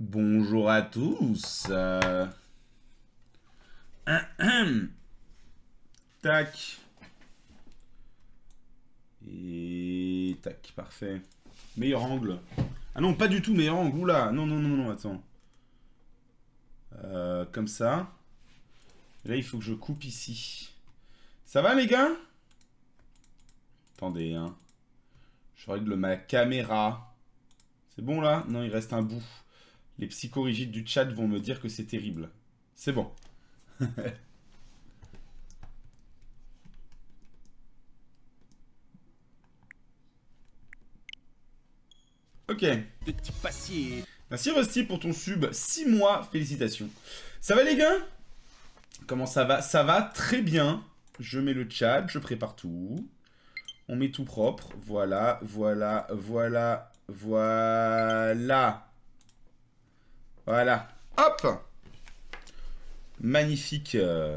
Bonjour à tous. Tac. Et tac, parfait. Meilleur angle. Ah non, pas du tout meilleur angle. Oula, non, non, non, non, attends. Comme ça. Là, il faut que je coupe ici. Ça va, les gars? Attendez, hein. Je règle ma caméra. C'est bon, là? Non, il reste un bout. Les psychorigides du chat vont me dire que c'est terrible. C'est bon. Ok. Petit passier. Merci Rusty pour ton sub. 6 mois, félicitations. Ça va les gars? Comment ça va? Ça va très bien. Je mets le chat, je prépare tout. On met tout propre. Voilà, voilà, voilà, voilà. Voilà. Hop! Magnifique.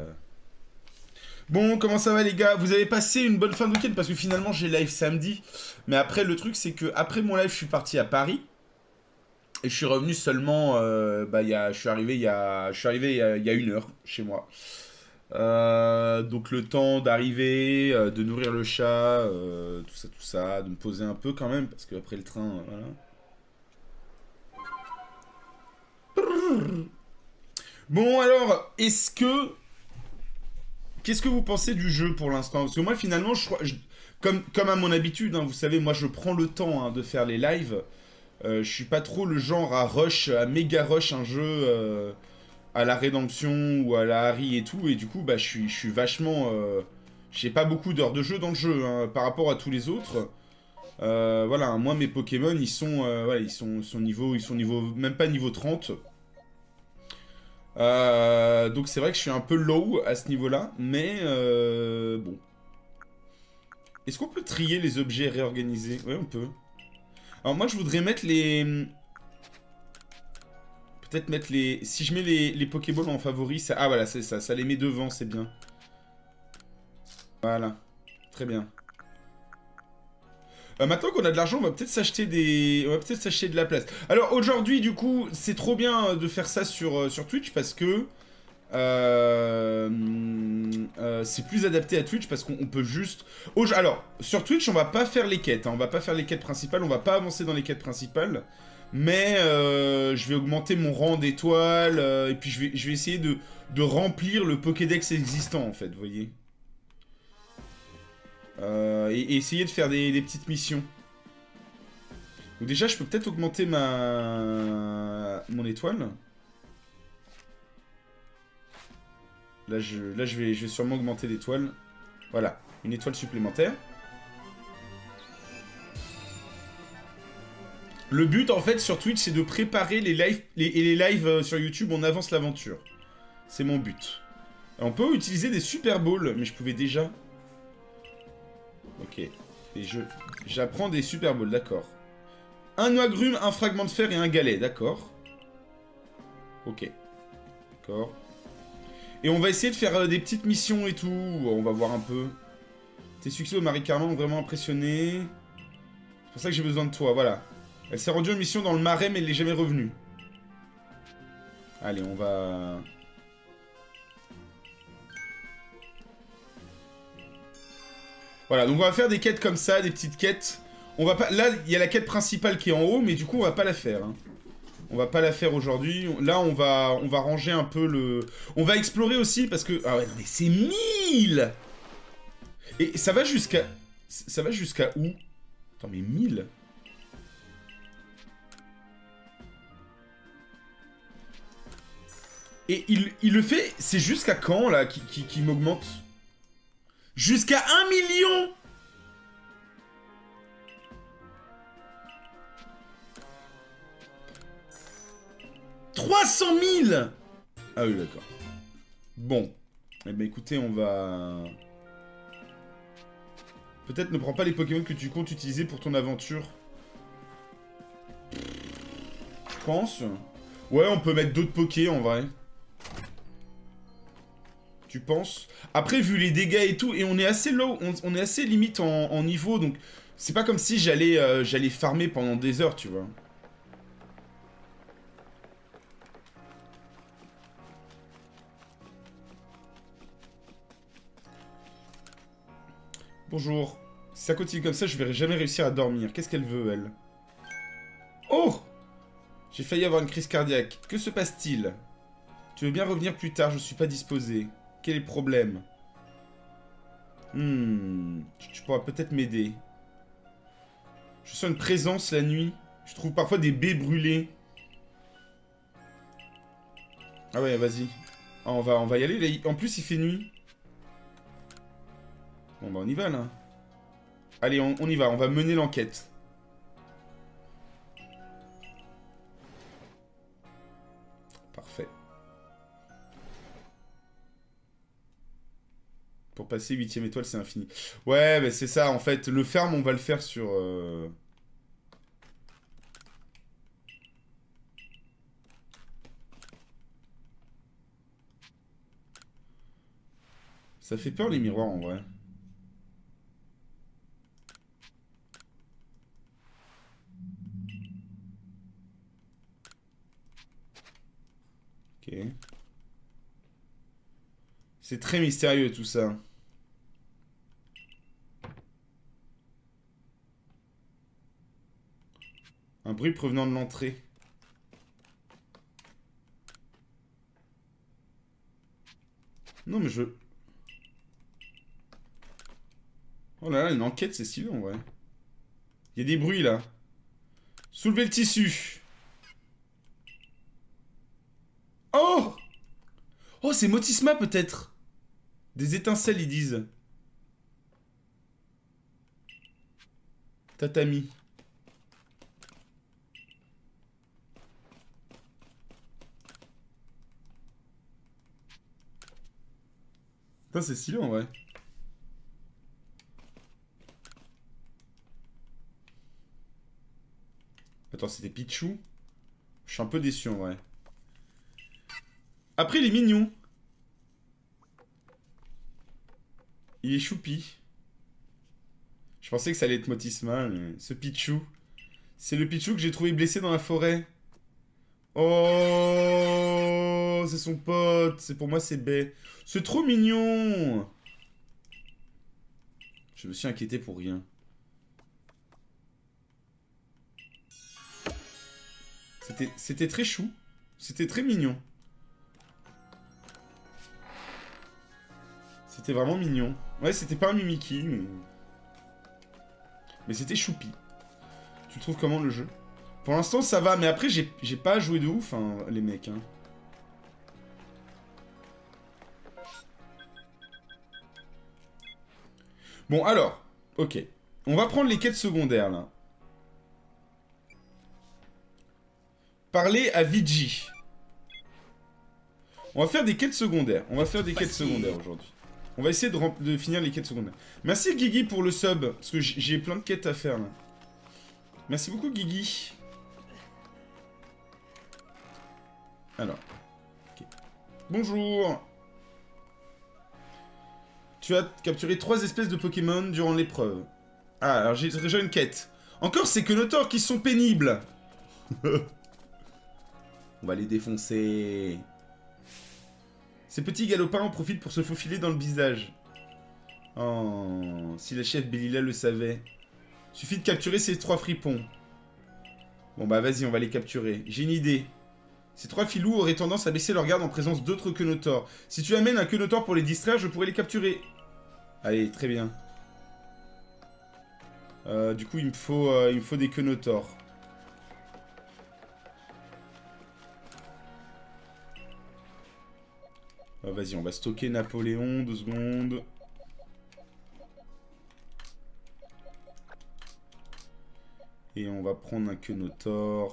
Bon, comment ça va les gars? Vous avez passé une bonne fin de week-end? Parce que finalement j'ai live samedi. Mais après le truc c'est que après mon live je suis parti à Paris. Et je suis revenu seulement, je suis arrivé il y a 1 heure chez moi. Donc le temps d'arriver, de nourrir le chat, tout ça, de me poser un peu quand même, parce qu'après le train, voilà. Bon alors, qu'est-ce que vous pensez du jeu pour l'instant? Parce que moi finalement, comme à mon habitude, hein, vous savez, moi je prends le temps de faire les lives. Je suis pas trop le genre à méga rush un jeu à la rédemption ou à la Harry et tout, et du coup bah je suis vachement j'ai pas beaucoup d'heures de jeu dans le jeu hein, par rapport à tous les autres. Voilà, moi mes Pokémon ils sont voilà, ils sont niveau même pas niveau 30. Donc c'est vrai que je suis un peu low à ce niveau-là, mais bon. Est-ce qu'on peut trier les objets réorganisés? Ouais, on peut. Alors moi je voudrais mettre les... Peut-être mettre les... Si je mets les Pokéballs en favori, ça... Ah voilà, c'est ça, ça les met devant, c'est bien. Voilà, très bien. Maintenant qu'on a de l'argent, on va peut-être s'acheter des... On va peut-être s'acheter de la place. Alors aujourd'hui, du coup, c'est trop bien de faire ça sur Twitch parce que... c'est plus adapté à Twitch parce qu'on peut juste... Alors, sur Twitch, on va pas faire les quêtes. Hein, on va pas faire les quêtes principales, on va pas avancer dans les quêtes principales. Mais je vais augmenter mon rang d'étoiles. Et puis je vais essayer de remplir le Pokédex existant, en fait, vous voyez. Et essayer de faire des petites missions. Donc déjà, je peux peut-être augmenter mon étoile. Là, je vais sûrement augmenter l'étoile. Voilà, une étoile supplémentaire. Le but, en fait, sur Twitch, c'est de préparer les lives sur YouTube, on avance l'aventure. C'est mon but. On peut utiliser des Super Balls, mais je pouvais déjà... Ok. Et j'apprends des Super Balls, d'accord. Un agrume, un fragment de fer et un galet, d'accord. Ok. D'accord. Et on va essayer de faire des petites missions et tout. On va voir un peu. Tes succès au Marie-Carmen m'ont vraiment impressionné. C'est pour ça que j'ai besoin de toi, voilà. Elle s'est rendue en mission dans le marais, mais elle n'est jamais revenue. Allez, on va... Voilà, donc on va faire des quêtes comme ça, des petites quêtes. On va pas... Là, il y a la quête principale qui est en haut, mais du coup, on va pas la faire. Hein. On va pas la faire aujourd'hui. Là, on va ranger un peu le... On va explorer aussi, parce que... Ah ouais, non mais c'est 1000. Et ça va jusqu'à... Ça va jusqu'à où? Attends, mais 1000? Et il le fait... C'est jusqu'à quand, là, qui m'augmente? Jusqu'à 1 million! « 300 000 !» Ah oui, d'accord. Bon. Eh ben écoutez, on va... Peut-être ne prends pas les Pokémon que tu comptes utiliser pour ton aventure. Je pense. Ouais, on peut mettre d'autres Pokés, en vrai. Tu penses? Après, vu les dégâts et tout, et on est assez low, on est assez limite en niveau, donc... C'est pas comme si j'allais farmer pendant des heures, tu vois. Bonjour. Si ça continue comme ça, je vais jamais réussir à dormir. Qu'est-ce qu'elle veut, elle? Oh! J'ai failli avoir une crise cardiaque. Que se passe-t-il? Tu veux bien revenir plus tard, je suis pas disposé. Quel est le problème? Tu pourras peut-être m'aider. Je sens une présence la nuit. Je trouve parfois des baies brûlées. Ah ouais, vas-y. Ah, on va y aller. En plus, il fait nuit. Bon, bah, on y va, là. Allez, on y va. On va mener l'enquête. Parfait. Pour passer 8ème étoile, c'est infini. Ouais, mais c'est ça, en fait. Le ferme, on va le faire sur... Ça fait peur, les miroirs, en vrai. Ok. C'est très mystérieux, tout ça. Un bruit provenant de l'entrée. Non, mais je... Oh là là, une enquête, c'est stylé, en vrai. Il y a des bruits, là. Soulevez le tissu. Oh! Oh, c'est Motisma, peut-être. Des étincelles, ils disent. Tatami. Putain, c'est stylé, en vrai. Attends, c'était Pichou? Je suis un peu déçu, en vrai. Après, il est mignon. Il est choupi. Je pensais que ça allait être Motisma, mais... Ce Pichou. C'est le Pichou que j'ai trouvé blessé dans la forêt. Oh, c'est son pote. C'est pour moi, c'est Bae. C'est trop mignon. Je me suis inquiété pour rien. C'était très chou. C'était très mignon. C'était vraiment mignon. Ouais, c'était pas un Mimiki, mais c'était choupi. Tu trouves comment le jeu? Pour l'instant, ça va, mais après, j'ai pas joué de ouf, hein, les mecs. Hein. Bon, alors, ok. On va prendre les quêtes secondaires, là. Parler à Vigi. On va faire des quêtes secondaires. On va faire des quêtes secondaires aujourd'hui. On va essayer de finir les quêtes secondaires. Merci Guigui pour le sub, parce que j'ai plein de quêtes à faire, là. Merci beaucoup, Guigui. Alors. Okay. Bonjour. Tu as capturé 3 espèces de Pokémon durant l'épreuve. Ah, alors j'ai déjà une quête. Encore ces Quenotors qui sont pénibles. On va les défoncer. Ces petits galopins en profitent pour se faufiler dans le visage. Oh, si la chef Bellila le savait. Suffit de capturer ces 3 fripons. Bon bah vas-y, on va les capturer. J'ai une idée. Ces 3 filous auraient tendance à baisser leur garde en présence d'autres Quenotors. Si tu amènes un Quenotor pour les distraire, je pourrais les capturer. Allez, très bien. Du coup, il me faut des Quenotors. Vas-y, on va stocker Napoléon, 2 secondes. Et on va prendre un Quenotor.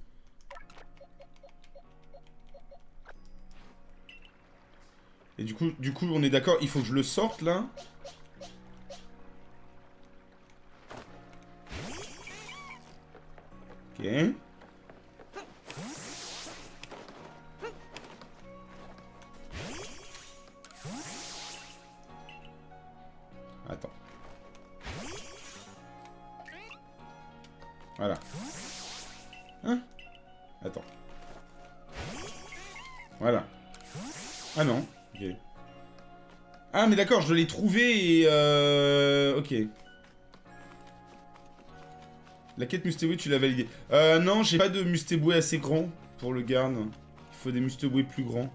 Et du coup, on est d'accord, il faut que je le sorte, là. Ok. Attends. Voilà. Hein? Attends. Voilà. Ah non. Ok. Ah, mais d'accord, je dois les trouver et... Ok. La quête Mustéboué, tu l'as validée. Non, j'ai pas de Mustéboué assez grand pour le garde. Il faut des Mustéboué plus grands.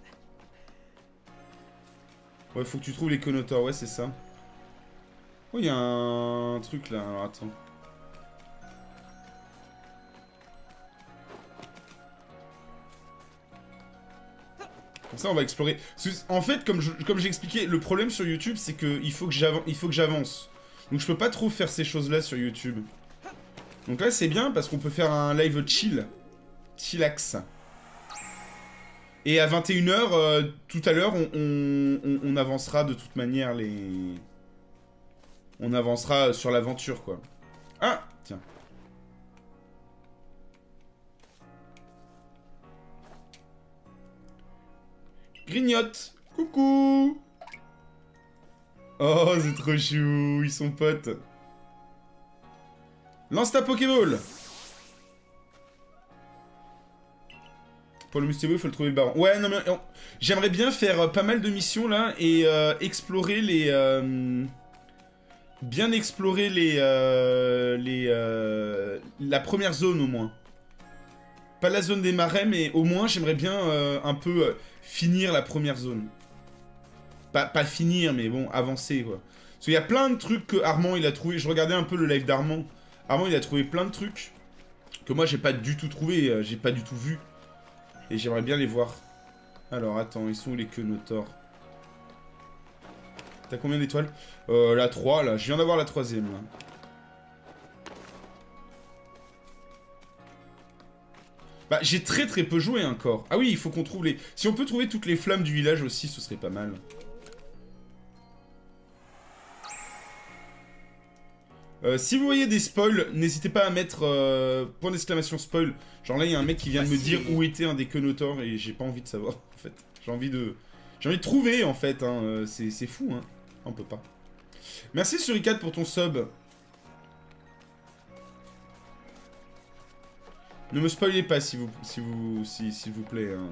Ouais, faut que tu trouves les Conotors, ouais, c'est ça. Oh, il y a un truc là, alors attends. Comme ça, on va explorer. En fait, comme j'ai expliqué, le problème sur YouTube, c'est qu'il faut que j'avance. Donc je peux pas trop faire ces choses-là sur YouTube. Donc là, c'est bien parce qu'on peut faire un live chill. Chillax. Et à 21h, tout à l'heure, on avancera de toute manière les... On avancera sur l'aventure, quoi. Ah, tiens. Grignote. Coucou. Oh, c'est trop chou. Ils sont potes. Lance ta Pokéball. Pour le Mustéboué, il faut le trouver le baron. Ouais, non mais... J'aimerais bien faire pas mal de missions, là, et explorer les... Bien explorer la première zone, au moins. Pas la zone des marais, mais au moins, j'aimerais bien un peu finir la première zone. Pas finir, mais bon, avancer, quoi. Parce qu'il y a plein de trucs que Armand, il a trouvé. Je regardais un peu le live d'Armand. Armand, il a trouvé plein de trucs que moi, j'ai pas du tout trouvé, j'ai pas du tout vu. Et j'aimerais bien les voir. Alors, attends, ils sont où les Conotors? T'as combien d'étoiles? La 3, là. Je viens d'avoir la 3ème, là. Bah, j'ai très peu joué encore. Ah oui, il faut qu'on trouve les... Si on peut trouver toutes les flammes du village aussi, ce serait pas mal. Si vous voyez des spoils, n'hésitez pas à mettre point d'exclamation spoil. Genre là, il y a un mec qui vient de me dire où était un des Conotors et j'ai pas envie de savoir, en fait. J'ai envie de trouver, en fait, hein. C'est fou, hein. On peut pas. Merci Suricat pour ton sub. Ne me spoilez pas, s'il vous plaît. Hein.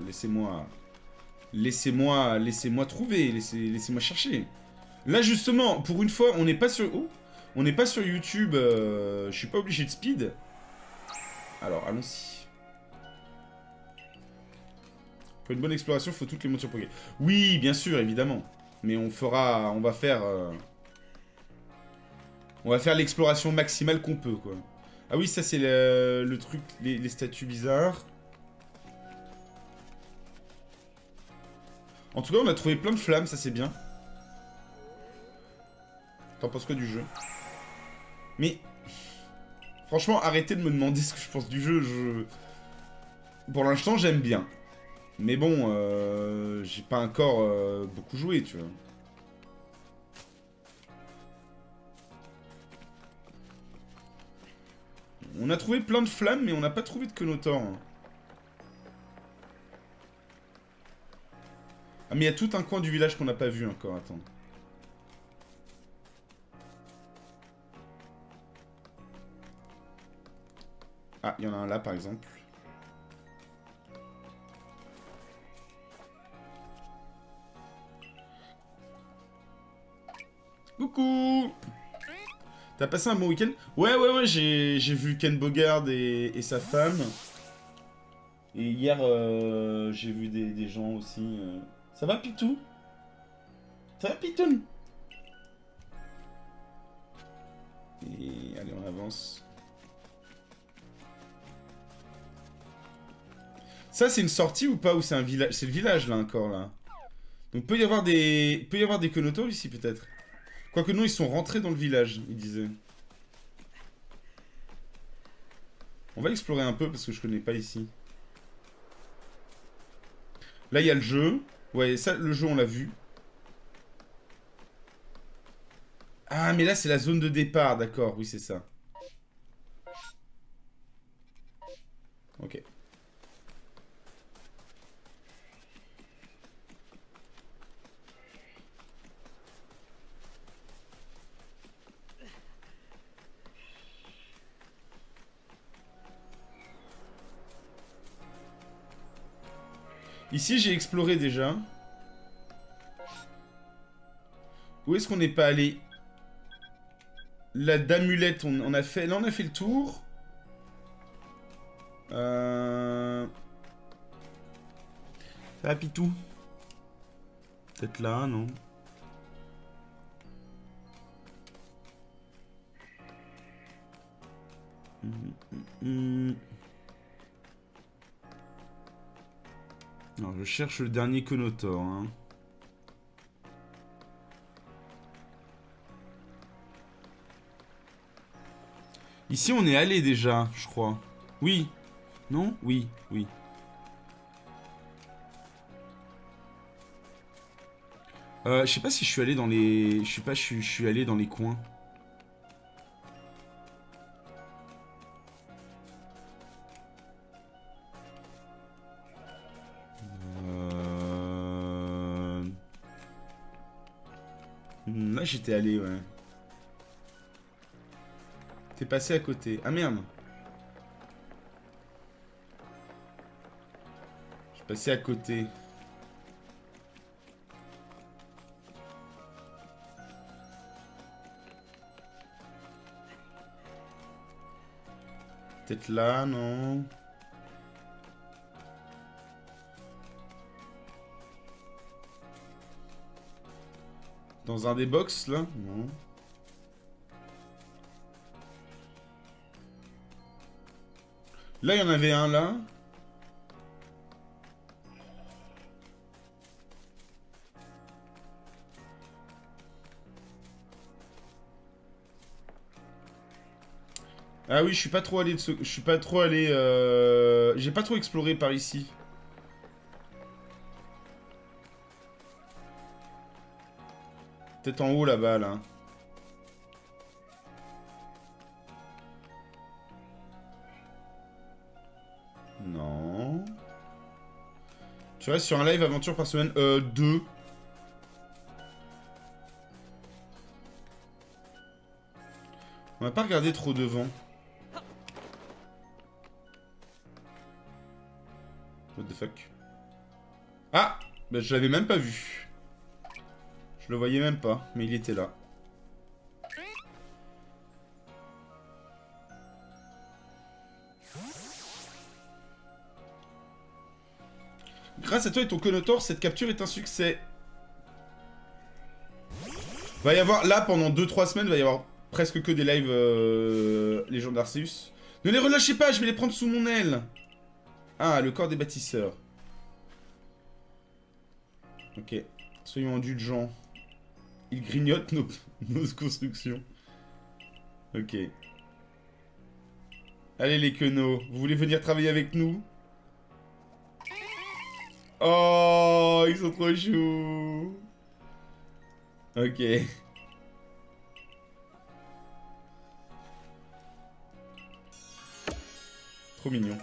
Laissez-moi trouver. Laissez-moi chercher. Là, justement, pour une fois, on n'est pas sur... Oh, on n'est pas sur YouTube. Je suis pas obligé de speed. Alors, allons-y. Pour une bonne exploration, il faut toutes les montures Poké. Oui, bien sûr, évidemment. Mais on va faire l'exploration maximale qu'on peut, quoi. Ah oui, ça c'est le truc, les statues bizarres. En tout cas, on a trouvé plein de flammes, ça c'est bien. T'en penses quoi du jeu? Mais... Franchement, arrêtez de me demander ce que je pense du jeu. Pour l'instant, j'aime bien. Mais bon, j'ai pas encore beaucoup joué, tu vois. On a trouvé plein de flammes, mais on n'a pas trouvé de Conotor. Hein. Ah, mais il y a tout un coin du village qu'on n'a pas vu encore, attends. Ah, il y en a un là, par exemple. Coucou! T'as passé un bon week-end? Ouais, j'ai vu Ken Bogard et sa femme. Et hier, j'ai vu des gens aussi. Ça va, Pitou? Ça va, Pitoun? Et allez, on avance. Ça, c'est une sortie ou pas? Ou c'est un village? C'est le village, là, encore, là. Donc, peut y avoir des Conotors ici, peut-être. Quoique non, ils sont rentrés dans le village, ils disaient. On va explorer un peu, parce que je connais pas ici. Là, il y a le jeu. Ouais, ça, le jeu, on l'a vu. Ah, mais là, c'est la zone de départ, d'accord. Oui, c'est ça. Ok. Ici, j'ai exploré déjà. Où est-ce qu'on n'est pas allé? La d'amulette, on a fait... Là, on a fait le tour. Ça va, Pitou? Peut-être là, non? Non, je cherche le dernier Konotor, hein. Ici, on est allé déjà, je crois. Oui. Non? Oui, oui. Je sais pas si je suis allé dans les... Je sais pas, je suis allé dans les coins. Là, j'étais allé, ouais. T'es passé à côté. Ah, merde. Je suis passé à côté. Peut-être là, non? Dans un des box, là? Non. Là, il y en avait un, là. Ah oui, je suis pas trop allé de ce... Je suis pas trop allé... J'ai pas trop exploré par ici. Peut-être en haut, là-bas, là. Non. Tu restes sur un live aventure par semaine 2. On va pas regarder trop devant. What the fuck? Ah! Bah, je l'avais même pas vu. Je le voyais même pas, mais il était là. Grâce à toi et ton Konotor, cette capture est un succès. Va y avoir, là, pendant 2-3 semaines, va y avoir presque que des lives Légion d'Arceus. Ne les relâchez pas, je vais les prendre sous mon aile. Ah, le corps des bâtisseurs. Ok. Soyons indulgents. Ils grignotent nos constructions. Ok. Allez les quenaux, vous voulez venir travailler avec nous? Oh, ils sont trop choux. Ok. Trop mignon.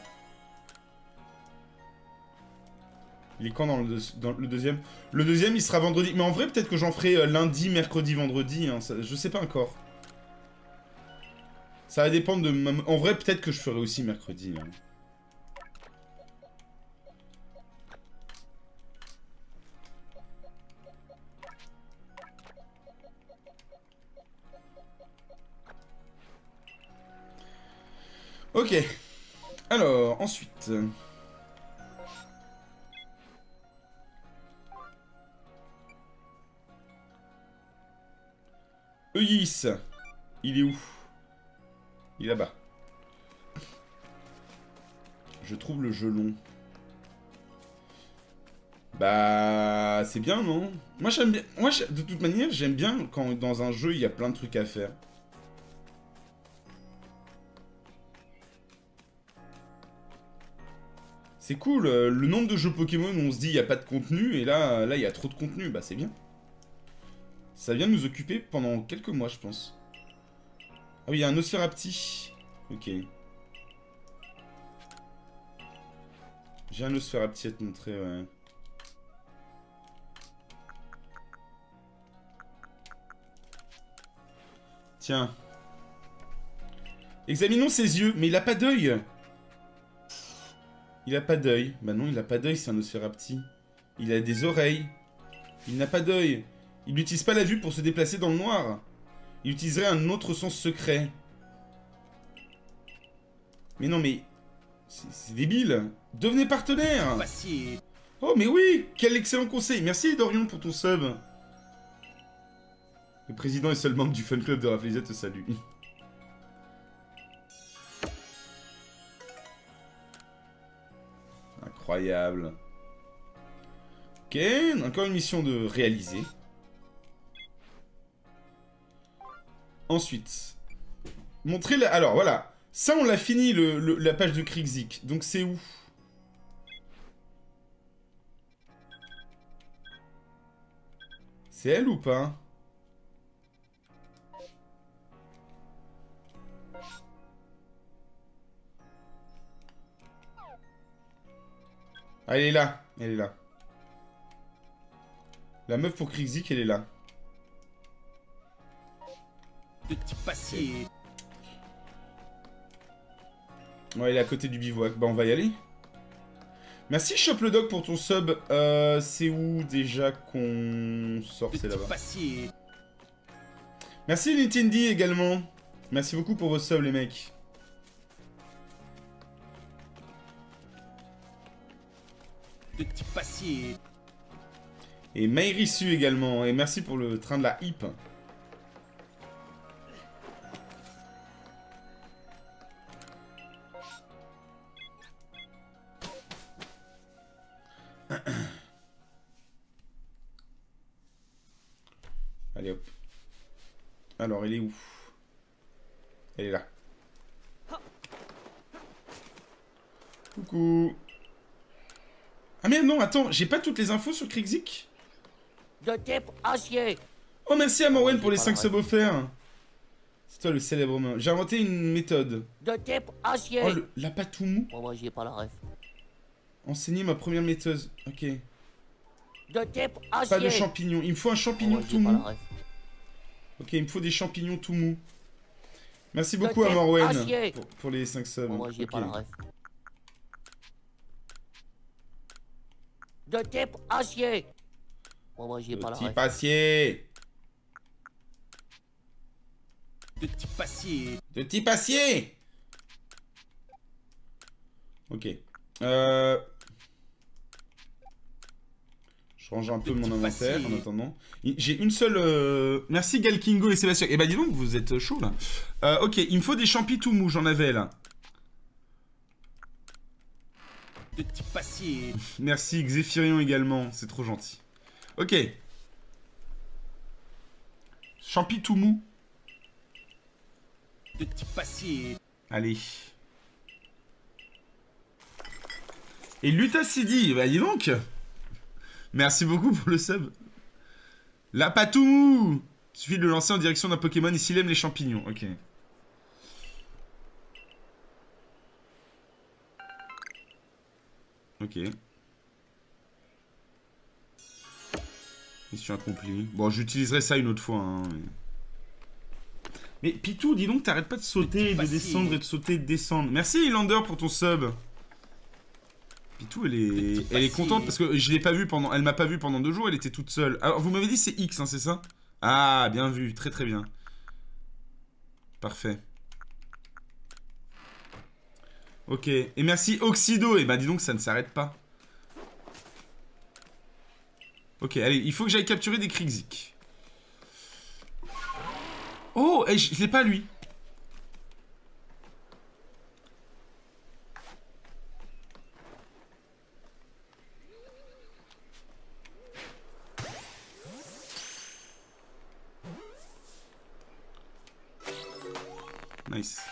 Il est quand dans le deuxième? Le deuxième, il sera vendredi. Mais en vrai, peut-être que j'en ferai lundi, mercredi, vendredi. Hein. Ça, je sais pas encore. Ça va dépendre de... En vrai, peut-être que je ferai aussi mercredi. Hein. Ok. Alors, ensuite... Euyis. Il est où? Il est là-bas. Je trouve le jeu long. Bah... C'est bien, non? Moi, j'aime bien... Moi, de toute manière, j'aime bien quand dans un jeu, il y a plein de trucs à faire. C'est cool, le nombre de jeux Pokémon où on se dit il n'y a pas de contenu, et là, il y a trop de contenu, bah c'est bien. Ça vient de nous occuper pendant quelques mois, je pense. Ah oui, il y a un Nosferapti. Ok. J'ai un Nosferapti à te montrer, ouais. Tiens. Examinons ses yeux, mais il a pas d'œil. Il a pas d'œil. Bah non, il a pas d'œil, c'est un Nosferapti. Il a des oreilles. Il n'a pas d'œil. Il n'utilise pas la vue pour se déplacer dans le noir. Il utiliserait un autre sens secret. Mais non, mais... C'est débile. Devenez partenaire. Oh, mais oui. Quel excellent conseil. Merci, Dorion, pour ton sub. Le président et seul membre du fan club de Raflesia te salue. Incroyable. Ok, encore une mission de réaliser. Ensuite, montrer la... Alors, voilà. Ça, on l'a fini, la page de Krixik. Donc, c'est où? C'est elle ou pas? Ah, elle est là. Elle est là. La meuf pour Krixik, elle est là. Petit passier. Ouais, elle est à côté du bivouac. Bah, on va y aller. Merci, Shop le Dog, pour ton sub. C'est où déjà qu'on sort? C'est là-bas. Merci, Nintendo, également. Merci beaucoup pour vos subs, les mecs. Petit passier. Et Maïrissu également. Et merci pour le train de la hip. Allez hop. Alors, elle est où? Elle est là. Coucou. Ah merde, non, attends, j'ai pas toutes les infos sur Krixik? De type acier. Oh, merci à Morwen pour les 5 subs offerts. C'est toi le célèbre main. J'ai inventé une méthode. De type acier. Oh, la patoumou. Moi, j'y ai pas la ref. Enseigner ma première méthode. Ok. De type acier. Pas de champignons. Il me faut un champignon tout mou. Ok, il me faut des champignons tout mou. Merci beaucoup à Morwen pour les 5 subs. Moi, j'y ai pas la ref. De type acier. Moi, j'y ai pas la ref. Petit passier. Petit passier. De type acier. Ok. Je range un peu mon inventaire en attendant. J'ai une seule... Merci Galkingo et Sébastien. Eh bah dis donc, vous êtes chaud là. Ok, il me faut des champis tout mous, j'en avais là. Petit passier. Merci Xéphirion également, c'est trop gentil. Ok. Champis tout mou. Petit passier. Allez. Et Lutacidi, bah dis donc. Merci beaucoup pour le sub. La patou. Il suffit de le lancer en direction d'un Pokémon et s'il aime les champignons. Ok. Ok. Mission accomplie. Bon, j'utiliserai ça une autre fois. Hein, mais Pitou, dis donc, t'arrêtes pas de sauter, de descendre et de sauter et de descendre. Merci, Highlander, pour ton sub. Pitou, elle est contente parce que je l'ai pas vue pendant... Elle m'a pas vu pendant 2 jours, elle était toute seule. Alors, vous m'avez dit c'est X, hein, c'est ça? Ah, bien vu, très très bien. Parfait. Ok, et merci Oxydo. Et bah dis donc, ça ne s'arrête pas. Ok, allez, il faut que j'aille capturer des Krixik. Oh, et je l'ai pas lui. Nice.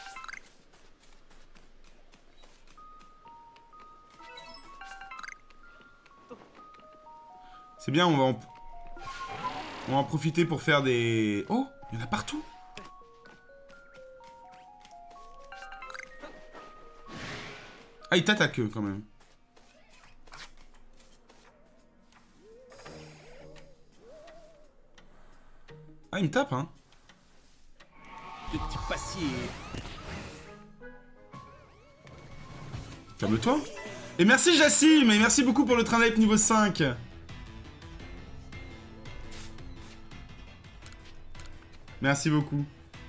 C'est bien, on va en profiter pour faire des... Oh, il y en a partout. Ah, il t'attaque quand même. Ah, il me tape, hein. Petit passier. Calme-toi. Et merci Jassim, et merci beaucoup pour le train d'hype niveau 5. Merci beaucoup.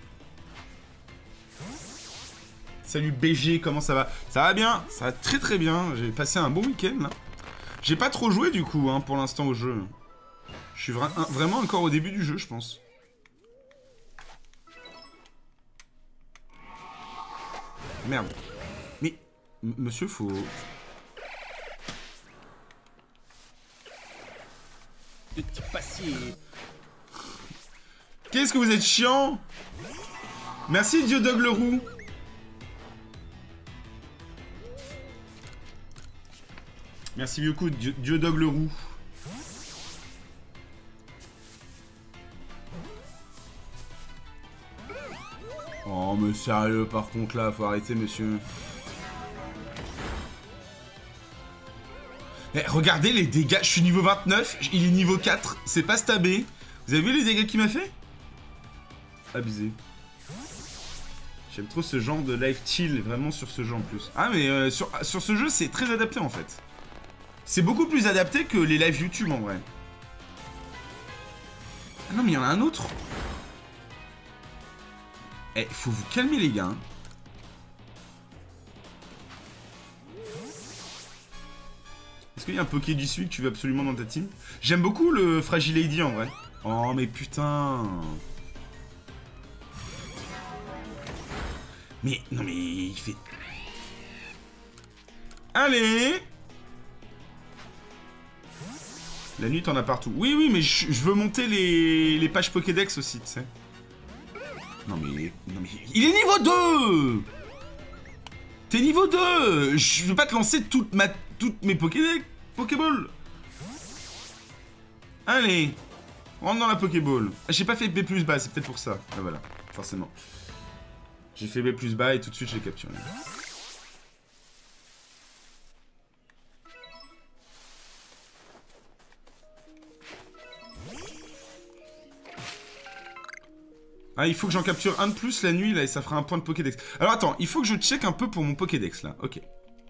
Salut BG, comment ça va? Ça va bien, ça va très très bien. J'ai passé un bon week-end là. J'ai pas trop joué du coup, hein, pour l'instant au jeu. Je suis vraiment encore au début du jeu, je pense. Merde. Mais, monsieur, faut... Petit passier. Qu'est-ce que vous êtes chiant? Merci Diodog le roux. Merci beaucoup Diodog le roux. Oh mais sérieux par contre là, faut arrêter monsieur. Eh, regardez les dégâts, je suis niveau 29, il est niveau 4, c'est pas stabé. Vous avez vu les dégâts qu'il m'a fait? Abusé. J'aime trop ce genre de live chill, vraiment sur ce jeu en plus. Ah mais sur ce jeu c'est très adapté en fait. C'est beaucoup plus adapté que les lives YouTube en vrai. Ah non mais il y en a un autre. Eh, faut vous calmer les gars. Est-ce qu'il y a un Poké du Sud que tu veux absolument dans ta team? J'aime beaucoup le Fragile Lady en vrai. Oh mais putain. Mais, non mais, il fait... Allez. La nuit, t'en as partout. Oui, oui, mais je veux monter les pages Pokédex aussi, tu sais. Non mais... Il est niveau 2. T'es niveau 2. Je vais pas te lancer toutes mes Pokéballs. Allez. Rentre dans la Pokéball. J'ai pas fait B plus bas, c'est peut-être pour ça. Ah voilà, forcément. J'ai fait B plus bas et tout de suite je l'ai capturé. Ah, il faut que j'en capture un de plus la nuit là et ça fera un point de Pokédex. Alors attends, il faut que je check un peu pour mon Pokédex là. Ok.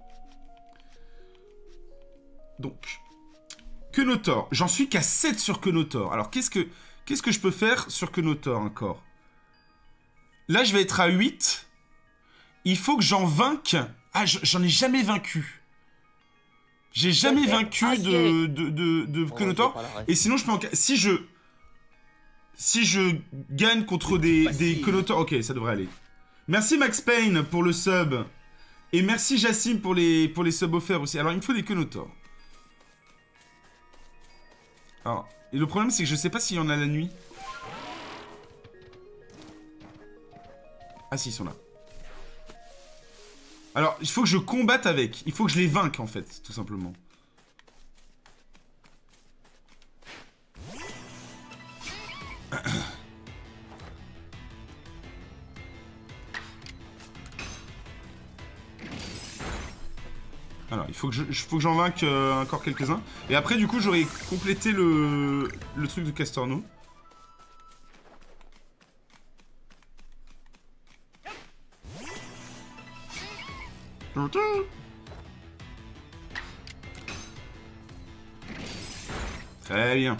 Donc. Kenotor. J'en suis qu'à 7 sur Kenotor. Alors qu'est-ce que je peux faire sur Kenotor encore? Là je vais être à 8. Il faut que j'en vainque. Ah, j'en ai jamais vaincu. J'ai jamais vaincu de Kenotor. Et sinon je peux en... Si je gagne contre des Kenotor... Ok, ça devrait aller. Merci Max Payne pour le sub. Et merci Jassim pour les subs offerts aussi. Alors il me faut des Kenotor. Alors, et le problème c'est que je sais pas s'il y en a la nuit. Ah si, ils sont là. Alors, il faut que je combatte avec. Il faut que je les vainque en fait, tout simplement. Alors, il faut que j'en vainque encore quelques-uns. Et après, du coup, j'aurai complété le truc de Castorno. Très bien.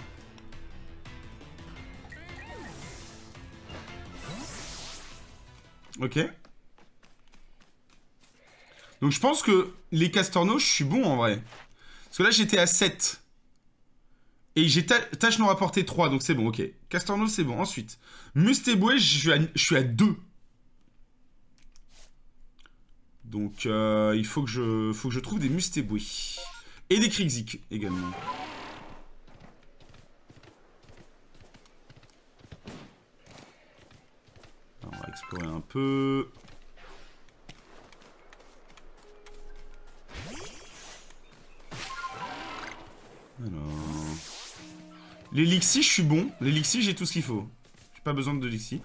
Ok. Donc je pense que les Castorno, je suis bon en vrai. Parce que là j'étais à 7. Et j'ai tâche non rapportée 3, donc c'est bon, ok. Castorno c'est bon. Ensuite, Mustéboué, je suis à 2. Donc il faut que je trouve des Mustéboué. Et des Krixik également. Alors, on va explorer un peu. Alors... L'élixir, je suis bon. L'élixir, j'ai tout ce qu'il faut. J'ai pas besoin de l'élixir.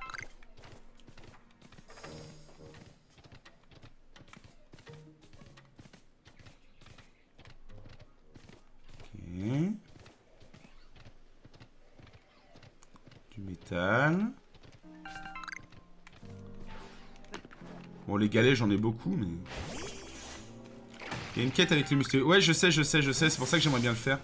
Ok. Du métal. Bon, les galets, j'en ai beaucoup, mais... Il y a une quête avec les muscles. Ouais, je sais. C'est pour ça que j'aimerais bien le faire.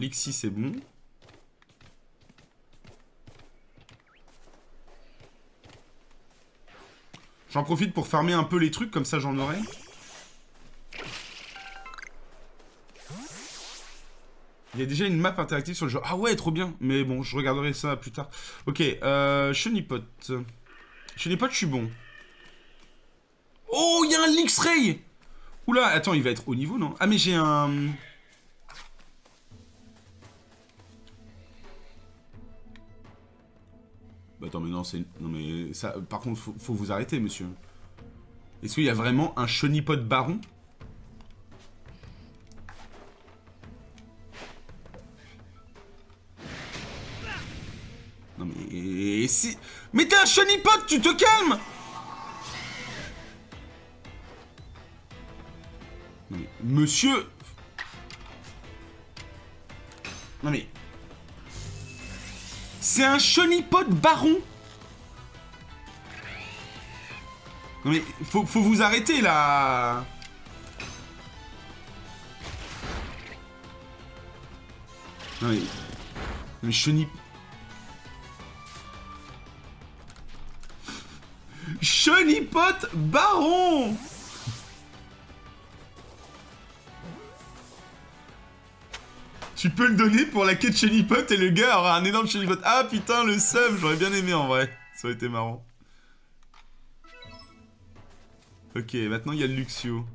Lixi, c'est bon. J'en profite pour farmer un peu les trucs, comme ça j'en aurai. Il y a déjà une map interactive sur le jeu. Ah ouais, trop bien. Mais bon, je regarderai ça plus tard. Ok, Chenipote. Chenipote, je suis bon. Oh, il y a un Lix-Ray. Oula, attends, il va être haut niveau, non? Ah, mais j'ai un... Bah attends, mais non, c'est... Non, mais ça... Par contre, faut vous arrêter, monsieur. Est-ce qu'il y a vraiment un Chenipote baron? Non mais... si... Mais t'es un Chenipote, tu te calmes! Non mais... Monsieur... Non mais... C'est un Chenipote baron! Non mais... Faut vous arrêter, là! Non mais... Mais Chenipote baron! Tu peux le donner pour la quête Chenipote et le gars aura un énorme Chenipote. Ah putain, le seum, j'aurais bien aimé en vrai. Ça aurait été marrant. Ok, maintenant il y a le Luxio.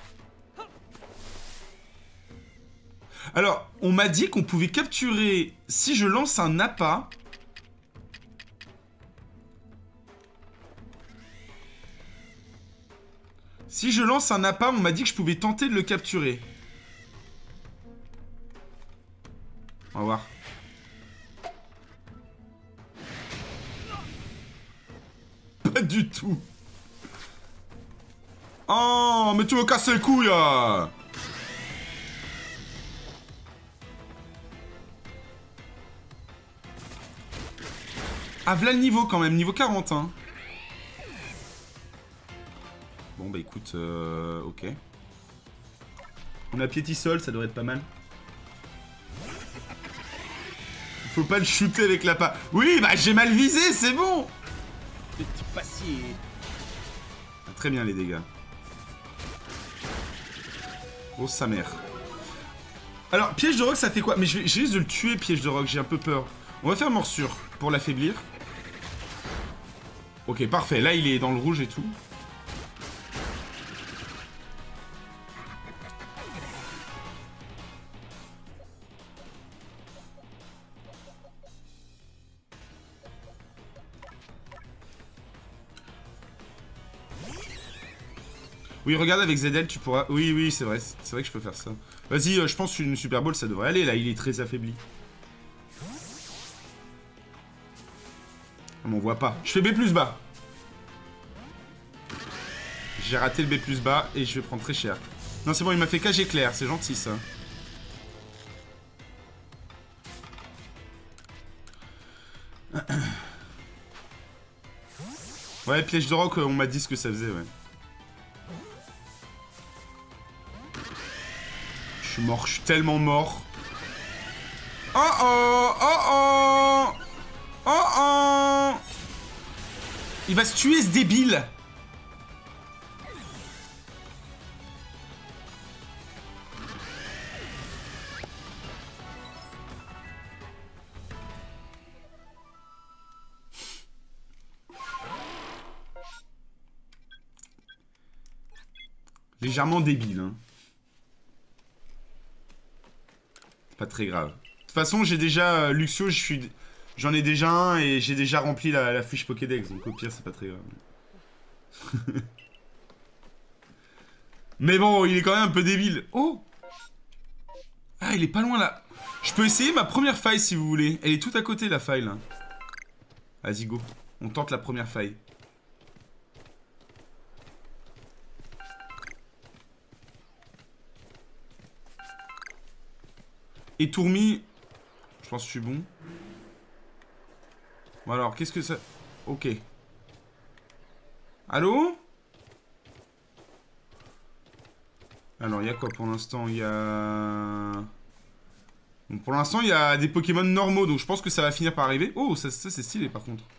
Alors, on m'a dit qu'on pouvait capturer... Si je lance un appât... Si je lance un appât, on m'a dit que je pouvais tenter de le capturer. On va voir. Pas du tout. Oh, mais tu veux casser les couilles, là. Ah, voilà le niveau quand même, niveau 40, hein. Bon, bah écoute, ok. On a Piétisol, ça devrait être pas mal. Faut pas le shooter avec l'appât. Oui, bah j'ai mal visé, c'est bon. Petit passier. Ah, très bien les dégâts. Oh sa mère. Alors, piège de roc, ça fait quoi? Mais je risque de le tuer, piège de roc, j'ai un peu peur. On va faire morsure pour l'affaiblir. Ok, parfait. Là, il est dans le rouge et tout. Oui, regarde, avec ZL, tu pourras... Oui, oui, c'est vrai que je peux faire ça. Vas-y, je pense qu'une Super Bowl, ça devrait aller, là, il est très affaibli. On m'en voit pas. Je fais B plus bas. J'ai raté le B plus bas, et je vais prendre très cher. Non, c'est bon, il m'a fait cage éclair, c'est gentil, ça. Ouais, piège de roc, on m'a dit ce que ça faisait, ouais. Je suis mort, je suis tellement mort. Oh oh, oh oh, oh oh. Il va se tuer ce débile. Légèrement débile, hein. Pas très grave. De toute façon, j'ai déjà... Luxio, j'en ai déjà un et j'ai déjà rempli la fiche Pokédex. Donc au pire, c'est pas très grave. Mais bon, il est quand même un peu débile. Oh! Ah, il est pas loin, là. Je peux essayer ma première faille, si vous voulez. Elle est tout à côté, la faille, là. Vas-y, go. On tente la première faille. Et Tourmi... Je pense que je suis bon. Bon alors, qu'est-ce que ça... Ok. Allô? Alors, il y a quoi pour l'instant? Il y a... Donc pour l'instant, il y a des Pokémon normaux, donc je pense que ça va finir par arriver. Oh, ça c'est stylé par contre.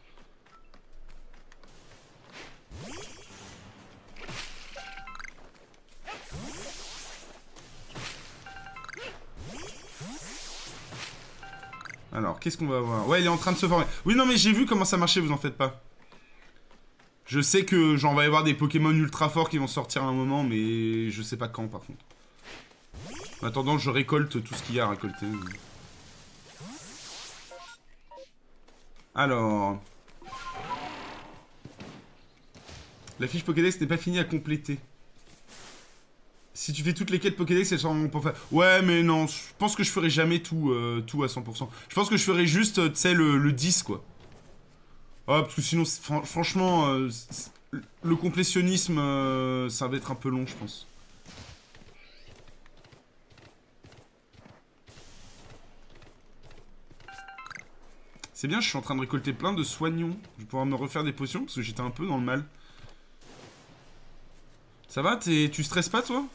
Alors, qu'est-ce qu'on va avoir? Ouais, il est en train de se former. Oui, non, mais j'ai vu comment ça marchait, vous en faites pas. Je sais que genre va y avoir des Pokémon ultra forts qui vont sortir à un moment, mais je sais pas quand par contre. En attendant, je récolte tout ce qu'il y a à récolter. Alors... La fiche Pokédex n'est pas finie à compléter. Si tu fais toutes les quêtes Pokédex, elles sont pour faire... Ouais, mais non, je pense que je ferai jamais tout, tout à 100%. Je pense que je ferai juste, tu sais, le 10, quoi. Ouais, parce que sinon, franchement, le complétionnisme, ça va être un peu long, je pense. C'est bien, je suis en train de récolter plein de soignons. Je vais pouvoir me refaire des potions, parce que j'étais un peu dans le mal. Ça va, tu stresses pas, toi?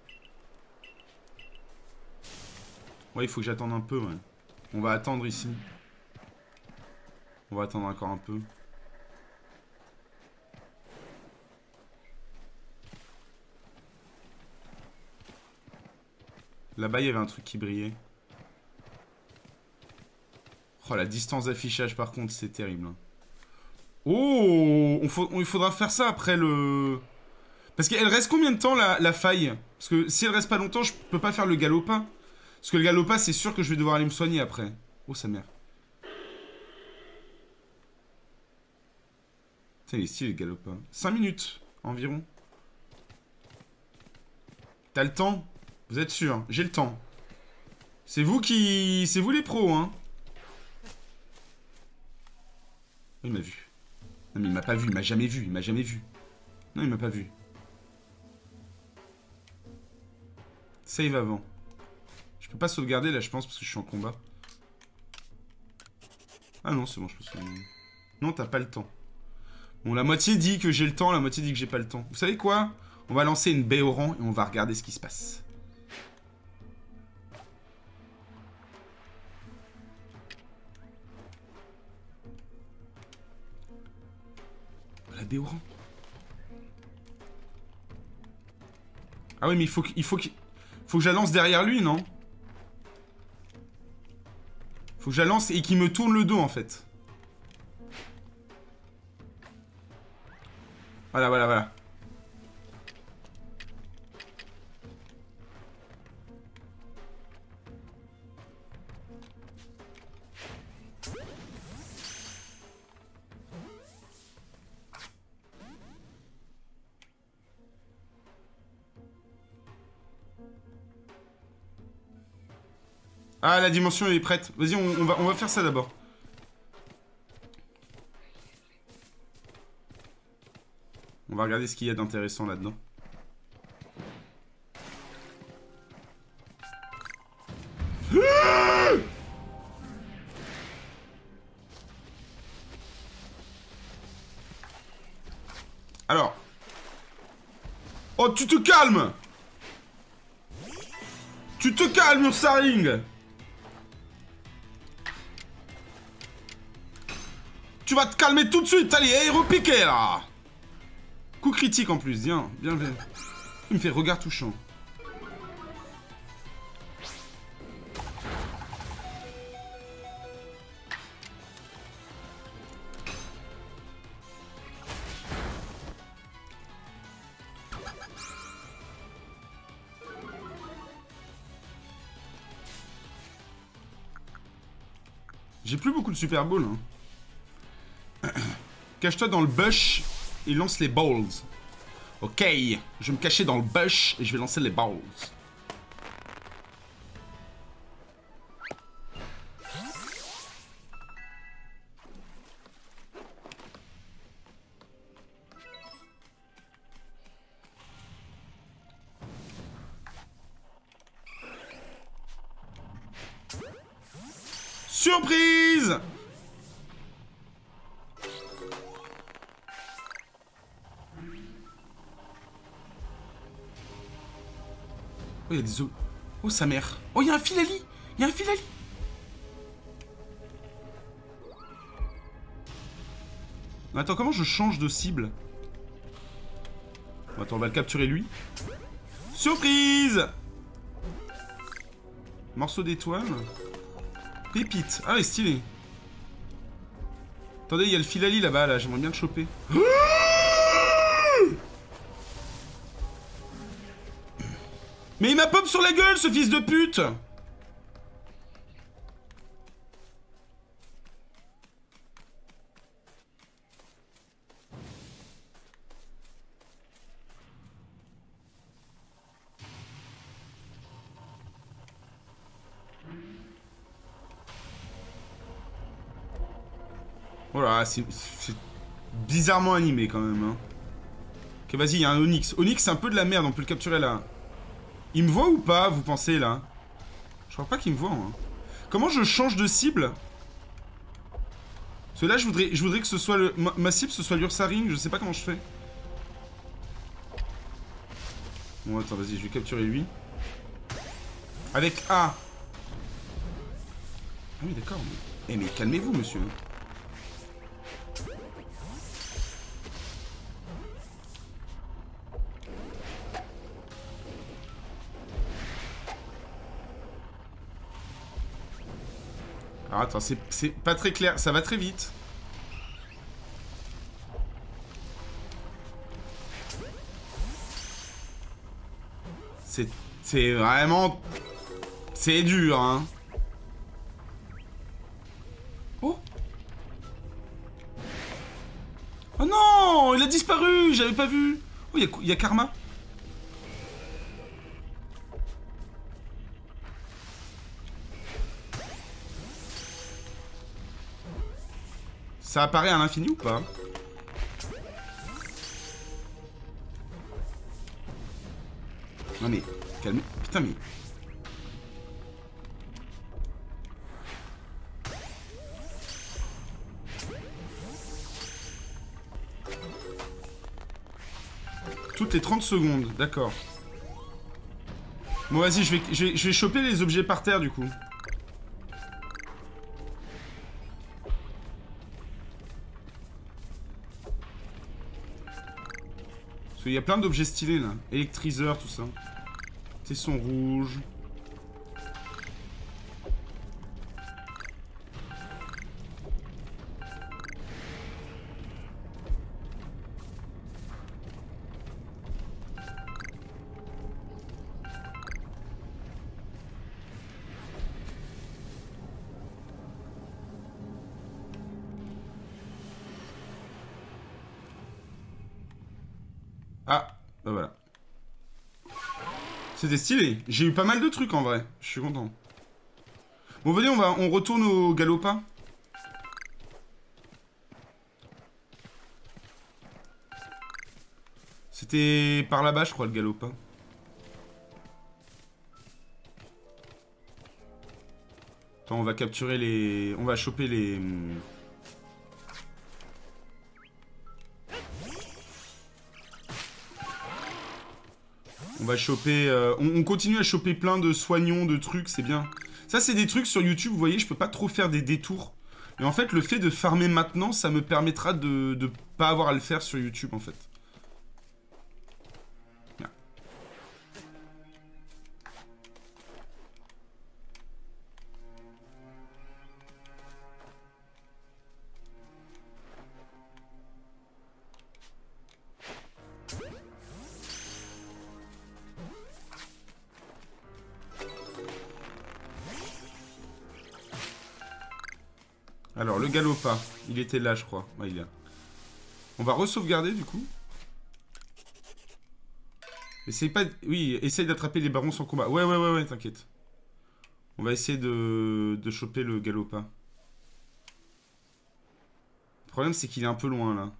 Ouais, il faut que j'attende un peu, ouais. On va attendre ici. On va attendre encore un peu. Là-bas, il y avait un truc qui brillait. Oh, la distance d'affichage, par contre, c'est terrible. Oh, il faudra faire ça après le... Parce qu'elle reste combien de temps, la faille? Parce que si elle reste pas longtemps, je peux pas faire le galopin. Parce que le galopin, c'est sûr que je vais devoir aller me soigner après. Oh, sa mère. Putain, il est stylé, le galopin. 5 minutes, environ. T'as le temps? Vous êtes sûr? J'ai le temps. C'est vous les pros, hein. Il m'a vu. Non, mais il m'a pas vu, il m'a jamais vu, il m'a jamais vu. Non, il m'a pas vu. Save avant. Je peux pas sauvegarder là, je pense, parce que je suis en combat. Ah non, c'est bon, je peux sauvegarder. Non, t'as pas le temps. Bon, la moitié dit que j'ai le temps, la moitié dit que j'ai pas le temps. Vous savez quoi? On va lancer une baie au rang et on va regarder ce qui se passe. La baie au rang. Ah oui, mais il faut que je la lance derrière lui, non? Faut que je la lance et qu'il me tourne le dos, en fait. Voilà, voilà, voilà. Ah, la dimension est prête. Vas-y, on va faire ça d'abord. On va regarder ce qu'il y a d'intéressant là-dedans. Alors. Oh, tu te calmes! Tu te calmes, Ursaring! Tu vas te calmer tout de suite, allez, aéropiqué là! Coup critique en plus, bien, bien, bien. Il me fait regard touchant. J'ai plus beaucoup de Super Ball. Hein. Cache-toi dans le bush et lance les balls. Ok, je vais me cacher dans le bush et je vais lancer les balls. Surprise! Oh, il y a des os. Oh, sa mère. Oh, il y a un Filali! Il y a un Filali. Attends, comment je change de cible? Attends, on va le capturer lui. Surprise! Morceau d'étoile. Pépite. Ah, ouais, stylé. Attendez, il y a le Filali là-bas, là. J'aimerais bien le choper. Mais il m'a pop sur la gueule, ce fils de pute! Voilà, c'est bizarrement animé quand même. Hein. Ok, vas-y, il y a un Onyx. Onyx, c'est un peu de la merde, on peut le capturer là. Il me voit ou pas, vous pensez là? Je crois pas qu'il me voit. Hein. Comment je change de cible? Parce que là, je voudrais que ce soit ma cible, ce soit l'Ursaring, je sais pas comment je fais. Bon, attends, vas-y, je vais capturer lui. Avec A. Ah oui, d'accord. Mais... Eh, mais calmez-vous, monsieur. Alors attends, c'est pas très clair, ça va très vite. C'est vraiment... C'est dur, hein. Oh. Oh non, il a disparu, j'avais pas vu. Oh, il y a Karma. Ça apparaît à l'infini ou pas? Non mais, calme. Putain mais... Toutes les 30 secondes, d'accord. Bon vas-y, je vais choper les objets par terre du coup. Parce qu'il y a plein d'objets stylés là. Électriseur, tout ça. Tesson rouge. Ah, bah voilà. C'était stylé. J'ai eu pas mal de trucs en vrai. Je suis content. Bon, venez, on retourne au Galopa. C'était par là-bas, je crois, le Galopa. Attends, on va capturer les... On va choper les... On va choper... on continue à choper plein de soignons, de trucs, c'est bien. Ça, c'est des trucs sur YouTube, vous voyez, je peux pas trop faire des détours. Mais en fait, le fait de farmer maintenant, ça me permettra de pas avoir à le faire sur YouTube, en fait. Bien. Alors, le Galopa, il était là, je crois. Ouais, il est là. On va re-sauvegarder, du coup. Essaye pas... Oui, essaye d'attraper les barons sans combat. Ouais, t'inquiète. On va essayer de choper le Galopa. Le problème, c'est qu'il est un peu loin, là.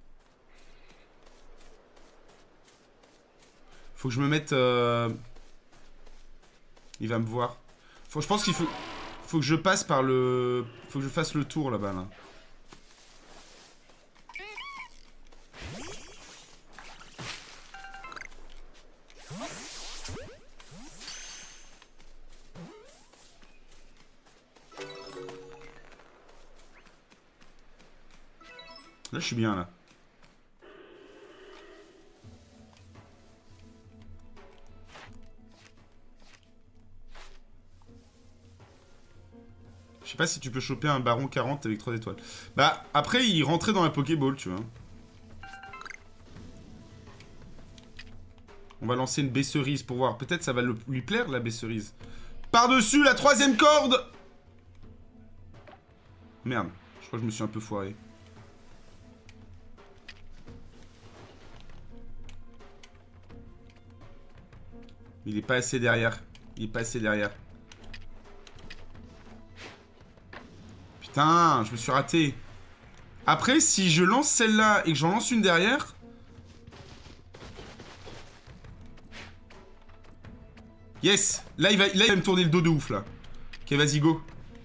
Faut que je me mette... Il va me voir. Je pense qu'il faut... Faut que je passe par le... Faut que je fasse le tour là-bas, là. Là, je suis bien, là. Je sais pas si tu peux choper un baron 40 avec 3 étoiles. Bah, après, il rentrait dans la Pokéball, tu vois. On va lancer une baie-cerise pour voir. Peut-être ça va lui plaire, la baie-cerise. Par-dessus la 3e corde! Merde, je crois que je me suis un peu foiré. Il est pas assez derrière. Il est pas assez derrière. Putain, je me suis raté. Après, si je lance celle-là et que j'en lance une derrière... Yes! Là, il va me tourner le dos de ouf, là. Ok, vas-y, go.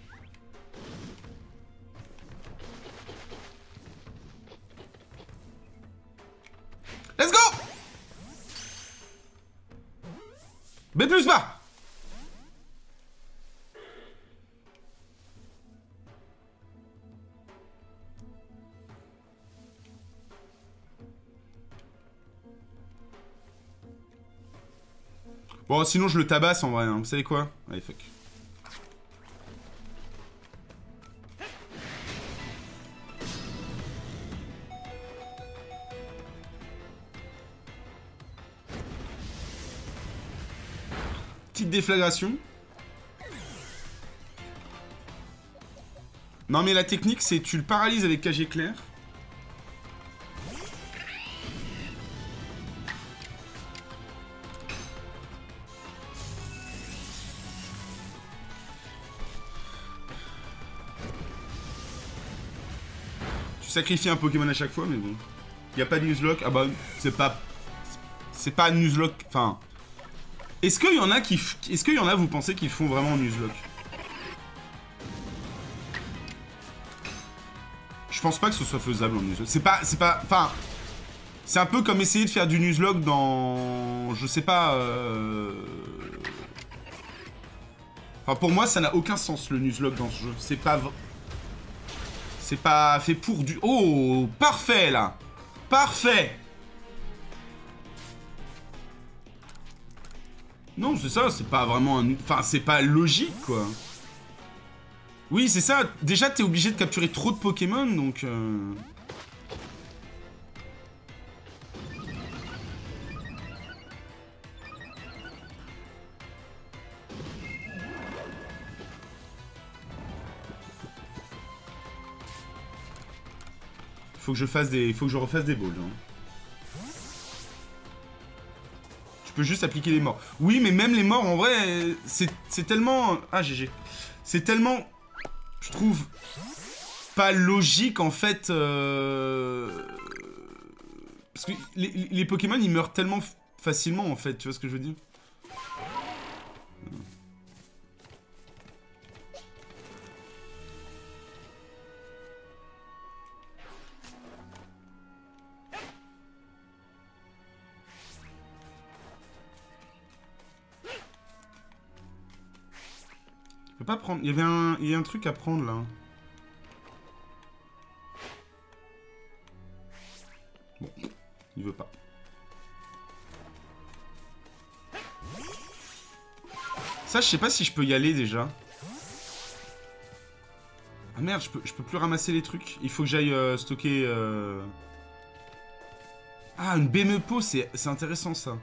Let's go! B plus bas! Bon, sinon je le tabasse en vrai, hein. Vous savez quoi? Allez, fuck. Petite déflagration. Non mais la technique c'est tu le paralyses avec cage éclair. Tu sacrifies un Pokémon à chaque fois mais bon. Y a pas de Nuzlocke. Ah bah c'est pas... C'est pas Nuzlocke... Enfin... Est-ce qu'il y en a qui... Est-ce qu'il y en a vous pensez qu'ils font vraiment Nuzlocke? Je pense pas que ce soit faisable en Nuzlocke. C'est pas... Enfin... C'est un peu comme essayer de faire du Nuzlocke dans... Je sais pas... Enfin pour moi ça n'a aucun sens le Nuzlocke dans ce jeu. C'est pas... C'est pas fait pour du... Oh, parfait, là. Parfait. Non, c'est ça, c'est pas vraiment un... Enfin, c'est pas logique, quoi. Oui, c'est ça. Déjà, t'es obligé de capturer trop de Pokémon, donc... Faut que je fasse des... Faut que je refasse des balls, hein. Tu peux juste appliquer les morts. Oui, mais même les morts, en vrai, c'est tellement... Ah, GG. C'est tellement... Je trouve... Pas logique, en fait... Parce que les Pokémon, ils meurent tellement facilement, en fait. Tu vois ce que je veux dire? Je peux pas prendre... Il y a un truc à prendre, là. Bon, il veut pas. Ça, je sais pas si je peux y aller, déjà. Ah merde, je peux plus ramasser les trucs. Il faut que j'aille stocker... Ah, une BMEPO, c'est intéressant, ça.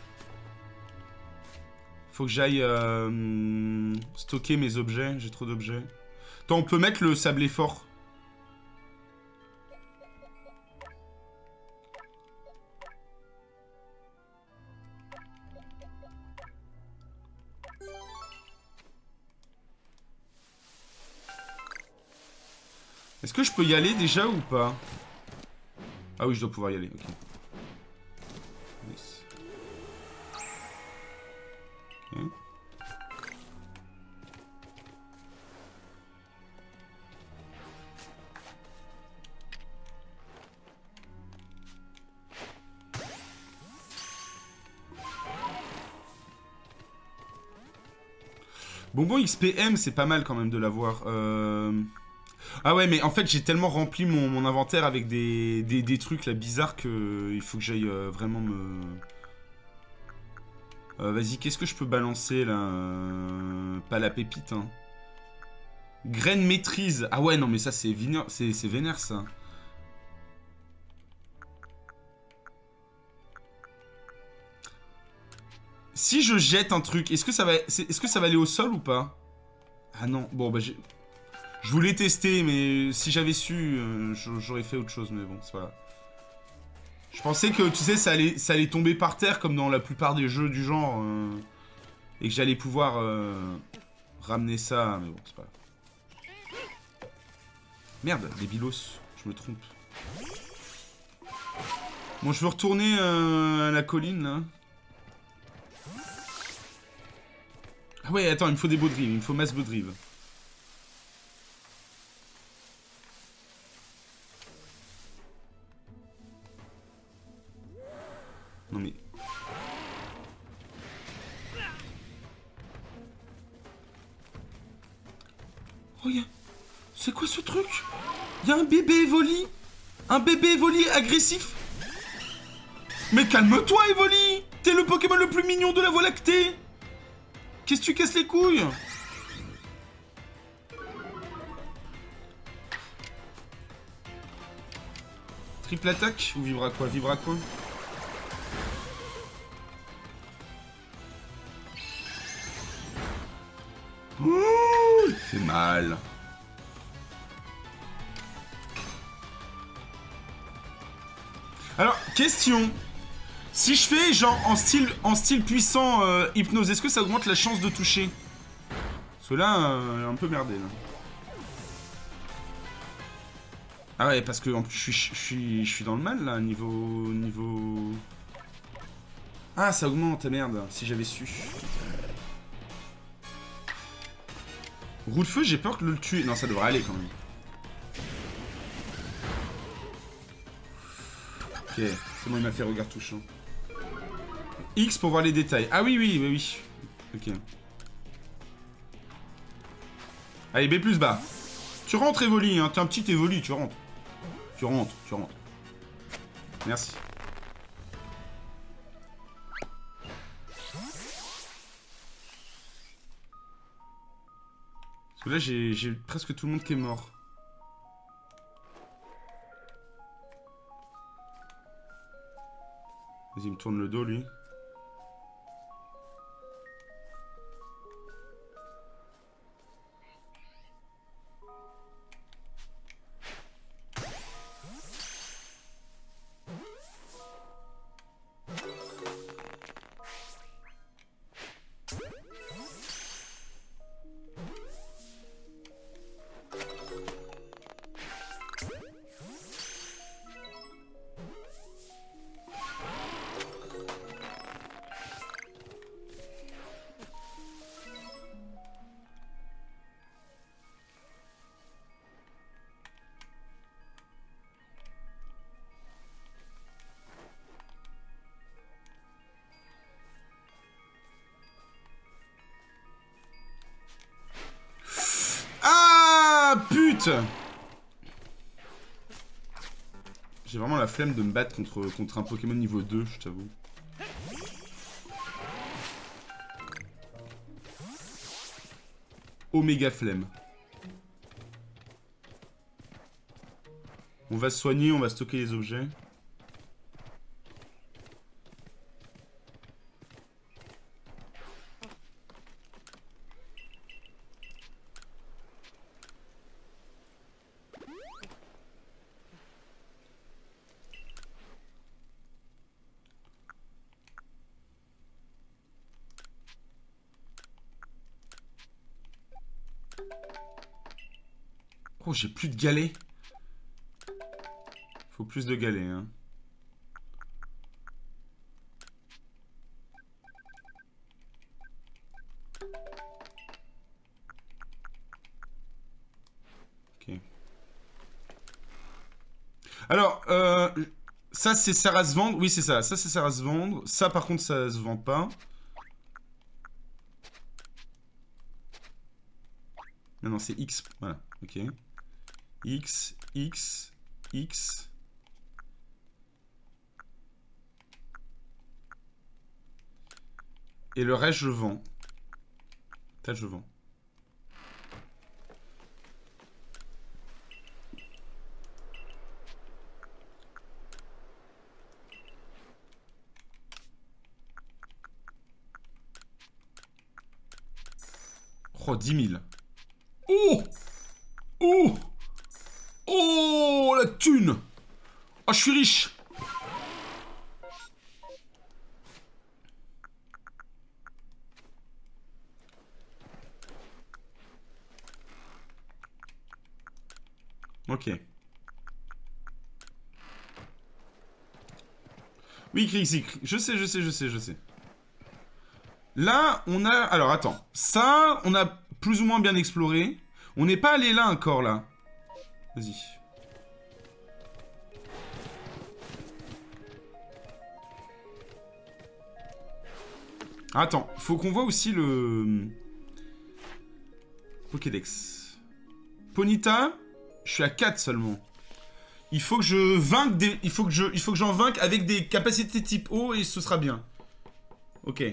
Faut que j'aille stocker mes objets. J'ai trop d'objets. Attends, on peut mettre le sablé fort. Est-ce que je peux y aller déjà ou pas? Ah oui, je dois pouvoir y aller, ok. Nice. Ok. Bonbon XPM, c'est pas mal quand même de l'avoir. Ah ouais, mais en fait, j'ai tellement rempli mon inventaire avec des trucs là bizarres que il faut que j'aille vraiment me... Vas-y, qu'est-ce que je peux balancer là? Pas la pépite, hein. Graine maîtrise. Ah ouais, non, mais ça, c'est vénère, ça. Si je jette un truc, est-ce que ça va aller au sol ou pas? Ah non, bon, bah je voulais tester, mais si j'avais su, j'aurais fait autre chose, mais bon, c'est pas grave. Je pensais que, tu sais, ça allait tomber par terre, comme dans la plupart des jeux du genre, et que j'allais pouvoir ramener ça, mais bon, c'est pas grave. Merde, des bilos, je me trompe. Bon, je veux retourner à la colline, là. Ah ouais, attends, il me faut des baudrives, il me faut masse baudrive. Non mais... Oh, c'est quoi ce truc? Y'a un bébé Evoli. Un bébé Evoli agressif. Mais calme-toi, Evoli. T'es le Pokémon le plus mignon de la Voie lactée. Qu'est-ce que tu casses les couilles? Triple attaque ou vibra quoi? Vibra quoi? Ouh, il fait mal. Alors, question. Si je fais genre en style puissant hypnose, est-ce que ça augmente la chance de toucher? Parce que là, un peu merdé là. Ah ouais, parce que en plus je suis dans le mal là, niveau... Ah, ça augmente, merde, si j'avais su. Roue de feu, j'ai peur de le tuer. Non, ça devrait aller quand même. Ok, c'est bon, il m'a fait regard touchant. X pour voir les détails. Ah oui, oui, oui, oui. Ok. Allez, B plus bas. Tu rentres, Evoli, hein. T'es un petit Evoli, tu rentres. Tu rentres, tu rentres. Merci. Parce que là, j'ai presque tout le monde qui est mort. Vas-y, il me tourne le dos, lui. J'ai vraiment la flemme de me battre contre un Pokémon niveau 2, je t'avoue. Oméga flemme. On va se soigner, on va stocker les objets. Oh, j'ai plus de galets. Faut plus de galets, hein. Ok. Alors, ça, c'est ça à se vendre. Oui, c'est ça. Ça, c'est ça à se vendre. Ça, par contre, ça se vend pas. Non, non, c'est X. Voilà, ok. X, X, X. Et le reste, je vends. Ça, je vends. Oh, 10 000. Oh! Oh! Oh, la thune! Oh, je suis riche! Ok. Oui, Crixi, je sais. Là, on a... Alors, attends. Ça, on a plus ou moins bien exploré. On n'est pas allé là encore, là. Vas-y. Attends, faut qu'on voit aussi le... Pokédex. Ponyta, je suis à 4 seulement. Il faut que je vainque des... Il faut que j'en vainque avec des capacités type O et ce sera bien. Ok.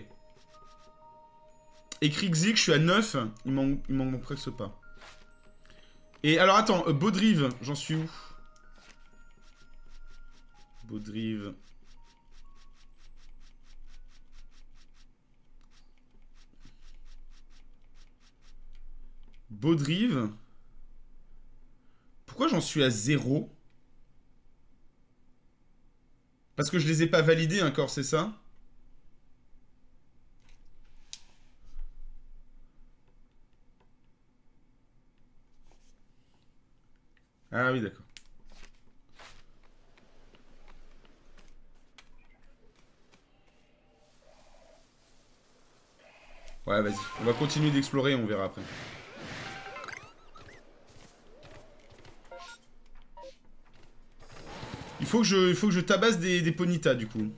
Et Krixik, je suis à 9. Il m'en presque pas. Et alors attends, Baudrive, j'en suis où? Baudrive. Baudrive. Pourquoi j'en suis à 0? Parce que je les ai pas validés encore, c'est ça? Ah oui, d'accord. Ouais, vas-y. On va continuer d'explorer, on verra après. Il faut que je tabasse des Ponyta, du coup.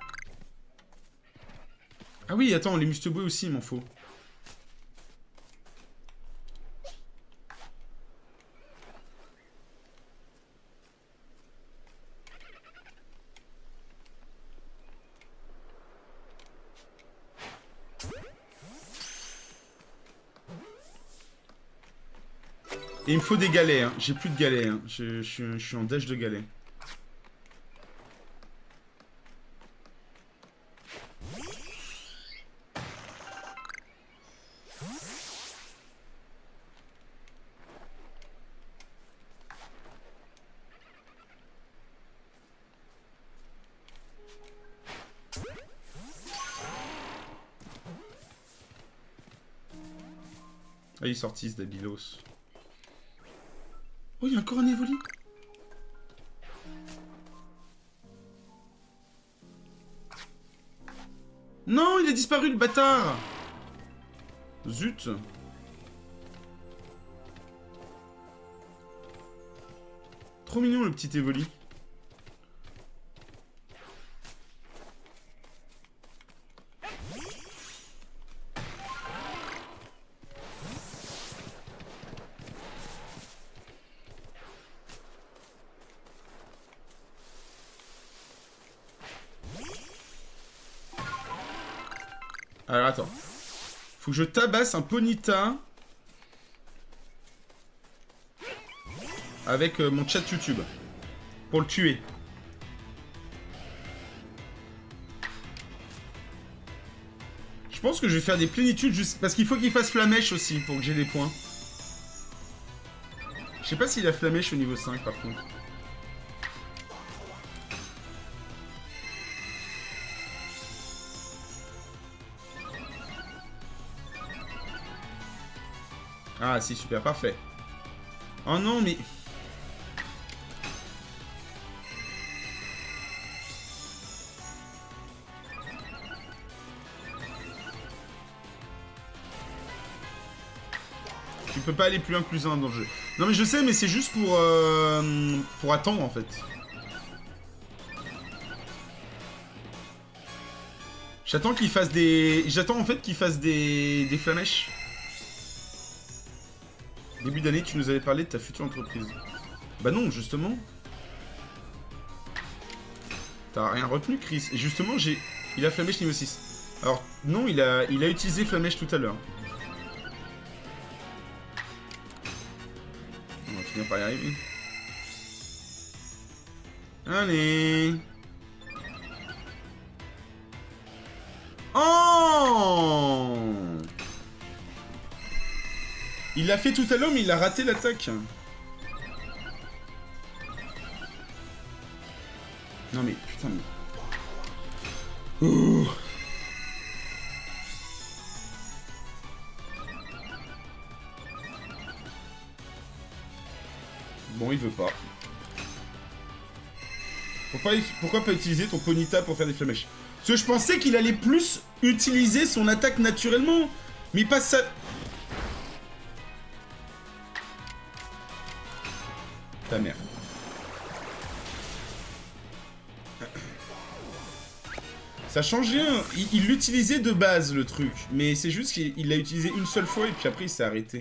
Ah oui, attends, les Musteboués aussi, il m'en faut. Et il me faut des galets, hein. J'ai plus de galets, hein. Je suis en dash de galets. Ah, il est sorti, ce Dabilos. Oh, il y a encore un Evoli. Non, il a disparu, le bâtard. Zut. Trop mignon, le petit Evoli. Alors attends. Faut que je tabasse un Ponyta avec mon chat YouTube pour le tuer. Je pense que je vais faire des plénitudes juste parce qu'il faut qu'il fasse Flamèche aussi pour que j'ai des points. Je sais pas s'il a Flamèche au niveau 5 par contre. Ah si, super, parfait. Oh non, mais... Tu peux pas aller plus 1 plus 1 dans le jeu. Non mais je sais, mais c'est juste pour attendre en fait. J'attends qu'il fasse des... J'attends en fait qu'il fasse des flamèches. Début d'année, tu nous avais parlé de ta future entreprise. Bah non, justement. T'as rien retenu, Chris. Et justement, il a Flamèche niveau 6. Alors, non, il a utilisé Flamèche tout à l'heure. On va finir par y arriver. Allez. Oh! Il l'a fait tout à l'heure, mais il a raté l'attaque. Non mais, putain mais... Ouh. Bon, il veut pas. Pourquoi pas utiliser ton Ponyta pour faire des flamèches? Parce que je pensais qu'il allait plus utiliser son attaque naturellement. Mais pas ça... Ta mère. Ça change rien. Il l'utilisait de base, le truc. Mais c'est juste qu'il l'a utilisé une seule fois et puis après il s'est arrêté.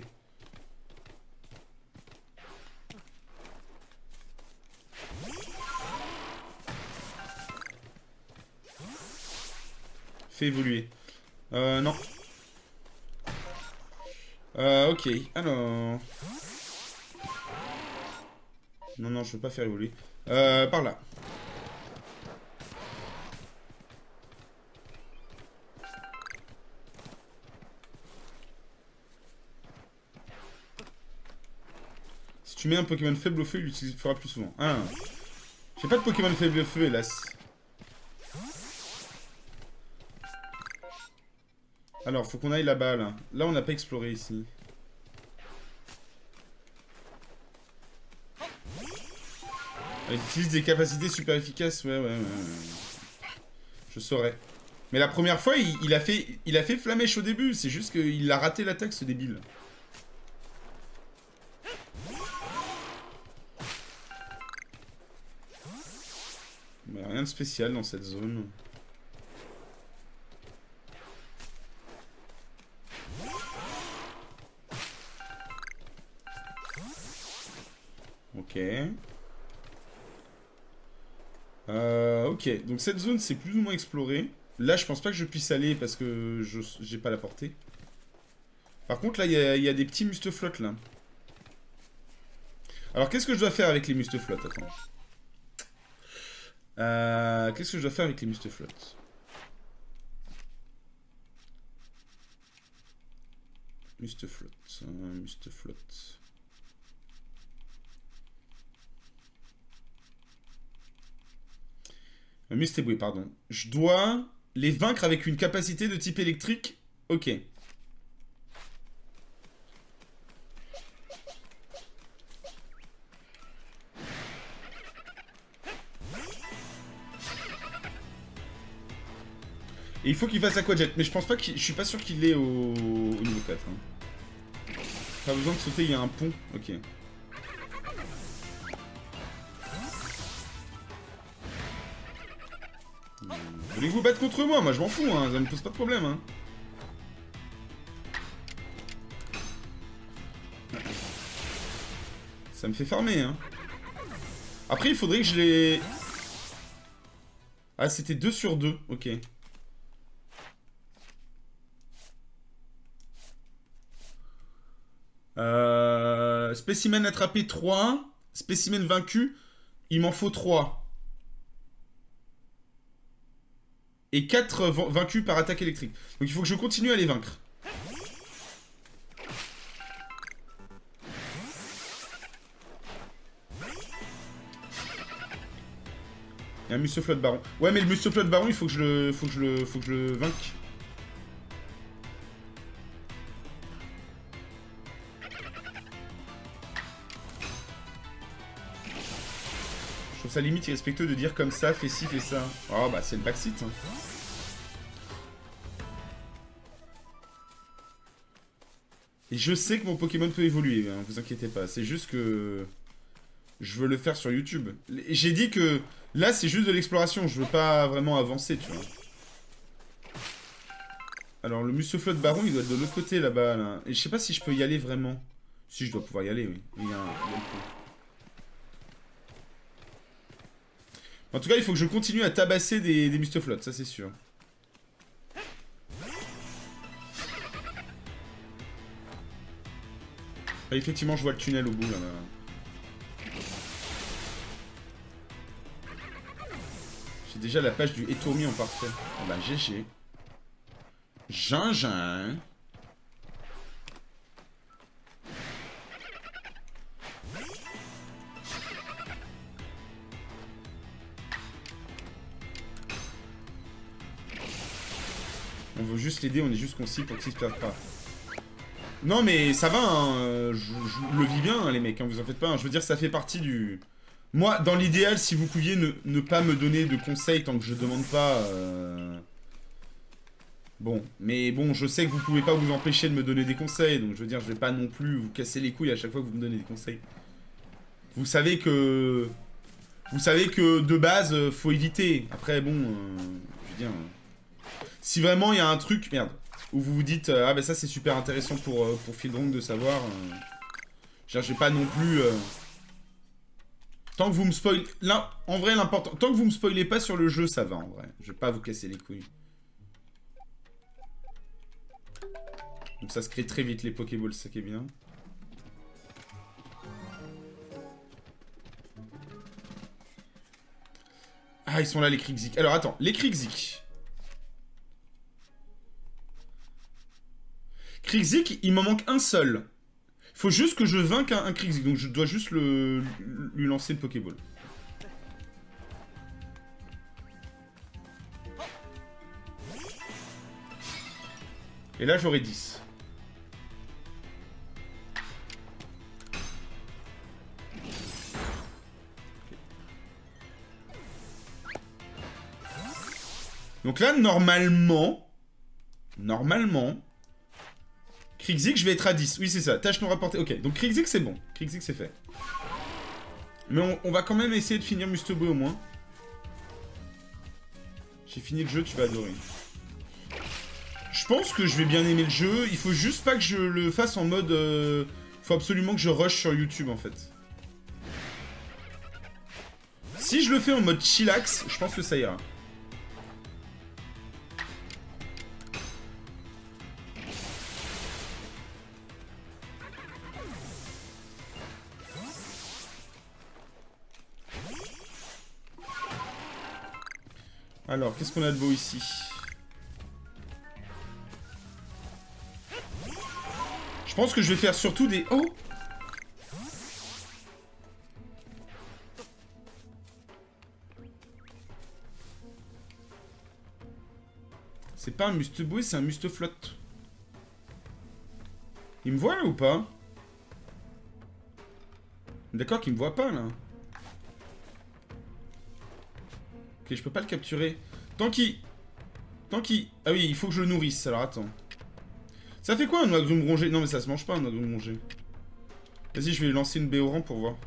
Fait évoluer. Non. Ok. Alors... Non, je veux pas faire évoluer. Par là. Si tu mets un Pokémon faible au feu, il l'utilisera plus souvent. Ah. J'ai pas de Pokémon faible au feu, hélas. Alors, faut qu'on aille là-bas, là. Là, on n'a pas exploré, ici. Il utilise des capacités super efficaces. Ouais. Je saurais. Mais la première fois, il a fait Flamèche au début. C'est juste qu'il a raté l'attaque, ce débile. Mais rien de spécial dans cette zone. Ok. Ok, donc cette zone c'est plus ou moins exploré. Là je pense pas que je puisse aller parce que j'ai pas la portée. Par contre là il y a des petits musteflottes là. Alors qu'est-ce que je dois faire avec les musteflottes? Attends. Qu'est-ce que je dois faire avec les musteflottes? Musteflotte. Mustéboué, pardon. Je dois les vaincre avec une capacité de type électrique. Ok. Et il faut qu'il fasse Aquajet. Mais je pense pas qu'il... Je suis pas sûr qu'il l'ait au niveau 4. Hein. Pas besoin de sauter, il y a un pont. Ok. Voulez-vous vous battre contre moi? Moi je m'en fous, hein. Ça me pose pas de problème. Hein. Ça me fait farmer. Hein. Après il faudrait que je les... Ah c'était 2 sur 2, ok. Spécimen attrapé 3. Spécimen vaincu. Il m'en faut 3. Et 4 vaincus par attaque électrique. Donc il faut que je continue à les vaincre. Il y a un Musteflot Baron. Ouais mais le Musteflot Baron il faut que je le vainque. Je trouve ça limite irrespectueux de dire comme ça, fais ci, fais ça. Oh bah c'est le backseat. Hein. Et je sais que mon Pokémon peut évoluer, hein, vous inquiétez pas. C'est juste que je veux le faire sur YouTube. J'ai dit que là c'est juste de l'exploration, je veux pas vraiment avancer, tu vois. Alors le Musteflot Baron il doit être de l'autre côté là-bas. Là. Et je sais pas si je peux y aller vraiment. Si je dois pouvoir y aller, oui. Il y a le coup. En tout cas, il faut que je continue à tabasser des mustaflottes, ça c'est sûr. Ah, effectivement, je vois le tunnel au bout là. J'ai déjà la page du Etourmi en parfait. Ah bah GG. Gingin. On veut juste l'aider, on est juste concis pour qu'il se perde pas. Non mais ça va, hein, je le vis bien hein, les mecs, hein, vous en faites pas. Hein. Je veux dire, ça fait partie du... Moi, dans l'idéal, si vous pouviez ne pas me donner de conseils tant que je demande pas... Bon, mais bon, je sais que vous pouvez pas vous empêcher de me donner des conseils, donc je veux dire, je vais pas non plus vous casser les couilles à chaque fois que vous me donnez des conseils. Vous savez que de base, faut éviter. Après, bon, je veux dire... Si vraiment il y a un truc, merde, où vous vous dites ah ben ça c'est super intéressant pour Fieldrong de savoir. Je vais pas non plus. Tant que vous me spoilez. Là, en vrai, l'important. Tant que vous me spoilez pas sur le jeu, ça va en vrai. Je vais pas vous casser les couilles. Donc ça se crée très vite les Pokéballs, c'est ça qui est bien. Ah, ils sont là les Krixik. Alors attends, les Krixik. Krixik, il m'en manque un seul. Il faut juste que je vainque un Krixik. Donc je dois juste lui lancer le Pokéball. Et là, j'aurai 10. Donc là, normalement... Krixik, je vais être à 10. Oui, c'est ça. Tâche non rapportée. Ok, donc Krixik, c'est bon. Krixik, c'est fait. Mais on va quand même essayer de finir Mustabo au moins. J'ai fini le jeu, tu vas adorer. Je pense que je vais bien aimer le jeu. Il faut juste pas que je le fasse en mode... faut absolument que je rush sur YouTube, en fait. Si je le fais en mode chillax, je pense que ça ira. Alors, qu'est-ce qu'on a de beau ici? Je pense que je vais faire surtout des... Oh! C'est pas un Mustaboué, c'est un Mustaflotte. Il me voit là ou pas? D'accord qu'il me voit pas là. Ok, je peux pas le capturer. Tant qu'il... Ah oui, il faut que je le nourrisse, alors attends. Ça fait quoi un agrume rongé? Non mais ça se mange pas un agrume rongé. Vas-y, je vais lui lancer une Béoran pour voir.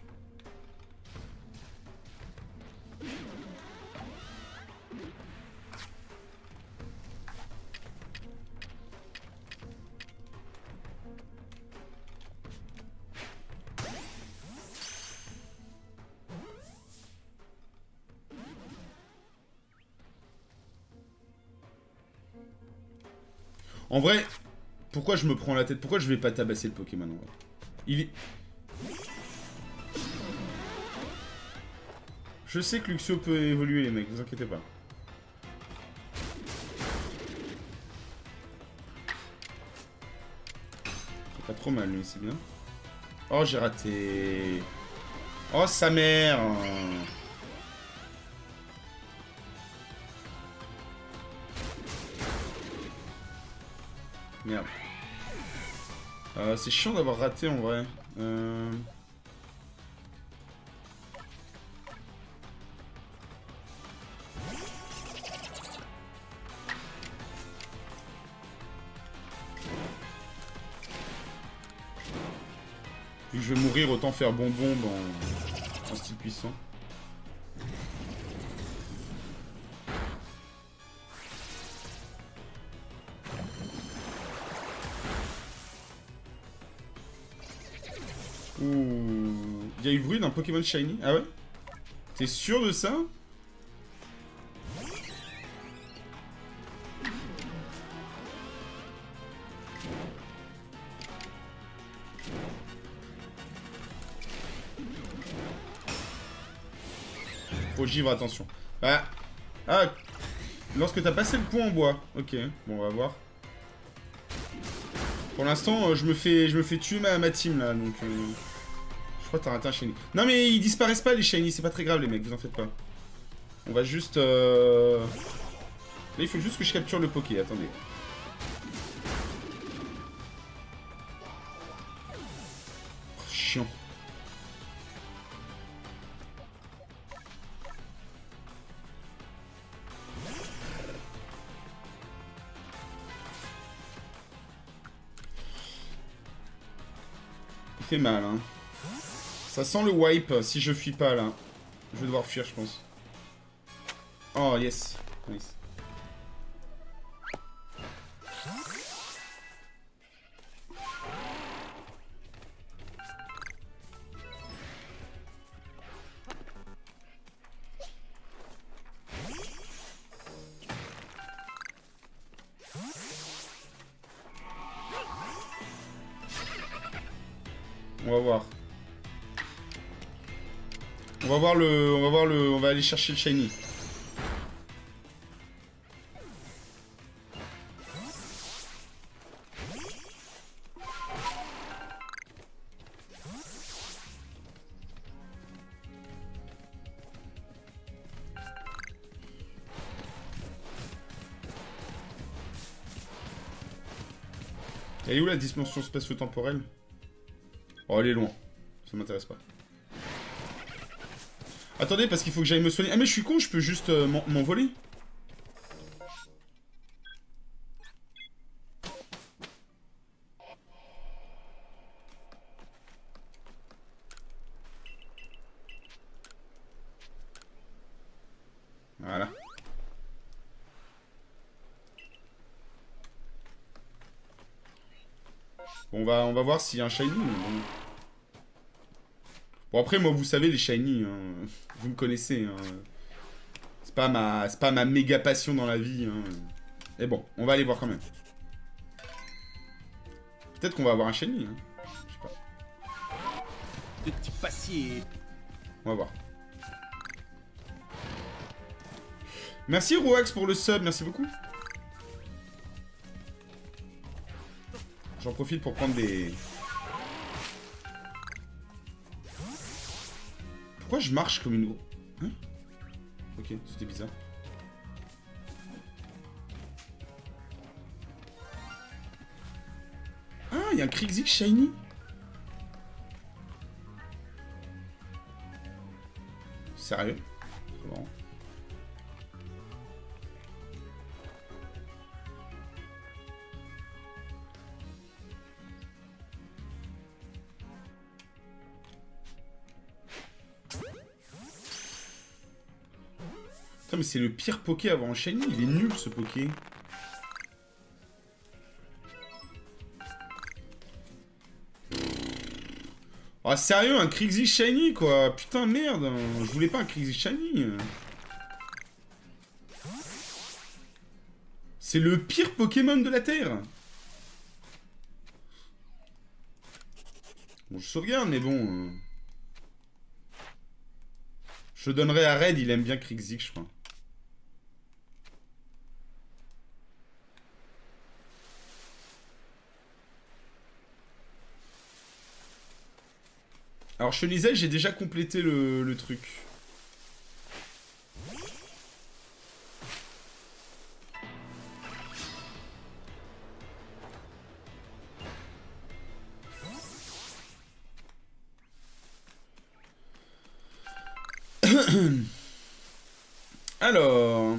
En vrai, pourquoi je me prends la tête? Pourquoi je vais pas tabasser le Pokémon en vrai? Il est... Je sais que Luxio peut évoluer les mecs, vous inquiétez pas. C'est pas trop mal lui, c'est bien. Oh, j'ai raté. Oh, sa mère. Merde. C'est chiant d'avoir raté en vrai. Vu que je vais mourir, autant faire bonbon en style puissant. Ouh. Il y a eu bruit d'un Pokémon Shiny. Ah ouais? T'es sûr de ça? Faut givre, attention. Ah. Ah. Lorsque t'as passé le point en bois. Ok, bon, on va voir. Pour l'instant, je me fais tuer ma team, là, donc... Je crois que t'as raté un shiny. Non, mais ils disparaissent pas, les shiny, c'est pas très grave, les mecs, vous en faites pas. On va juste... Là, il faut juste que je capture le Poké, attendez. Oh, chiant. Il fait mal, hein. Ça sent le wipe si je fuis pas, là. Je vais devoir fuir, je pense. Oh, yes. Nice. On va voir. On va aller chercher le shiny. Elle est où la dimension spatio-temporelle? Oh, elle est loin. Ça m'intéresse pas. Attendez, parce qu'il faut que j'aille me soigner. Ah, mais je suis con, je peux juste m'envoler. Voilà. Bon, on va voir s'il y a un shiny. Bon, après, moi, vous savez, les shiny, hein, vous me connaissez. Hein. C'est pas ma méga passion dans la vie. Hein. Mais bon, on va aller voir quand même. Peut-être qu'on va avoir un shiny. Hein. Je sais pas. Petit passier. On va voir. Merci Roax pour le sub, merci beaucoup. J'en profite pour prendre des... Pourquoi je marche comme une... Hein? Ok, c'était bizarre. Ah, il y a un Krixix shiny. Sérieux? C'est marrant. Putain, mais c'est le pire Poké avant un shiny. Il est nul ce Poké. Ah, sérieux, un Krixix shiny quoi. Putain, merde. Je voulais pas un Krixix shiny. C'est le pire Pokémon de la Terre. Bon, je sauvegarde, mais bon. Je donnerai à Red, il aime bien Krixix, je crois. Alors, Chenizel, j'ai déjà complété le truc. Alors...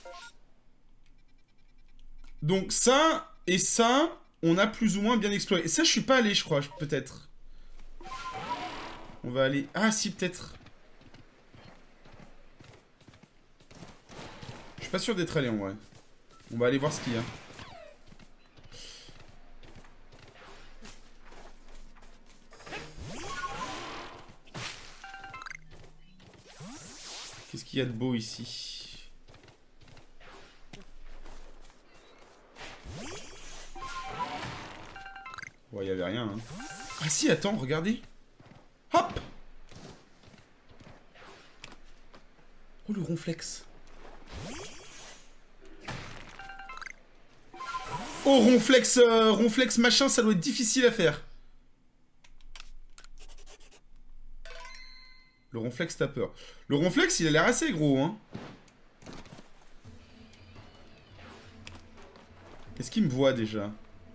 Donc ça et ça, on a plus ou moins bien exploré. Ça, je suis pas allé, je crois, peut-être. On va aller... Ah, si, peut-être. Je suis pas sûr d'être allé, en vrai. On va aller voir ce qu'il y a. Qu'est-ce qu'il y a de beau ici? Ouais, il y avait rien. Hein. Ah si, attends, regardez. Hop! Oh, le ronflex. Oh, ronflex, ronflex machin, ça doit être difficile à faire. Le ronflex, t'as peur. Le ronflex, il a l'air assez gros, hein. Est-ce qu'il me voit déjà?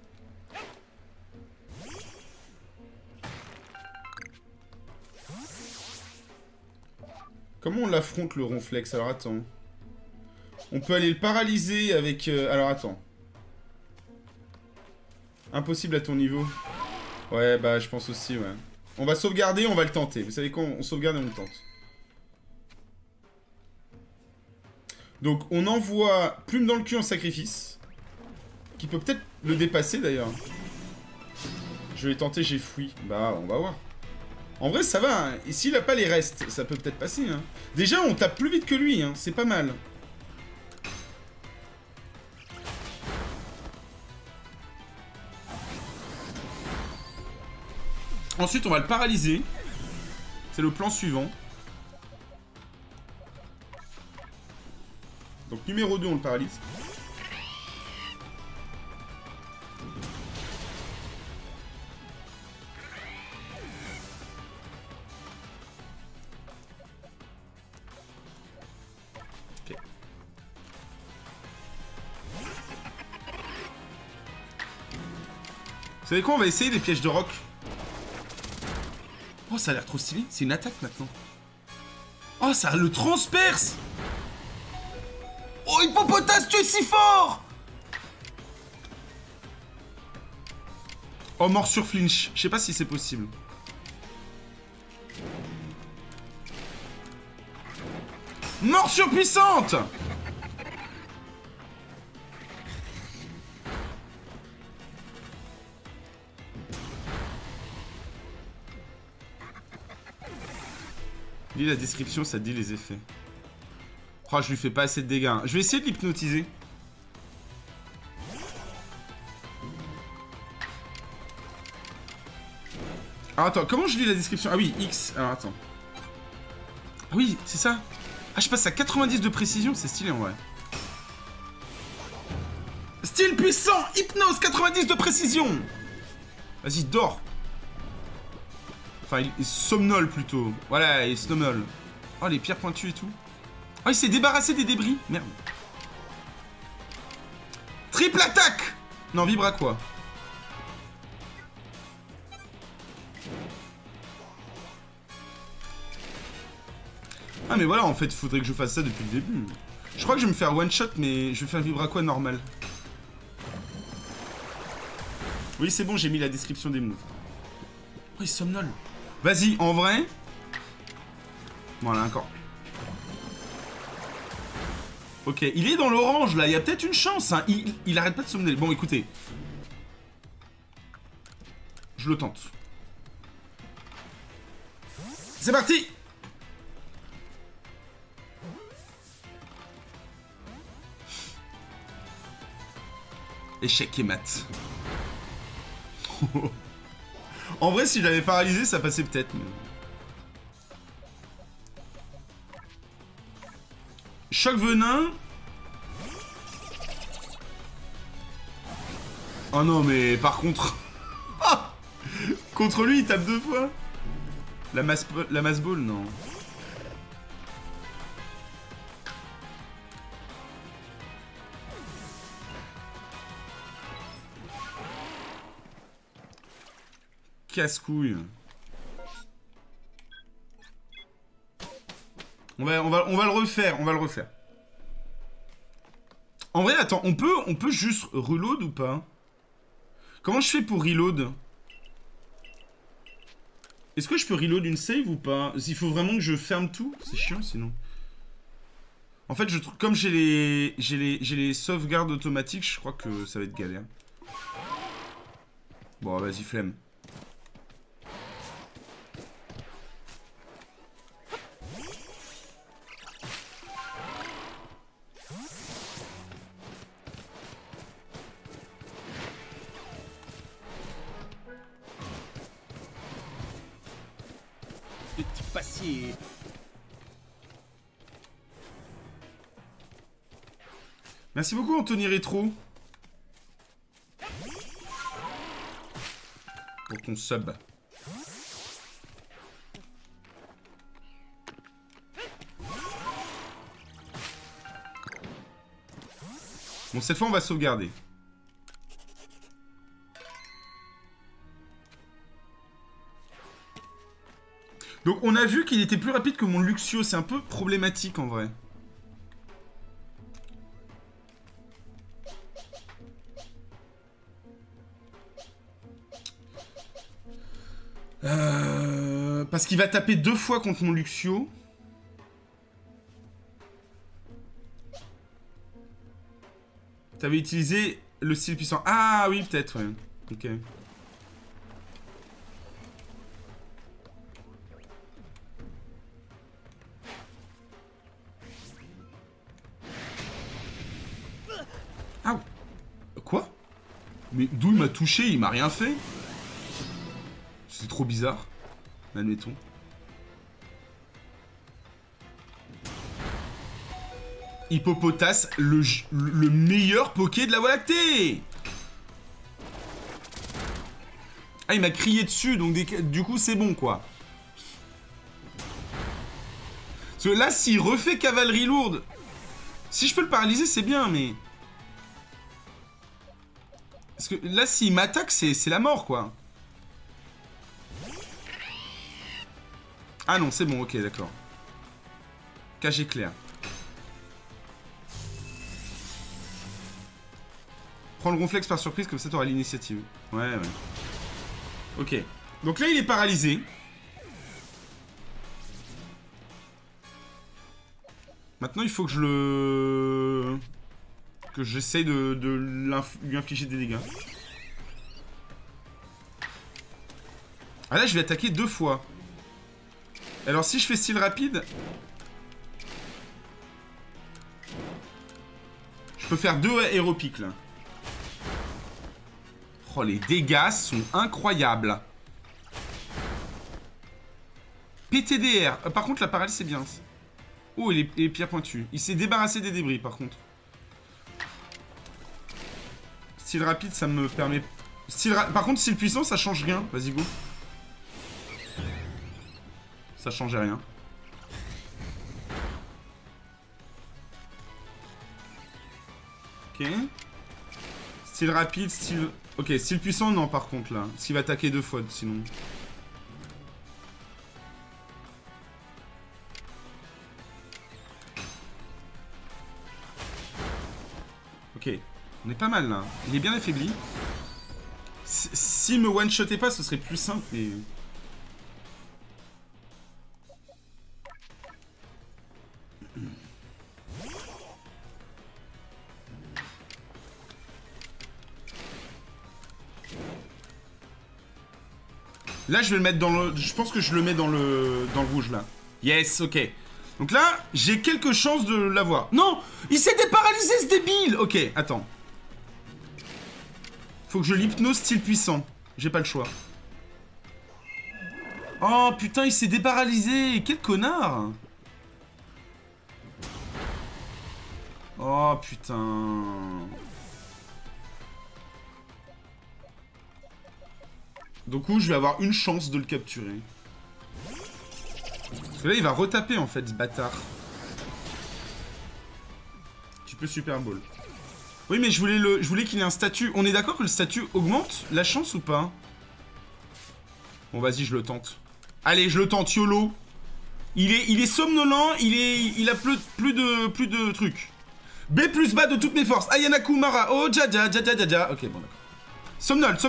Comment on l'affronte, le ronflex? Alors, attends. On peut aller le paralyser avec... Alors, attends. Impossible à ton niveau. Ouais, bah, je pense aussi, ouais. On va sauvegarder, on va le tenter. Vous savez quoi? On sauvegarde et on le tente. Donc, on envoie Plume dans le cul en sacrifice. Qui peut peut-être le dépasser, d'ailleurs. Je vais tenter, j'ai fui. Bah, on va voir. En vrai, ça va. Hein. Et s'il a pas les restes, ça peut peut-être passer. Hein. Déjà, on tape plus vite que lui. Hein. C'est pas mal. Ensuite, on va le paralyser. C'est le plan suivant. Donc, numéro 2, on le paralyse. Ok. Vous savez quoi? On va essayer des pièges de roc. Oh, ça a l'air trop stylé. C'est une attaque maintenant. Oh, ça le transperce. Oh, Hippopotas, tu es si fort. Oh, mort sur flinch. Je sais pas si c'est possible. Mort surpuissante. Lis la description, ça dit les effets. Oh, je lui fais pas assez de dégâts. Je vais essayer de l'hypnotiser. Alors attends, comment je lis la description? Ah oui, X. Alors attends. Ah oui, c'est ça. Ah, je passe à 90 de précision, c'est stylé en vrai. Style puissant, hypnose, 90 de précision. Vas-y, dors. Enfin, il somnole plutôt. Voilà, il somnole. Oh, les pierres pointues et tout. Oh, il s'est débarrassé des débris. Merde. Triple attaque. Non, vibra quoi. Ah, mais voilà, en fait, il faudrait que je fasse ça depuis le début. Je crois que je vais me faire one shot, mais je vais faire vibra quoi normal. Oui, c'est bon, j'ai mis la description des moves. Oh, il somnole. Vas-y, en vrai. Voilà, encore. Ok, il est dans l'orange, là. Il y a peut-être une chance, hein. Il arrête pas de somnoler. Bon, écoutez. Je le tente. C'est parti. Échec et mat. En vrai, si je l'avais paralysé, ça passait peut-être. Mais... Choc venin. Oh non, mais par contre... Contre lui, il tape 2 fois. La masse ball, non. Casse-couille. On va le refaire, on va le refaire. En vrai, attends, on peut juste reload ou pas? Comment je fais pour reload? Est-ce que je peux reload une save ou pas? Il faut vraiment que je ferme tout? C'est chiant sinon. En fait, je trouve comme j'ai les sauvegardes automatiques, je crois que ça va être galère. Bon, vas-y, flemme. passé. Merci beaucoup, Anthony Rétro. Pour ton sub. Bon, cette fois, on va sauvegarder. Donc, on a vu qu'il était plus rapide que mon Luxio. C'est un peu problématique, en vrai. Parce qu'il va taper 2 fois contre mon Luxio. T'avais utilisé le style puissant. Ah oui, peut-être, ouais. Ok. Ah. Quoi? Mais d'où il m'a touché? Il m'a rien fait? C'est trop bizarre. Admettons. Hippopotas, le meilleur Poké de la Voie lactée. Ah, il m'a crié dessus, donc du coup, c'est bon, quoi. Parce que là, s'il refait cavalerie lourde... Si je peux le paralyser, c'est bien, mais... Parce que là, s'il m'attaque, c'est la mort, quoi. Ah non, c'est bon, ok, d'accord. Cage éclair. Prends le ronflex par surprise, comme ça t'auras l'initiative. Ouais, ouais. Ok. Donc là, il est paralysé. Maintenant, il faut que je le... Que j'essaye de lui infliger des dégâts. Ah là, je vais attaquer 2 fois. Alors, si je fais style rapide... Je peux faire 2 héropiques, là. Oh, les dégâts sont incroyables. PTDR. Par contre, la paralysie, c'est bien. Oh, il est pierre pointue. Il s'est débarrassé des débris, par contre. Style rapide, ça me permet... Par contre, style puissant, ça change rien. Vas-y, go. Ça changeait rien. Ok. Style rapide, style... Ok, style puissant, non, par contre, là. Parce qu'il va attaquer 2 fois, sinon. Ok. On est pas mal, là. Il est bien affaibli. S'il me one-shotait pas, ce serait plus simple, mais... Là, je vais le mettre dans le... Je pense que je le mets dans le rouge, là. Yes, ok. Donc là, j'ai quelques chances de l'avoir. Non! Il s'est déparalysé, ce débile! Ok, attends. Faut que je l'hypnose style puissant. J'ai pas le choix. Oh, putain, il s'est déparalysé! Quel connard! Oh, putain... Du coup, je vais avoir une chance de le capturer. Parce que là, il va retaper, en fait, ce bâtard. Tu peux Super Ball. Oui, mais je voulais qu'il ait un statut. On est d'accord que le statut augmente la chance ou pas? Bon, vas-y, je le tente. Allez, je le tente, YOLO. Il est somnolent, il a plus de trucs. B plus bas de toutes mes forces. Ayana Kumara. Oh, Jaja. Ok, bon, d'accord. Somnol.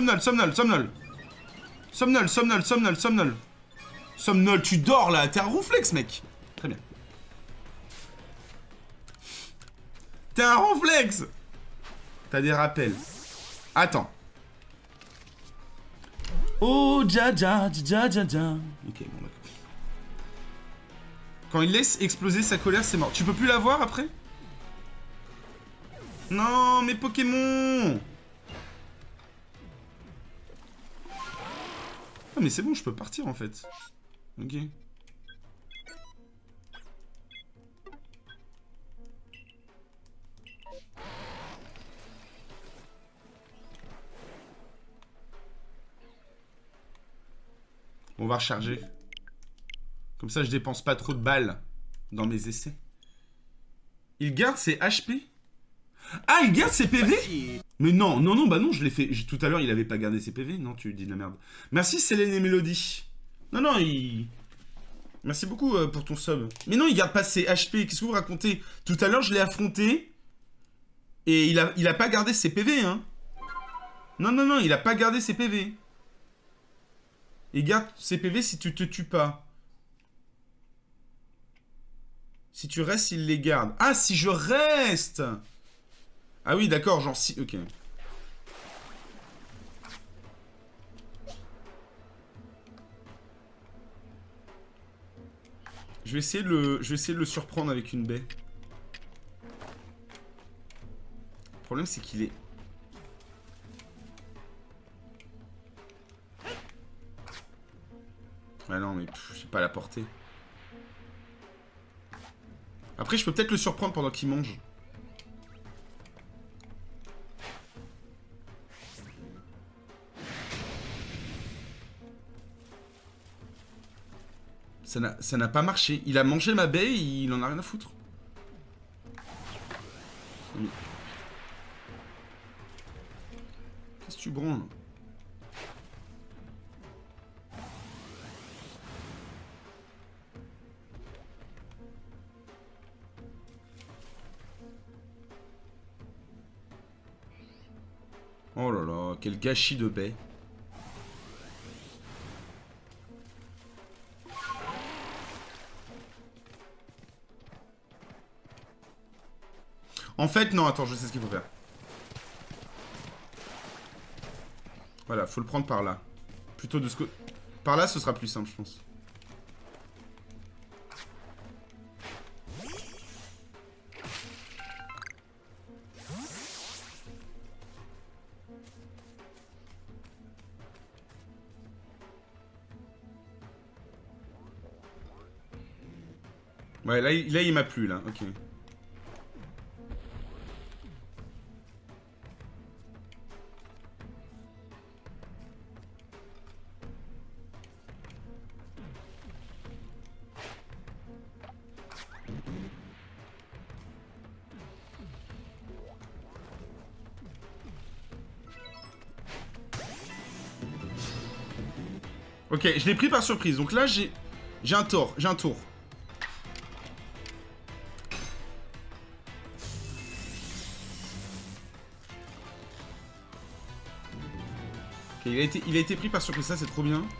Somnol, tu dors là, t'es un ronflex, mec. Très bien. T'es un ronflex. T'as des rappels. Attends. Oh, Jaja. Ok, bon, d'accord. Quand il laisse exploser sa colère, c'est mort. Tu peux plus la voir après? Non, mes Pokémon. Ah, mais c'est bon, je peux partir en fait. Ok. On va recharger. Comme ça, je dépense pas trop de balles dans mes essais. Il garde ses HP? Ah, il garde ses PV? Mais non, non, non, bah non, je l'ai fait. Tout à l'heure, il avait pas gardé ses PV. Non, tu dis de la merde. Merci, Célène et Mélodie. Non, non, il... Merci beaucoup pour ton sub. Mais non, il garde pas ses HP. Qu'est-ce que vous racontez? Tout à l'heure, je l'ai affronté. Et il a pas gardé ses PV, hein. Non, non, non, il a pas gardé ses PV. Il garde ses PV si tu te tues pas. Si tu restes, il les garde. Ah, si je reste! Ah oui, d'accord, genre si... Ok. Je vais essayer de le surprendre avec une baie. Le problème, c'est qu'il est... Ah non, mais j'ai pas la portée. Après, je peux peut-être le surprendre pendant qu'il mange. Ça n'a pas marché. Il a mangé ma baie, il en a rien à foutre. Qu'est-ce que tu branles? Oh là là, quel gâchis de baie. En fait, non, attends, je sais ce qu'il faut faire. Voilà, faut le prendre par là. Plutôt de ce côté. Par là, ce sera plus simple, je pense. Ouais, là il m'a plu, là. Ok. Ok, je l'ai pris par surprise. Donc là, j'ai un tour. J'ai un tour. Ok, il a été pris par surprise. Ça, c'est trop bien.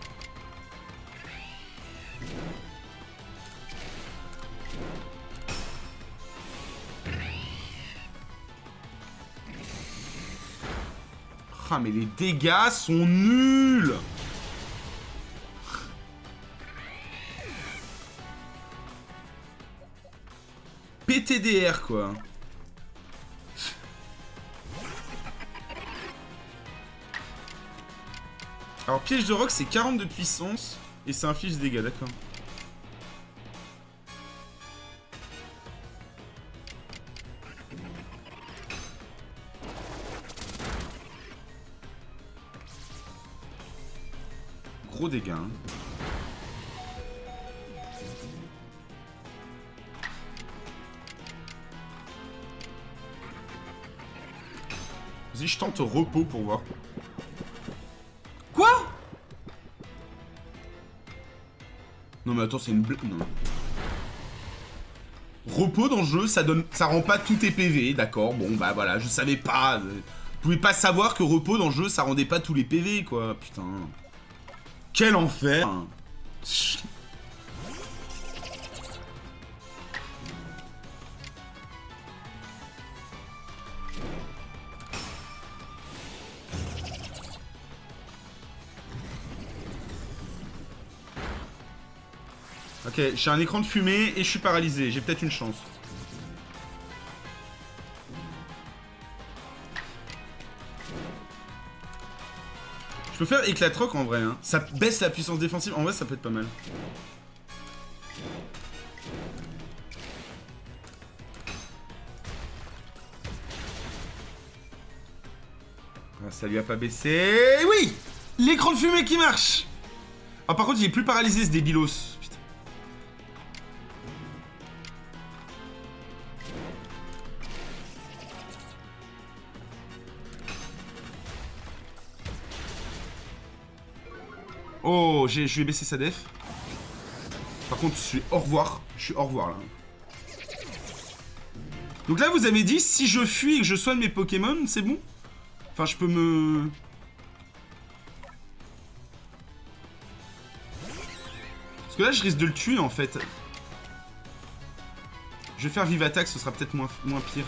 Ah, mais les dégâts sont nuls. PTDR, quoi. Alors, piège de roc, c'est 40 de puissance. Et ça inflige des dégâts, d'accord. Gros dégâts, hein. Vas-y, je tente repos pour voir. Quoi? Non mais attends, c'est une blague. Non. Repos dans le jeu, ça rend pas tous tes PV, d'accord. Bon bah voilà, je savais pas. Vous pouvez pas savoir que repos dans le jeu, ça rendait pas tous les PV, quoi. Putain. Quel enfer. Ok, j'ai un écran de fumée et je suis paralysé. J'ai peut-être une chance. Je peux faire éclat roc en vrai. Hein. Ça baisse la puissance défensive. En vrai, ça peut être pas mal. Ah, ça lui a pas baissé. Oui! L'écran de fumée qui marche! Ah, par contre, il est plus paralysé, ce débilos. Putain. Oh, je lui ai baissé sa def. Par contre, je suis au revoir. Je suis au revoir, là. Donc là, vous avez dit, si je fuis et que je soigne mes Pokémon, c'est bon? Enfin, je peux me... Parce que là, je risque de le tuer, en fait. Je vais faire Vive Attaque, ce sera peut-être moins pire.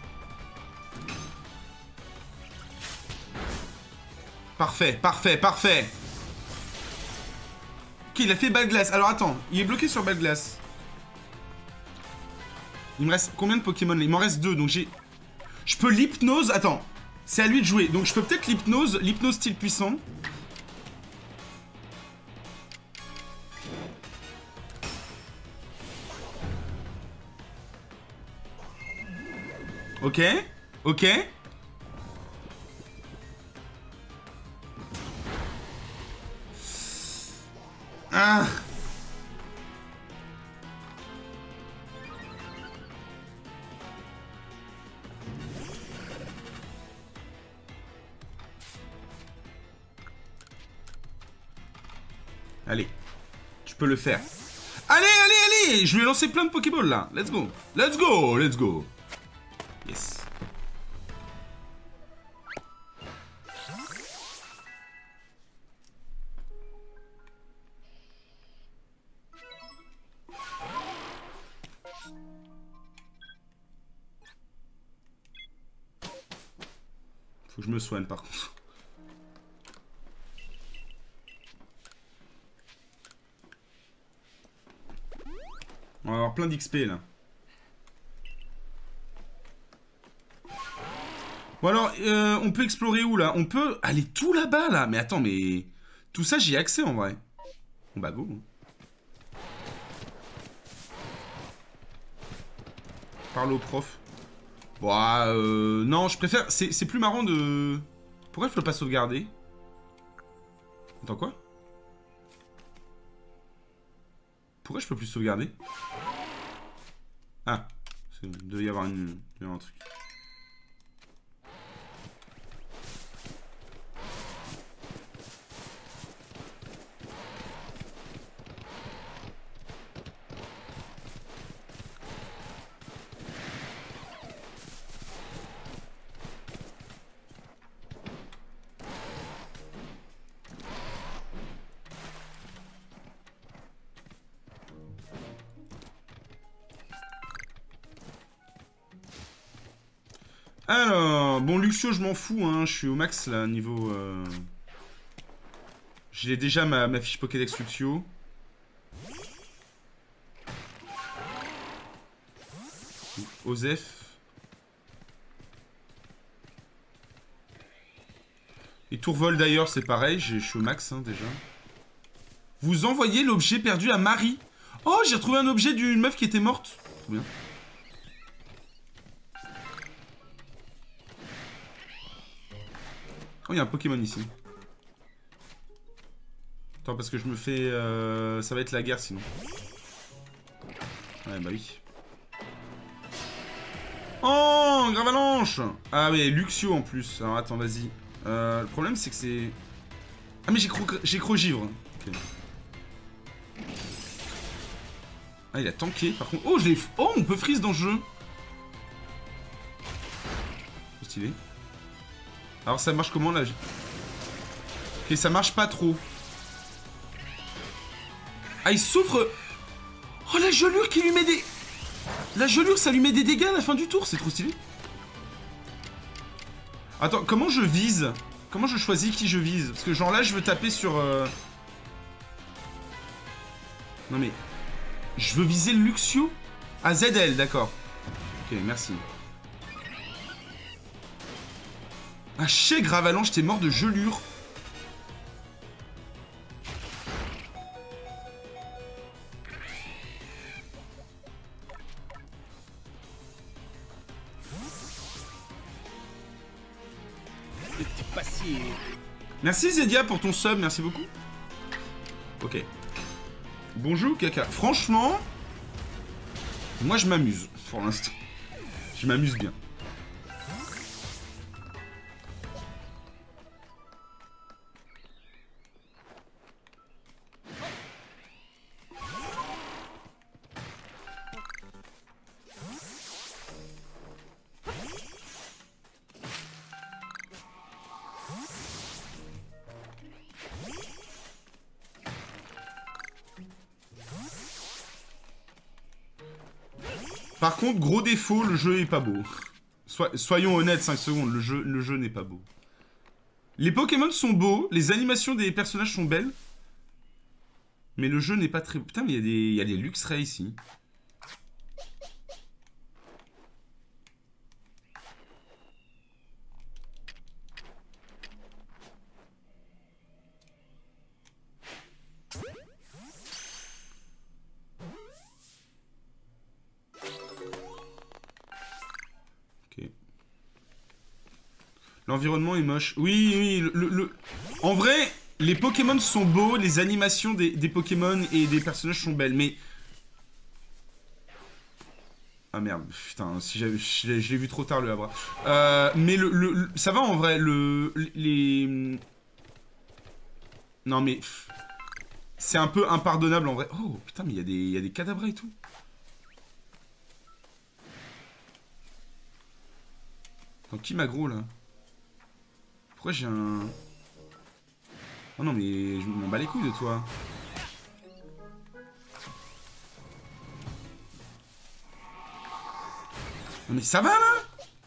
Parfait, parfait, parfait. Ok, il a fait balle glace. Alors, attends, il est bloqué sur balle glace. Il me reste combien de Pokémon là? Il m'en reste 2, donc j'ai... Je peux l'hypnose... Attends, c'est à lui de jouer. Donc je peux peut-être l'hypnose style puissant. Ok, ok. Ah. Allez, tu peux le faire. Allez, allez, allez! Je lui ai lancé plein de Pokéballs là. Let's go. Let's go, let's go. Yes. Faut que je me soigne par contre. On va avoir plein d'XP là. Bon alors, on peut explorer où là? On peut aller tout là-bas là. Mais attends, mais... Tout ça j'y ai accès en vrai. Bon bah go. Parle au prof. Bon, non, je préfère... C'est plus marrant de... Pourquoi je peux pas sauvegarder? Attends, quoi? Pourquoi je peux plus sauvegarder? Ah, il devait y avoir un truc. Alors, bon, Luxio, je m'en fous, hein, je suis au max, là, niveau... J'ai déjà ma fiche Pokédex Luxio. Osef. Et Tourvol, d'ailleurs, c'est pareil, je suis au max, hein, déjà. Vous envoyez l'objet perdu à Marie. Oh, j'ai retrouvé un objet d'une meuf qui était morte. Trop bien. Oh, il y a un Pokémon ici. Attends, parce que je me fais... ça va être la guerre, sinon. Ouais, bah oui. Oh, Gravalanche! Ah ouais, Luxio, en plus. Alors, attends, vas-y. Le problème, c'est que c'est... Ah, mais j'ai Crogivre. Ok. Ah, il a tanké, par contre... Oh, oh, on peut freeze dans le jeu. Trop stylé. Alors ça marche comment là? Ok, ça marche pas trop. Ah, il souffre. Oh, la gelure qui lui met des... La gelure, ça lui met des dégâts à la fin du tour, c'est trop stylé. Attends, comment je vise? Comment je choisis qui je vise? Parce que genre là, je veux taper sur... Non mais... Je veux viser le Luxio? Ah, ZL, d'accord. Ok, merci. Ah, chez Gravalanche, t'es mort de gelure. Le petit passier. Merci Zedia pour ton sub, merci beaucoup. Ok. Bonjour, caca. Franchement, moi je m'amuse pour l'instant. Je m'amuse bien. Par contre, gros défaut, le jeu est pas beau. Soyons honnêtes 5 secondes, le jeu n'est pas beau. Les Pokémon sont beaux, les animations des personnages sont belles. Mais le jeu n'est pas très... Putain, mais il y a des Luxray ici. L'environnement est moche. Oui, oui, En vrai, les Pokémon sont beaux, les animations des Pokémon et des personnages sont belles, mais... Ah merde, putain, si je l'ai vu trop tard le Abra. Mais ça va en vrai, les... Non mais... C'est un peu impardonnable en vrai. Oh putain, mais il y a des cadavres et tout. Attends, qui m'aggro là? Pourquoi j'ai un... Oh non mais je m'en bats les couilles de toi. Non mais ça va là?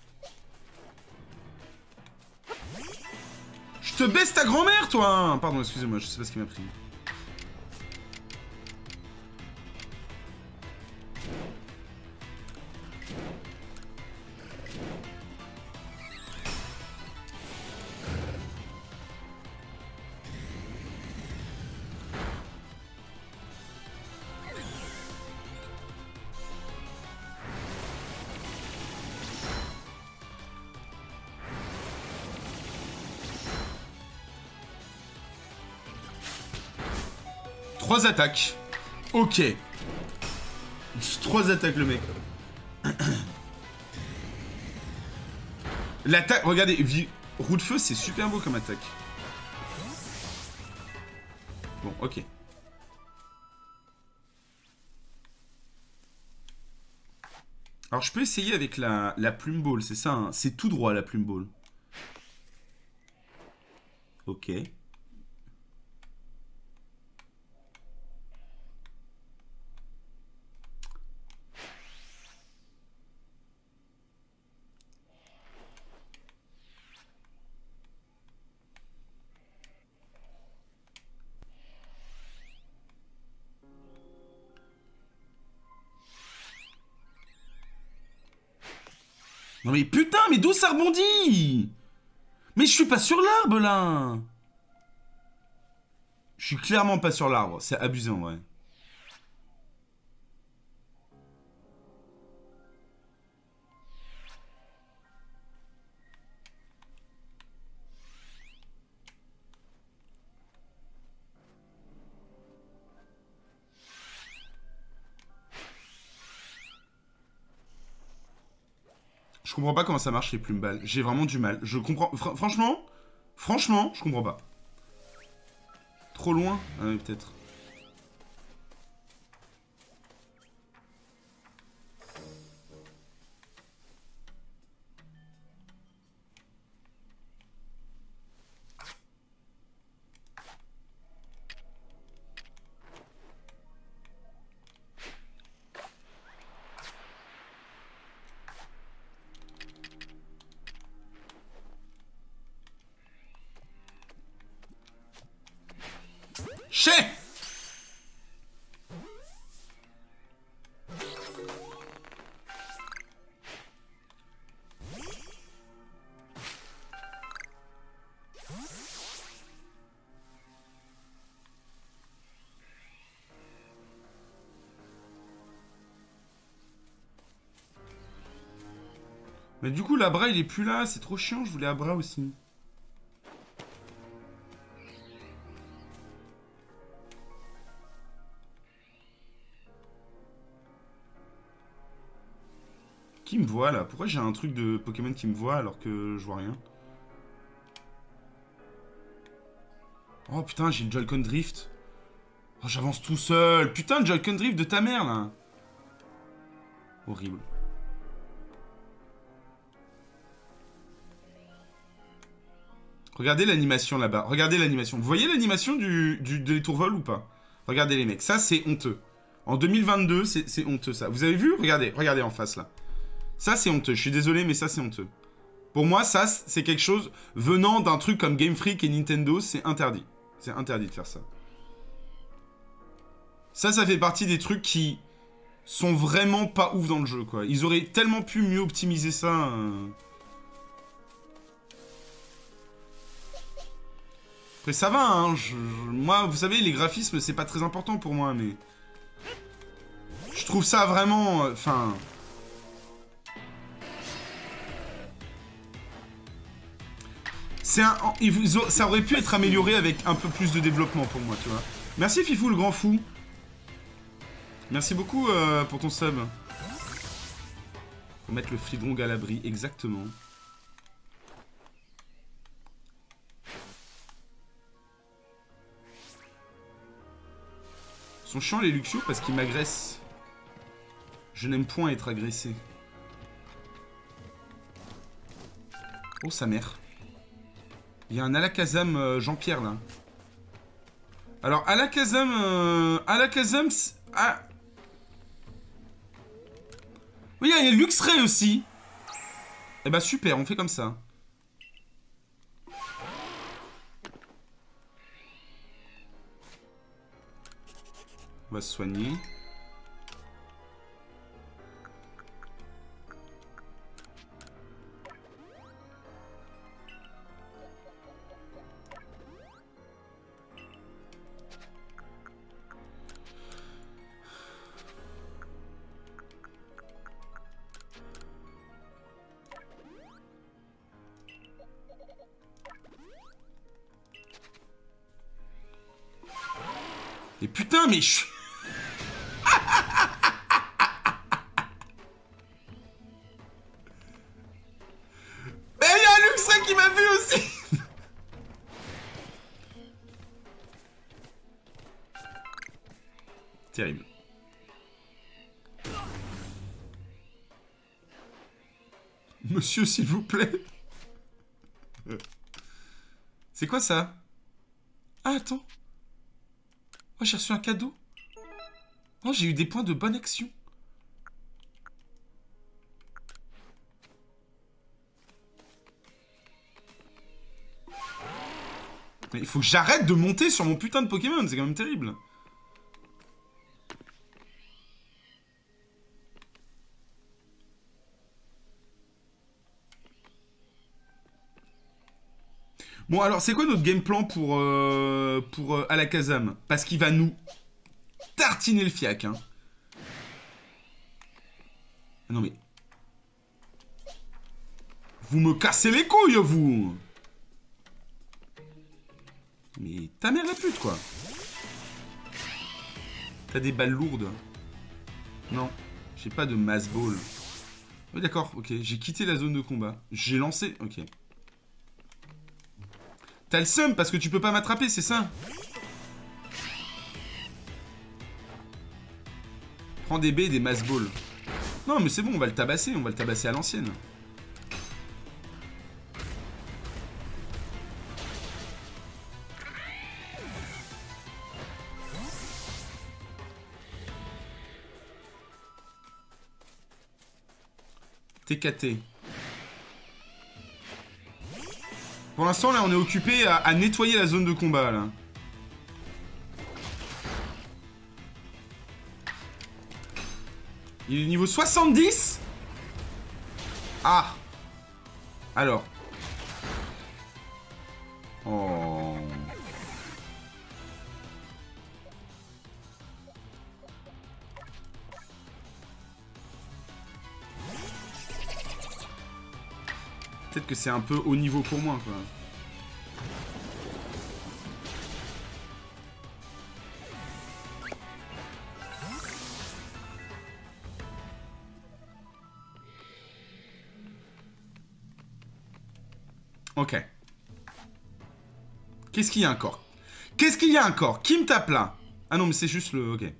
Je te baisse ta grand-mère toi. Pardon, excusez-moi, je sais pas ce qui m'a pris. Trois attaques. Ok. 3 attaques le mec. L'attaque, regardez, roue de feu c'est super beau comme attaque. Bon, ok. Alors je peux essayer avec la plume ball, c'est ça, hein? C'est tout droit la plume ball. Ok. Non mais putain, mais d'où ça rebondit? Mais je suis pas sur l'arbre là. Je suis clairement pas sur l'arbre, c'est abusé en vrai. Je comprends pas comment ça marche les plumes balles. J'ai vraiment du mal. Je comprends... Franchement, je comprends pas. Trop loin? Ah oui, peut-être. Chais! Mais du coup, l'Abra, il est plus là. C'est trop chiant, je voulais Abra aussi. Qui me voit là? Pourquoi j'ai un truc de Pokémon qui me voit alors que je vois rien? Oh putain, j'ai le Joy-Con Drift. Oh, j'avance tout seul. Putain, le Joy-Con Drift de ta mère là. Horrible. Regardez l'animation là-bas. Regardez l'animation. Vous voyez l'animation de l'étourvol ou pas? Regardez les mecs. Ça, c'est honteux. En 2022, c'est honteux ça. Vous avez vu? Regardez. Regardez en face là. Ça, c'est honteux. Je suis désolé, mais ça, c'est honteux. Pour moi, ça, c'est quelque chose venant d'un truc comme Game Freak et Nintendo, c'est interdit. C'est interdit de faire ça. Ça fait partie des trucs qui sont vraiment pas ouf dans le jeu, quoi. Ils auraient tellement pu mieux optimiser ça. Après, ça va, hein. Moi, vous savez, les graphismes, c'est pas très important pour moi, mais... Je trouve ça vraiment... Enfin... Ça aurait pu être amélioré avec un peu plus de développement pour moi, tu vois. Merci Fifou, le grand fou. Merci beaucoup pour ton sub. Faut mettre le Flidrong à l'abri, exactement. Ils sont chiants les Luxio parce qu'ils m'agressent. Je n'aime point être agressé. Oh sa mère. Il y a un Alakazam Jean-Pierre là. Alors Alakazam... Alakazam... Ah... Oui, il y a Luxray aussi. Eh bah super, on fait comme ça. On va se soigner. Et putain, mais je... Mais il y a un Luxray qui m'a vu aussi. Terrible. Monsieur, s'il vous plaît. C'est quoi ça? Ah, attends. Oh, j'ai reçu un cadeau. Oh, j'ai eu des points de bonne action. Mais il faut que j'arrête de monter sur mon putain de Pokémon, c'est quand même terrible. Bon, alors, c'est quoi notre game plan pour Alakazam? Parce qu'il va nous tartiner le fiac, hein. Non, mais... Vous me cassez les couilles, vous! Mais ta mère la pute, quoi. T'as des balles lourdes? Non, j'ai pas de mass ball. Oui, d'accord, ok. J'ai quitté la zone de combat. J'ai lancé... Ok. T'as le seum parce que tu peux pas m'attraper, c'est ça? Prends des baies et des mass balls. Non, mais c'est bon, on va le tabasser à l'ancienne. TKT. Pour l'instant, là, on est occupé à nettoyer la zone de combat, là. Il est niveau 70? Ah. Alors. Oh. Peut-être que c'est un peu haut niveau pour moi, quoi. Ok. Qu'est-ce qu'il y a encore? Qu'est-ce qu'il y a encore? Qui me tape là? Ah non, mais c'est juste le... Ok.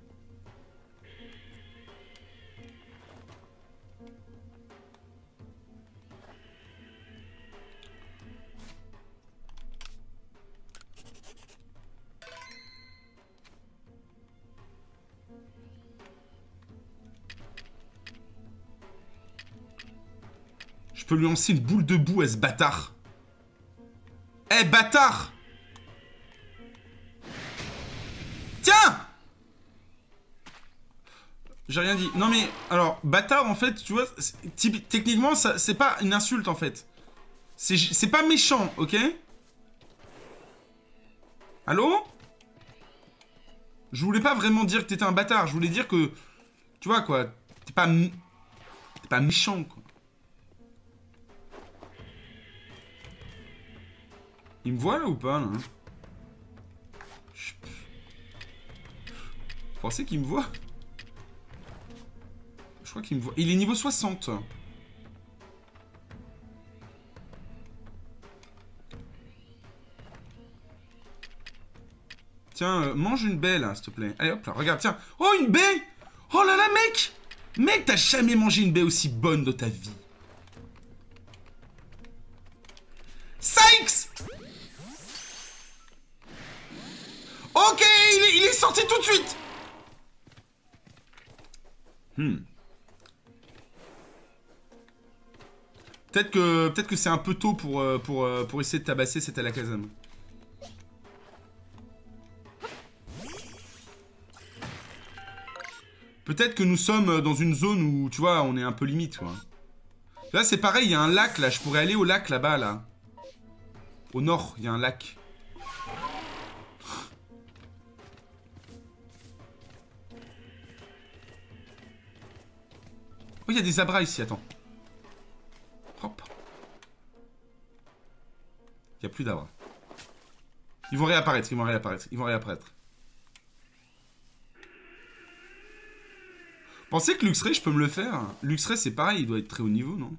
Je peux lui lancer une boule de boue à ce bâtard. Eh, bâtard! Tiens! J'ai rien dit. Non mais, alors, bâtard, en fait, tu vois, techniquement, c'est pas une insulte, en fait. C'est pas méchant, ok? Allô? Je voulais pas vraiment dire que t'étais un bâtard. Je voulais dire que, tu vois, quoi, t'es pas méchant, quoi. Il me voit, là, ou pas, là? Vous pensez qu'il me voit? Je crois qu'il me voit. Il est niveau 60. Tiens, mange une baie, là, s'il te plaît. Allez, hop là, regarde, tiens. Oh, une baie! Oh là là, mec! Mec, t'as jamais mangé une baie aussi bonne de ta vie. Sykes! Ok, il est sorti tout de suite. Peut-être que c'est un peu tôt pour essayer de tabasser cet Alakazam. Peut-être que nous sommes dans une zone où, tu vois, on est un peu limite, quoi. Là, c'est pareil, il y a un lac, là. Je pourrais aller au lac, là-bas, là. Au nord, il y a un lac. Oh, il y a des abras ici, attends. Hop. Il n'y a plus d'abras. Ils vont réapparaître, ils vont réapparaître, ils vont réapparaître. Pensez que Luxray, je peux me le faire? Luxray, c'est pareil, il doit être très haut niveau, non?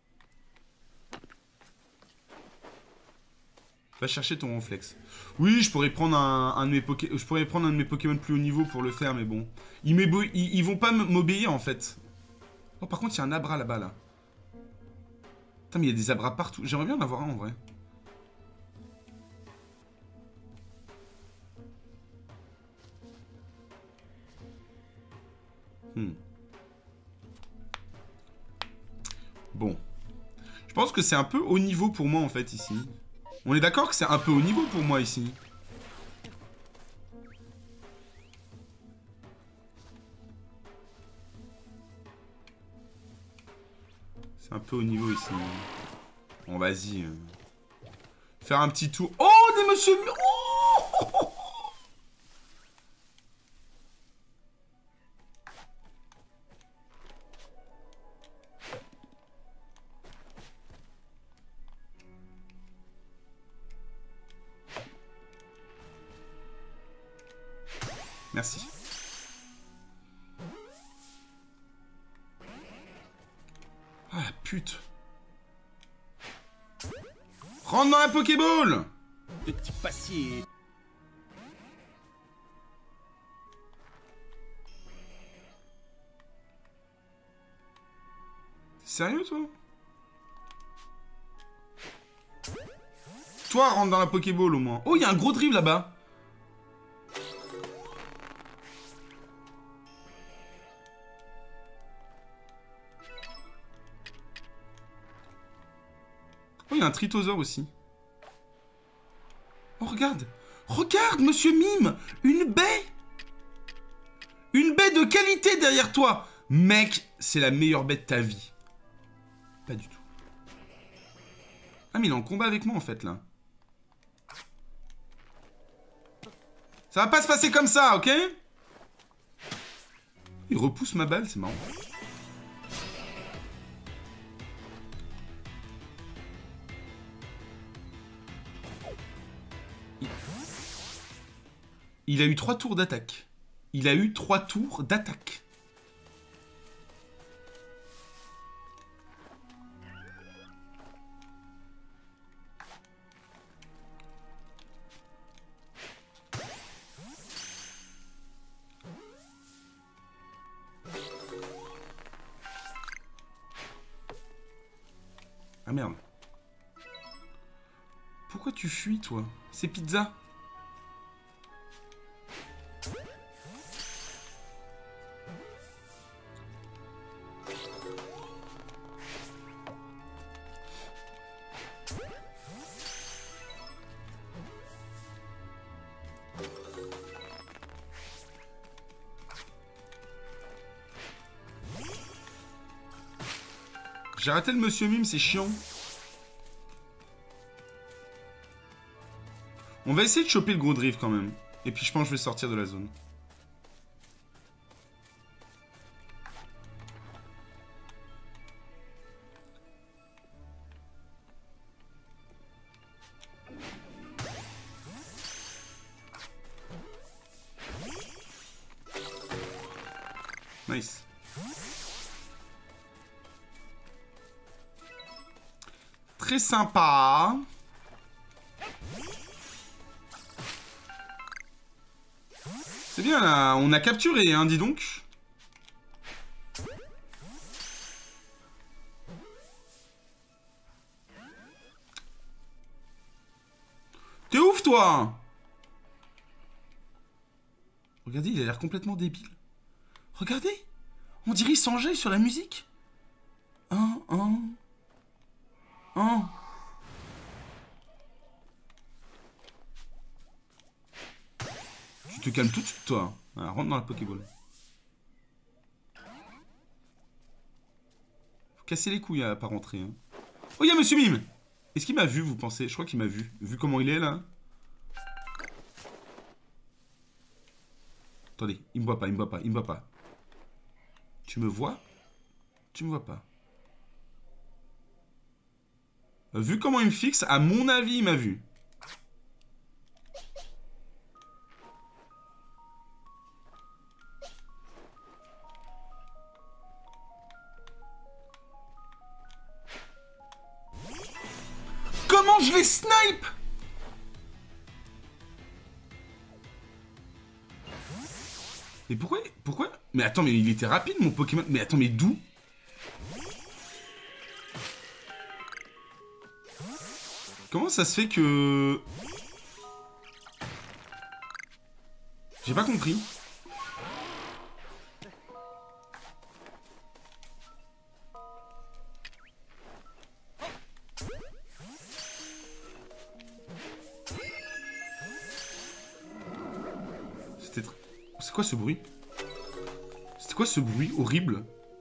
Va chercher ton réflexe. Oui, je pourrais prendre un de mes Pokémon plus haut niveau pour le faire, mais bon. Ils vont pas m'obéir, en fait. Oh, par contre, il y a un abra là-bas, là. Putain, mais il y a des abras partout. J'aimerais bien en avoir un, en vrai. Bon. Je pense que c'est un peu haut niveau pour moi, en fait, ici. On est d'accord que c'est un peu haut niveau pour moi, ici. C'est un peu haut niveau, ici. Bon, vas-y. Faire un petit tour. Oh, des monsieur... Oh merci. Ah, la pute. Rentre dans la Pokéball! Petit passier. Sérieux, toi? Toi, rentre dans la Pokéball, au moins. Oh, il y a un gros drive, là-bas. Oh, il y a un Tritosaur aussi. Oh, regarde. Regarde, monsieur Mime. Une baie. Une baie de qualité derrière toi. Mec, c'est la meilleure baie de ta vie. Pas du tout. Ah, mais il est en combat avec moi, en fait, là. Ça va pas se passer comme ça, ok? Il repousse ma balle, c'est marrant. Il a eu 3 tours d'attaque. Il a eu 3 tours d'attaque. Ah merde. Pourquoi tu fuis, toi? C'est pizza. J'ai raté le monsieur mime, c'est chiant. On va essayer de choper le gros drift quand même. Et puis je pense que je vais sortir de la zone. Nice. Très sympa. C'est bien là, on a capturé, hein, dis donc. T'es ouf, toi! Regardez, il a l'air complètement débile. Regardez! On dirait il s'enjaille sur la musique. Un. Tu te calmes tout de suite, toi. Ah, rentre dans la Pokéball. Faut casser les couilles à pas rentrer. Hein. Oh, il y a Monsieur Mime! Est-ce qu'il m'a vu, vous pensez? Je crois qu'il m'a vu. Vu comment il est, là. Attendez, il me voit pas, il me voit pas, il me voit pas. Tu me vois? Tu me vois pas. Vu comment il me fixe, à mon avis, il m'a vu. Comment je les snipe? Mais pourquoi? Mais attends, mais il était rapide mon Pokémon. Mais attends, mais d'où? Comment ça se fait que... J'ai pas compris. C'était... C'est quoi ce bruit? C'était quoi ce bruit horrible?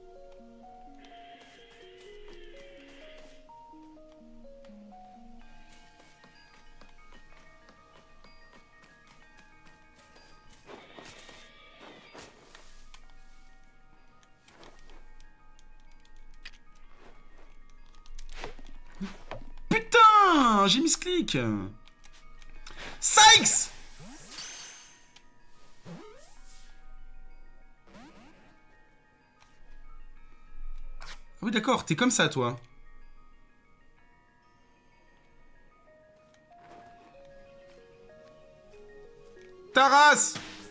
Putain! J'ai mis ce clic! Sykes! Ah oui, d'accord, t'es comme ça, toi. Taras!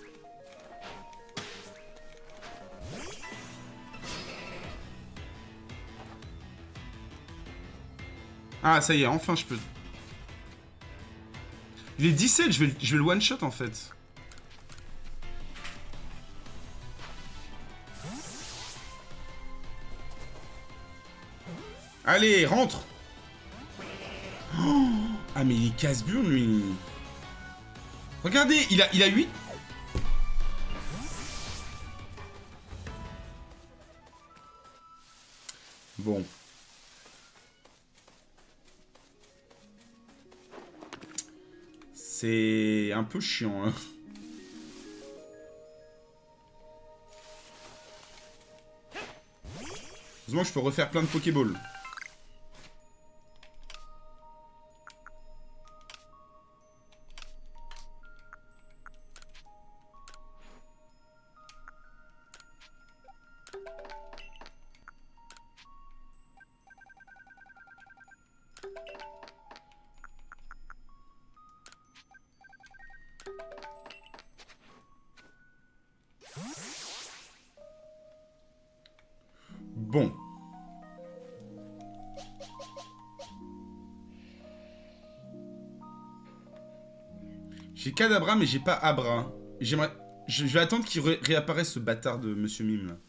Ah, ça y est, enfin, je peux... Il est 17, je vais le one-shot, en fait. Allez, rentre! Oh, ah, mais il est casse-burne, lui. Regardez, il a 8. Bon. C'est un peu chiant, hein. Heureusement que je peux refaire plein de Pokéballs. Bon. J'ai Kadabra, mais j'ai pas Abra. J'aimerais... Je vais attendre qu'il réapparaisse, ce bâtard de Monsieur Mime, là.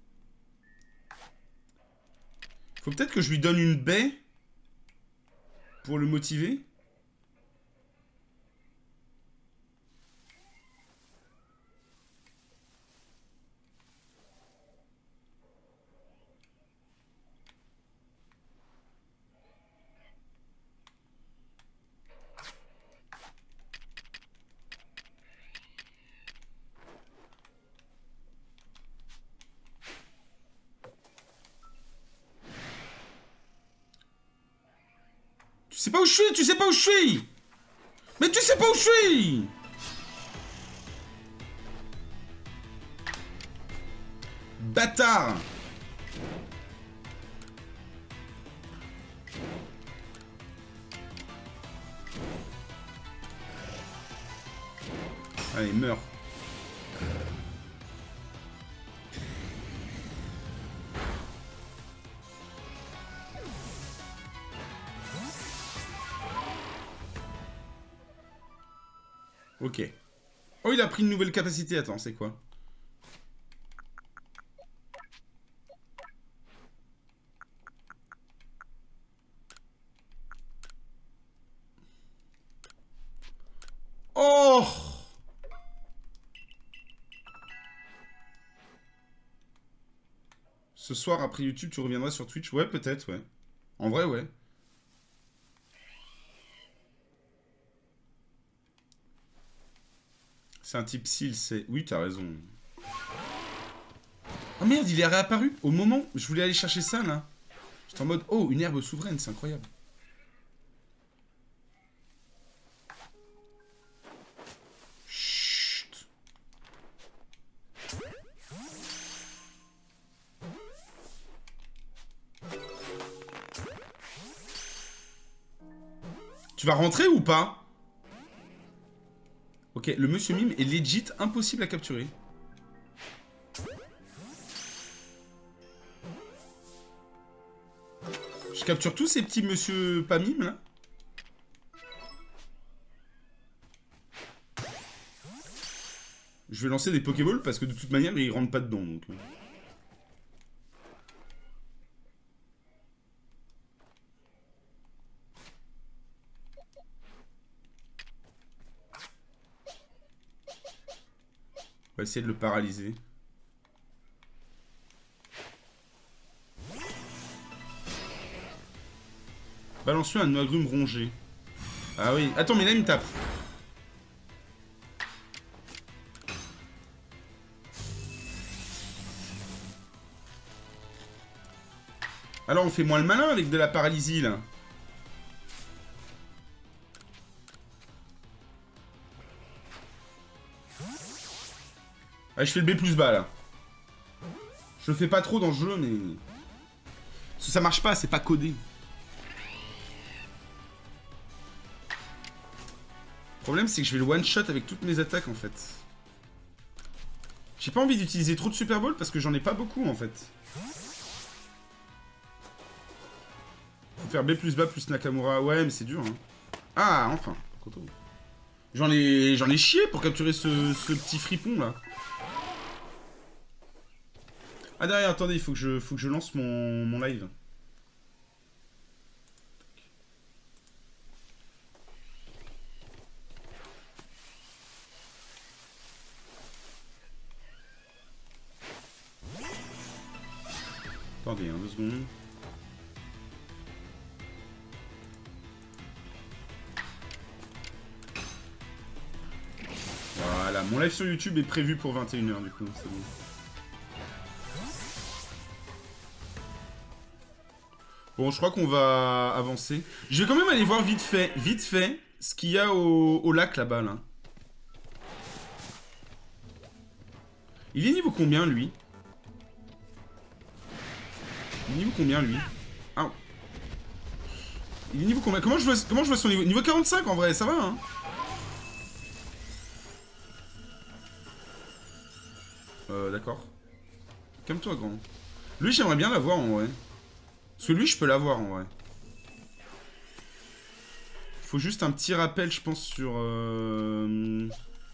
Faut peut-être que je lui donne une baie pour le motiver. Tu sais pas où je suis, tu sais pas où je suis. Mais tu sais pas où je suis. Bâtard. Allez, meurs. Ok. Oh, il a pris une nouvelle capacité. Attends, c'est quoi? Oh! Ce soir, après YouTube, tu reviendras sur Twitch? Ouais, peut-être, ouais. En vrai, ouais. C'est un type SEAL, c'est... Oui, t'as raison. Oh merde, il est réapparu au moment où je voulais aller chercher ça, là. J'étais en mode, oh, une herbe souveraine, c'est incroyable. Chut. Tu vas rentrer ou pas? Ok, le Monsieur Mime est legit impossible à capturer. Je capture tous ces petits Monsieur pas Mime, là. Je vais lancer des Pokéballs parce que de toute manière, ils rentrent pas dedans, donc... On va essayer de le paralyser. Balance-lui un agrume rongé. Ah oui. Attends, mais là, il me tape. Alors, on fait moins le malin avec de la paralysie, là. Ah, je fais le B plus bas, là. Je le fais pas trop dans le jeu, mais... Parce que ça marche pas, c'est pas codé. Le problème, c'est que je vais le one-shot avec toutes mes attaques, en fait. J'ai pas envie d'utiliser trop de Super Ball parce que j'en ai pas beaucoup, en fait. Faut faire B plus bas plus Nakamura. Ouais, mais c'est dur, hein. Ah, enfin. J'en ai chié pour capturer ce petit fripon, là. Ah, derrière, attendez, il faut que je lance mon live. Attendez, hein, 2 secondes. Voilà, mon live sur YouTube est prévu pour 21 h du coup, c'est bon. Bon, je crois qu'on va avancer. Je vais quand même aller voir vite fait, ce qu'il y a au lac là-bas, là. Il est niveau combien, lui? Il est niveau combien, lui? Ah. Il est niveau combien? Comment je vois son niveau? Niveau 45, en vrai, ça va, hein? D'accord. Calme-toi, grand. Lui, j'aimerais bien l'avoir, en vrai. Parce que lui, je peux l'avoir, en vrai. Faut juste un petit rappel, je pense, sur... Ouais.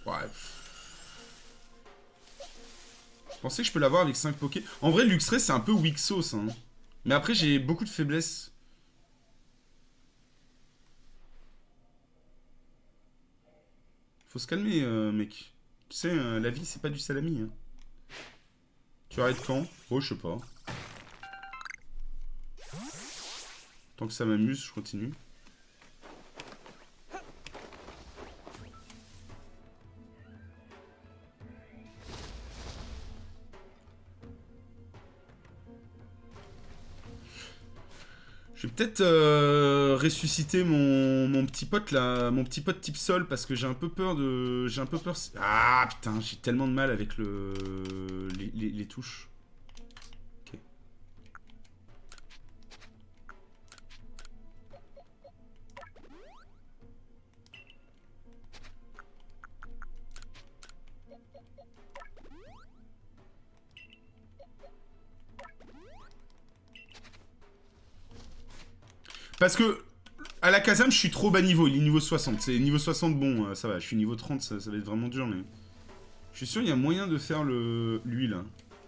Je pensais que je peux l'avoir avec 5 Poké. En vrai, Luxray, c'est un peu weak sauce. Hein. Mais après, j'ai beaucoup de faiblesses. Faut se calmer, mec. Tu sais, la vie, c'est pas du salami. Hein. Tu arrêtes quand? Oh, je sais pas. Tant que ça m'amuse, je continue. Je vais peut-être ressusciter mon petit pote là, mon petit pote type sol parce que j'ai un peu peur de... J'ai un peu peur... Ah putain, j'ai tellement de mal avec les touches. Ok. Parce que à la Kazam, je suis trop bas niveau, il est niveau 60. C'est niveau 60, bon, ça va, je suis niveau 30, ça va être vraiment dur, mais... Je suis sûr qu'il y a moyen de faire lui, là.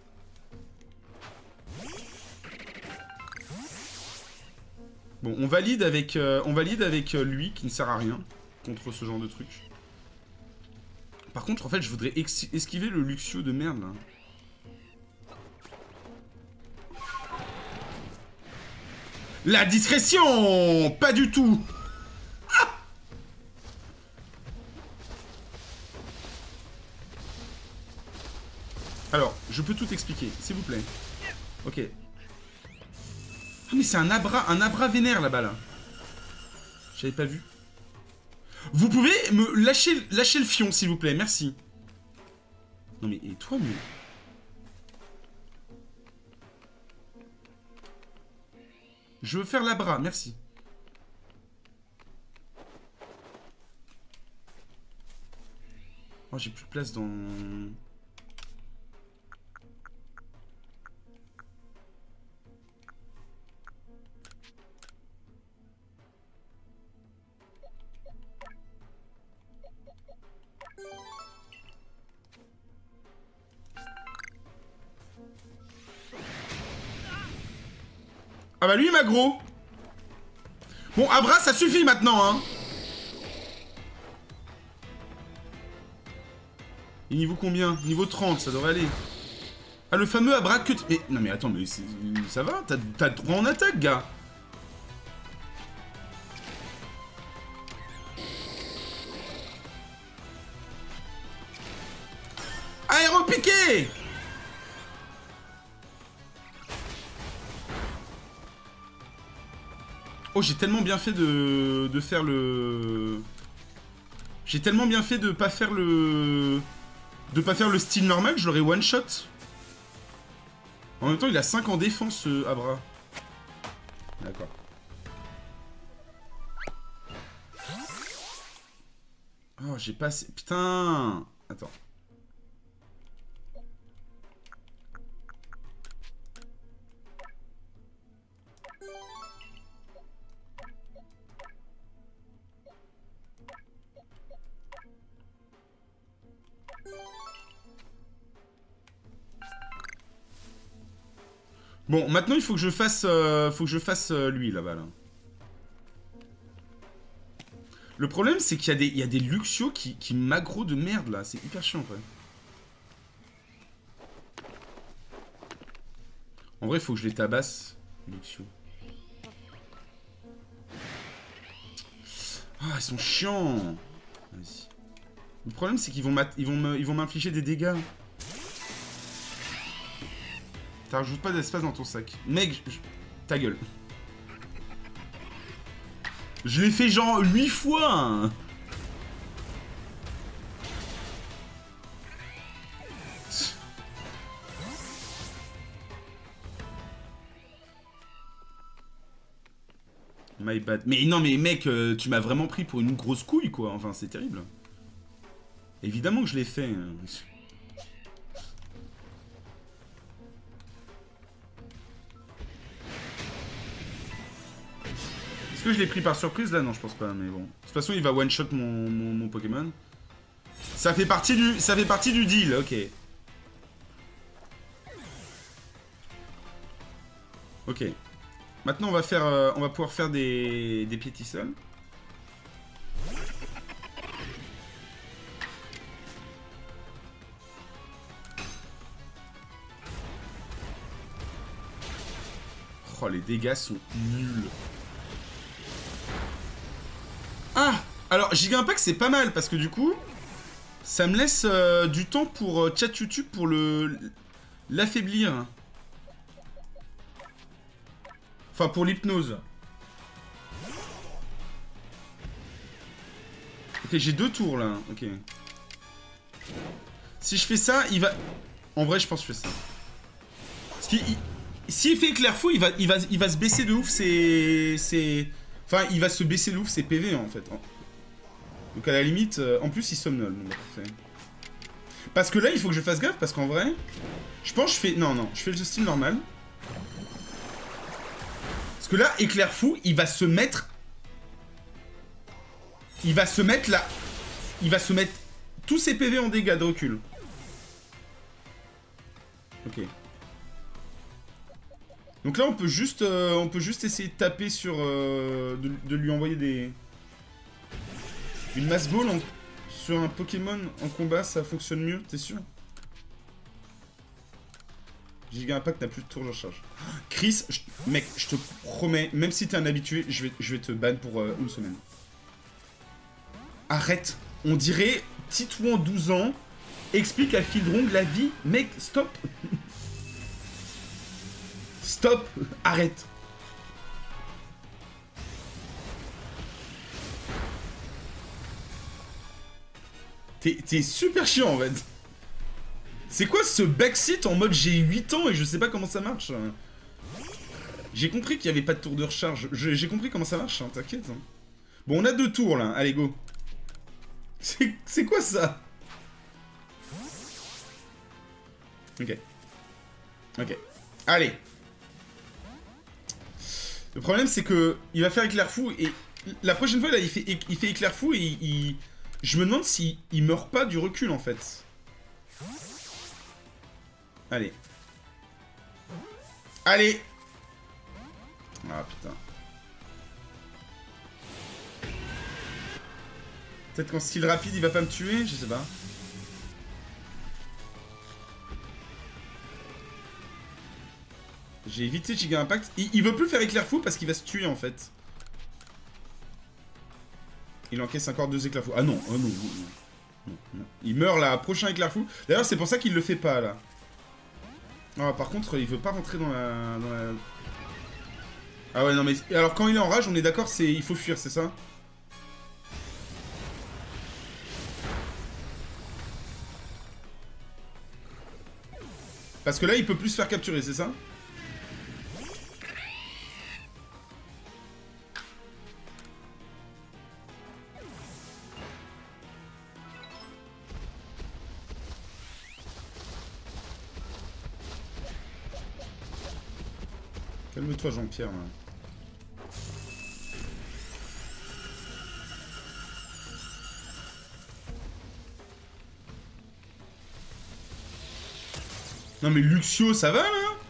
Bon, on valide avec lui, qui ne sert à rien, contre ce genre de truc. Par contre, en fait, je voudrais esquiver le Luxio de merde, là. La discrétion! Pas du tout! Ah! Alors, je peux tout expliquer, s'il vous plaît. Ok. Ah, mais c'est un abra vénère, là-bas, là. J'avais pas vu. Vous pouvez me lâcher le fion, s'il vous plaît, merci. Non, mais, et toi, mais... Je veux faire l'abra, merci. Oh, j'ai plus de place dans... Ah bah lui, il m'a gros. Bon, Abra, ça suffit maintenant, hein. Et niveau combien? Niveau 30, ça devrait aller. Ah, le fameux Abra que... Mais, non mais attends, mais ça va? T'as droit en attaque, gars. Aéropiqué! Oh, j'ai tellement bien fait de faire le... J'ai tellement bien fait de pas faire le... De pas faire le style normal, je l'aurais one shot. En même temps, il a 5 en défense, ce Abra. D'accord. Oh, j'ai pas assez... Putain! Attends. Bon, maintenant il faut que je fasse, lui là-bas. Là. Le problème, c'est qu'il y a des Luxio qui m'aggro de merde là. C'est hyper chiant, quoi. En vrai, il faut que je les tabasse, Luxio. Ah, ils sont chiants. Vas-y. Le problème, c'est qu'ils vont m'infliger des dégâts. Ça rajoute pas d'espace dans ton sac. Mec, ta gueule. Je l'ai fait genre 8 fois. Hein. My bad. Mais non, mais mec, tu m'as vraiment pris pour une grosse couille, quoi. Enfin, c'est terrible. Évidemment que je l'ai fait. Hein. que je l'ai pris par surprise là? Non, je pense pas, mais bon. De toute façon, il va one-shot mon Pokémon. Ça fait partie du deal, ok. Ok. Maintenant, on va pouvoir faire des piétissoles. Oh, les dégâts sont nuls. Ah! Alors, Giga Impact, c'est pas mal, parce que du coup, ça me laisse du temps pour chat YouTube pour l'affaiblir. Enfin, pour l'hypnose. Ok, j'ai 2 tours, là. Ok. Si je fais ça, il va... En vrai, je pense que je fais ça. Parce qu'il... S'il fait éclair fou, il va se baisser de ouf ses... Enfin, il va se baisser de ouf ses PV, en fait. Donc, à la limite... En plus, il somnole. Donc, parfait. Parce que là, il faut que je fasse gaffe, parce qu'en vrai... Je pense que je fais... Non, je fais le style normal. Parce que là, éclair fou, il va se mettre... Il va se mettre là... Il va se mettre tous ses PV en dégâts de recul. Ok. Donc là, on peut juste essayer de taper sur... de lui envoyer des... Une mass ball sur un Pokémon en combat, ça fonctionne mieux, t'es sûr? Giga Impact n'a plus de tour de recharge. Chris, mec, je te promets, même si t'es un habitué, je vais te ban pour une semaine. Arrête. On dirait Titouan 12 ans explique à Fildrong la vie. Mec, stop. Stop. Arrête. T'es super chiant en fait. C'est quoi ce backseat en mode j'ai 8 ans et je sais pas comment ça marche? J'ai compris qu'il y avait pas de tour de recharge. J'ai compris comment ça marche, hein, t'inquiète. Hein. Bon, on a 2 tours là. Allez, go. C'est quoi ça? Ok. Ok. Allez. Le problème c'est que il va faire éclair fou et la prochaine fois là il fait éclair fou et je me demande s'il meurt pas du recul en fait. Allez. Allez. Ah putain. Peut-être qu'en style rapide il va pas me tuer, je sais pas. J'ai évité Giga Impact. Il veut plus faire éclair fou parce qu'il va se tuer en fait. Il encaisse encore 2 éclairs fous. Ah non, oh non, non, non, non. Il meurt là, prochain éclair fou. D'ailleurs c'est pour ça qu'il le fait pas là. Ah par contre il veut pas rentrer dans la... Ah ouais non mais... Alors quand il est en rage on est d'accord c'est... Il faut fuir c'est ça? Parce que là il peut plus se faire capturer c'est ça? Calme-toi Jean-Pierre. Non mais Luxio, ça va là?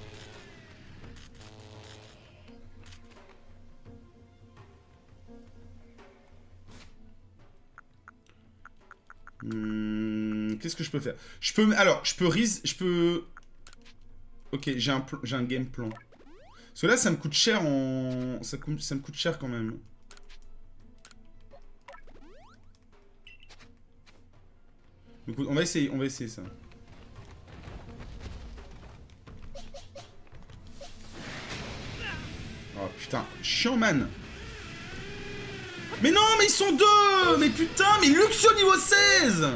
Qu'est-ce que je peux faire? Je peux... Alors, je peux... Ok, j'ai un game plan. Parce que là, ça me coûte cher en... Ça me coûte cher quand même. Donc, on va essayer ça. Oh putain, chiant man. Mais non, mais ils sont 2. Mais putain, mais Luxio niveau 16.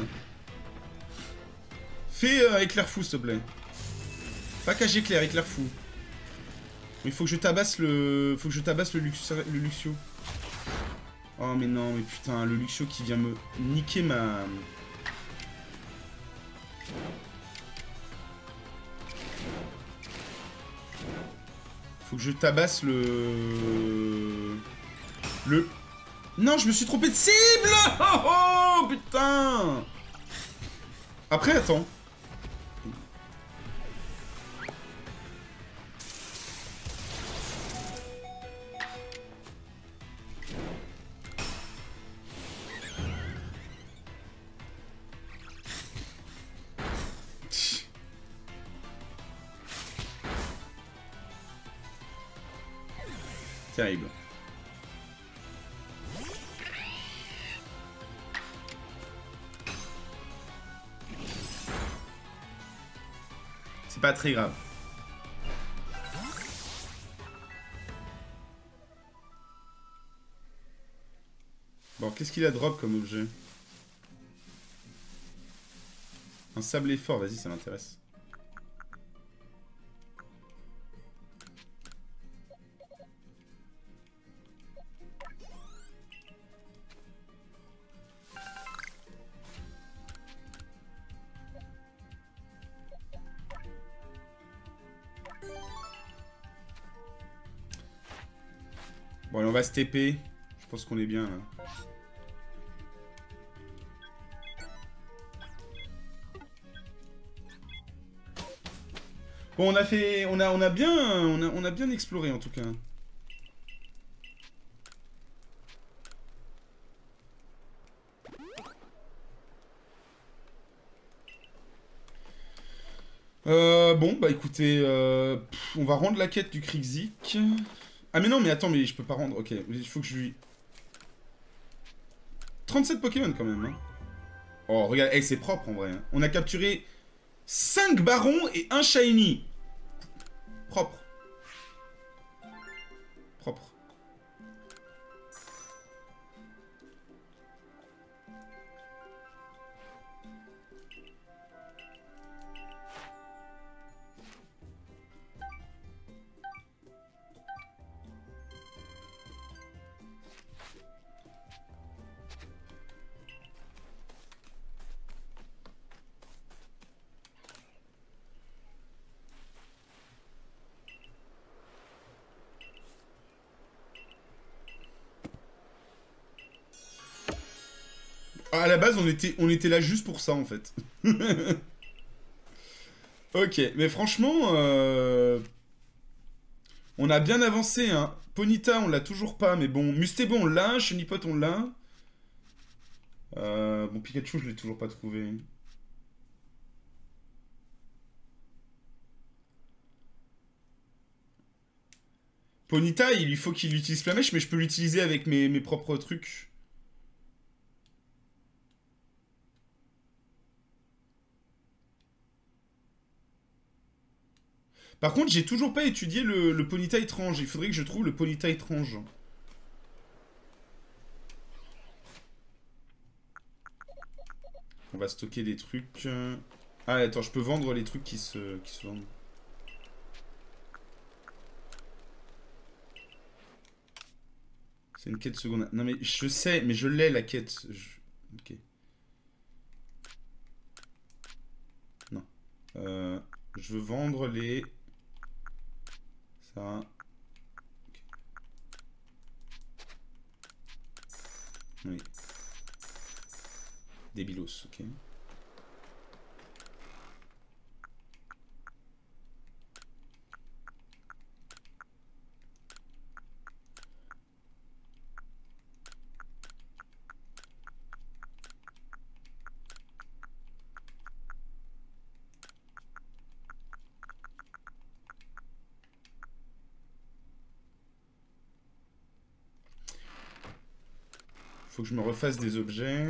Fais éclair fou s'il te plaît. Pas cage éclair, éclair fou. Il faut que je tabasse le... Faut que je tabasse le Luxio. Oh mais non, mais putain, le Luxio qui vient me niquer ma... Faut que je tabasse le... Le... Non, je me suis trompé de cible. Oh, putain. Après, attends. Terrible. C'est pas très grave. Bon, qu'est-ce qu'il a drop comme objet? Un sablé fort, vas-y, ça m'intéresse. Bon, allez, on va se TP. Je pense qu'on est bien, là. Bon, on a fait... On a bien exploré, en tout cas. Bon, bah écoutez, on va rendre la quête du Krixik. Ah mais non, mais attends, mais je peux pas rendre... Ok, il faut que je lui... 37 Pokémon quand même, hein. Oh, regarde, hey, c'est propre en vrai. Hein. On a capturé 5 barons et 1 shiny. Propre. Propre. À la base, on était là juste pour ça, en fait. Ok, mais franchement, on a bien avancé, hein. Ponyta, on l'a toujours pas, mais bon. Mustebo, on l'a. Chenipot, on l'a. Bon, Pikachu, je l'ai toujours pas trouvé. Ponyta, il faut qu'il utilise Flamèche, mais je peux l'utiliser avec mes propres trucs. Par contre, j'ai toujours pas étudié le Ponyta étrange. Il faudrait que je trouve le Ponyta étrange. On va stocker des trucs. Ah, attends, je peux vendre les trucs qui se vendent. C'est une quête secondaire. Non mais je sais, mais je l'ai la quête. Ok. Non. Je veux vendre les... Ça. Okay. Oui. Débilos, ok. Faut que je me refasse des objets.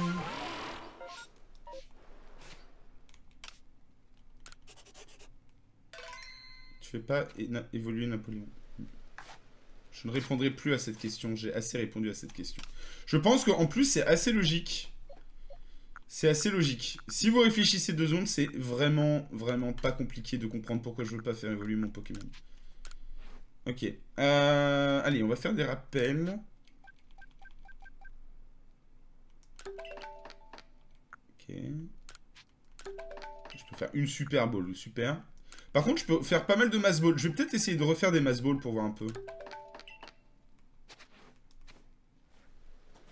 Tu fais pas évoluer Napoléon. Je ne répondrai plus à cette question. J'ai assez répondu à cette question. Je pense qu'en plus, c'est assez logique. C'est assez logique. Si vous réfléchissez 2 secondes, c'est vraiment, vraiment pas compliqué de comprendre pourquoi je veux pas faire évoluer mon Pokémon. Ok. Allez, on va faire des rappels. Ok. Je peux faire une Super Ball. Super. Par contre, je peux faire pas mal de Mass Ball. Je vais peut-être essayer de refaire des Mass Ball pour voir un peu.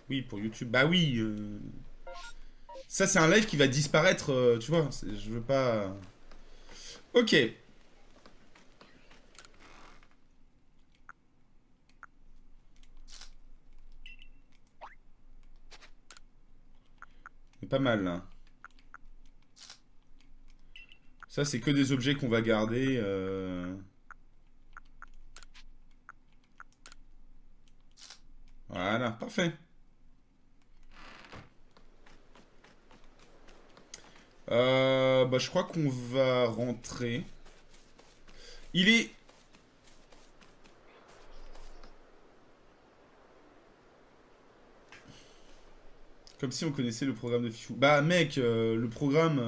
Oui, pour YouTube. Bah oui. Ça, c'est un live qui va disparaître, tu vois. Je veux pas... Ok. C'est pas mal, là. Ça, c'est que des objets qu'on va garder. Voilà, parfait. Bah, je crois qu'on va rentrer. Il est... Comme si on connaissait le programme de Fifou. Bah, mec, le programme...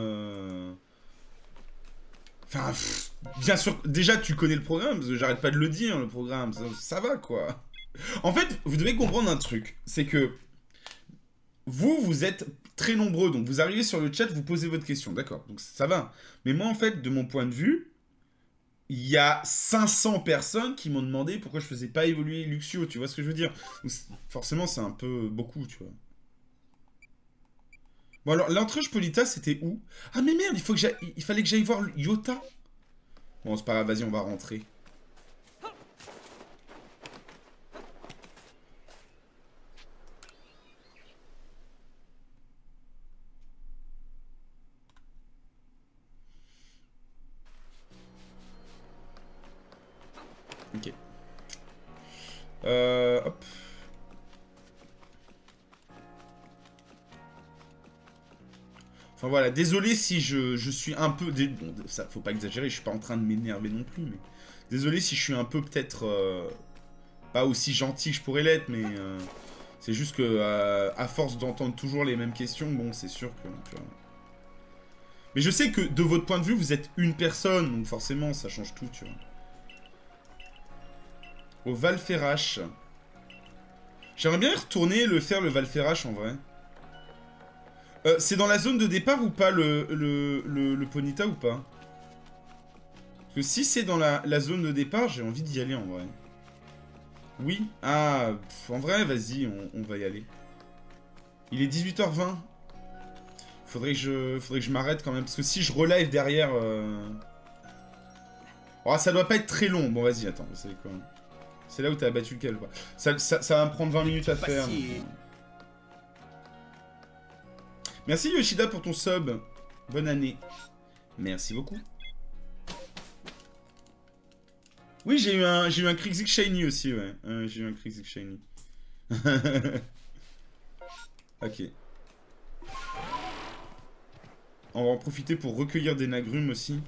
Enfin, bien sûr, déjà, tu connais le programme, parce que j'arrête pas de le dire, le programme. Ça va, quoi. En fait, vous devez comprendre un truc. C'est que... vous êtes très nombreux, donc vous arrivez sur le chat, vous posez votre question, d'accord, donc ça va. Mais moi, en fait, de mon point de vue, il y a 500 personnes qui m'ont demandé pourquoi je faisais pas évoluer Luxio, tu vois ce que je veux dire? Donc, forcément, c'est un peu beaucoup, tu vois. Bon, alors, l'entrée Polita, c'était où? Ah, mais merde, il fallait que j'aille voir Yota. Bon, c'est pas grave, vas-y, on va rentrer. Ok. Hop. Enfin voilà, désolé si je suis un peu... Bon, ça, faut pas exagérer, je suis pas en train de m'énerver non plus, mais... Désolé si je suis un peu peut-être... pas aussi gentil que je pourrais l'être, mais... c'est juste que, à force d'entendre toujours les mêmes questions, bon, c'est sûr que... Tu vois. Mais je sais que, de votre point de vue, vous êtes une personne, donc forcément, ça change tout, tu vois. Au Valferrache. J'aimerais bien y retourner faire le Valferrache, en vrai. C'est dans la zone de départ ou pas, le Ponyta, ou pas? Parce que si c'est dans la zone de départ, j'ai envie d'y aller, en vrai. Oui. Ah, en vrai, vas-y, on va y aller. Il est 18h20. Faudrait que je m'arrête quand même. Parce que si je relive derrière... Oh, ça doit pas être très long. Bon, vas-y, attends. Vous savez quoi? C'est là où t'as battu le câble, quoi. Ça va me prendre 20 minutes à faire. Merci Yoshida pour ton sub. Bonne année. Merci beaucoup. Oui, j'ai eu un Krixix Shiny aussi, ouais. J'ai eu un Krixix Shiny. Ok. On va en profiter pour recueillir des nagrumes aussi.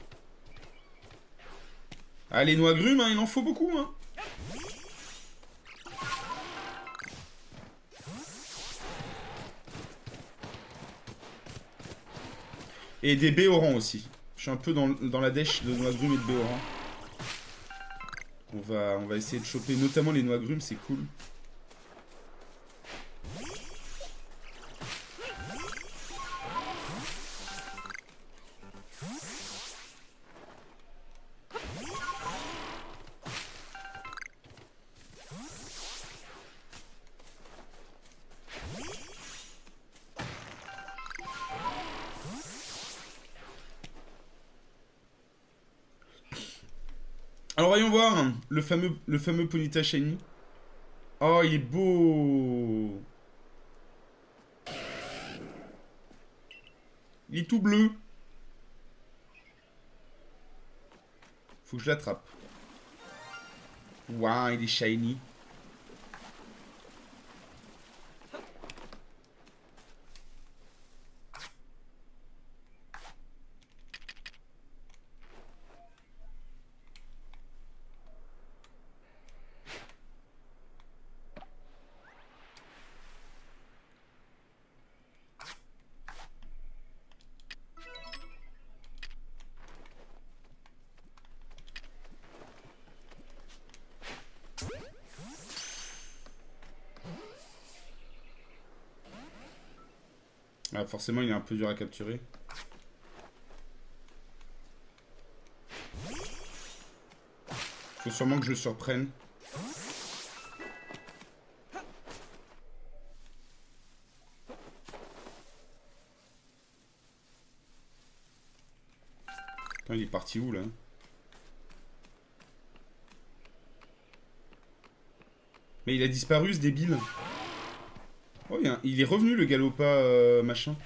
Ah, les noix grumes, hein, il en faut beaucoup, hein. Et des béorans aussi. Je suis un peu dans la dèche de noix grumes et de béorans. On va essayer de choper notamment les noix grumes, c'est cool. Alors voyons voir le fameux Ponyta Shiny. Oh, il est beau. Il est tout bleu. Faut que je l'attrape. Waouh, il est shiny. Ah, forcément, il est un peu dur à capturer. Faut sûrement que je le surprenne. Attends, il est parti où là? Mais il a disparu ce débile. Oh, il est revenu le galopin machin.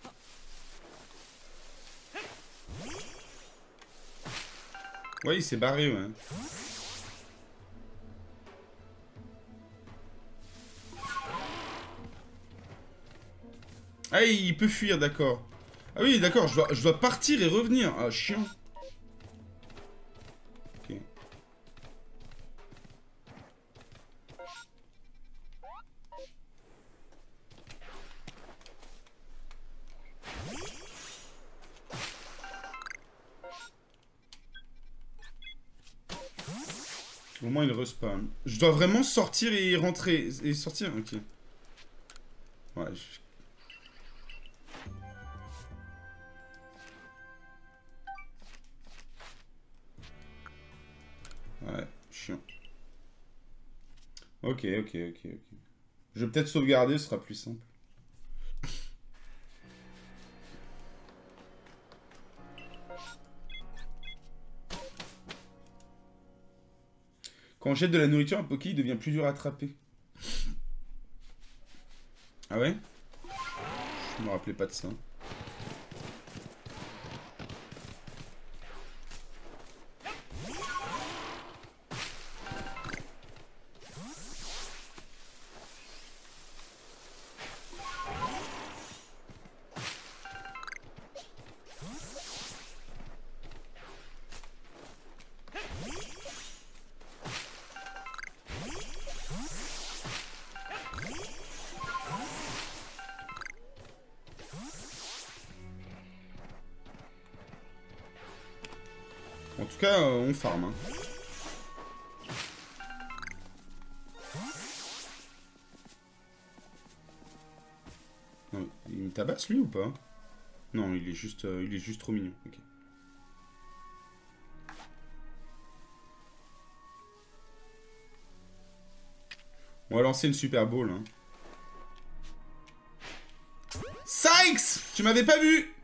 Ouais, il s'est barré, ouais. Ah, il peut fuir, d'accord. Ah oui, d'accord, je dois partir et revenir. Ah, chiant. Ok. Au moins, il respawn. Je dois vraiment sortir et rentrer. Et sortir, ok. Ouais, Ouais, chiant. Ok. Je vais peut-être sauvegarder, ce sera plus simple. Quand on jette de la nourriture, un Poké, il devient plus dur à attraper. Ah ouais? Je me rappelais pas de ça. En tout cas, on farm. Hein. Non, il me tabasse lui ou pas? Non, il est juste trop mignon. Ok. On va lancer une Super Bowl. Hein. Sykes! Tu m'avais pas vu!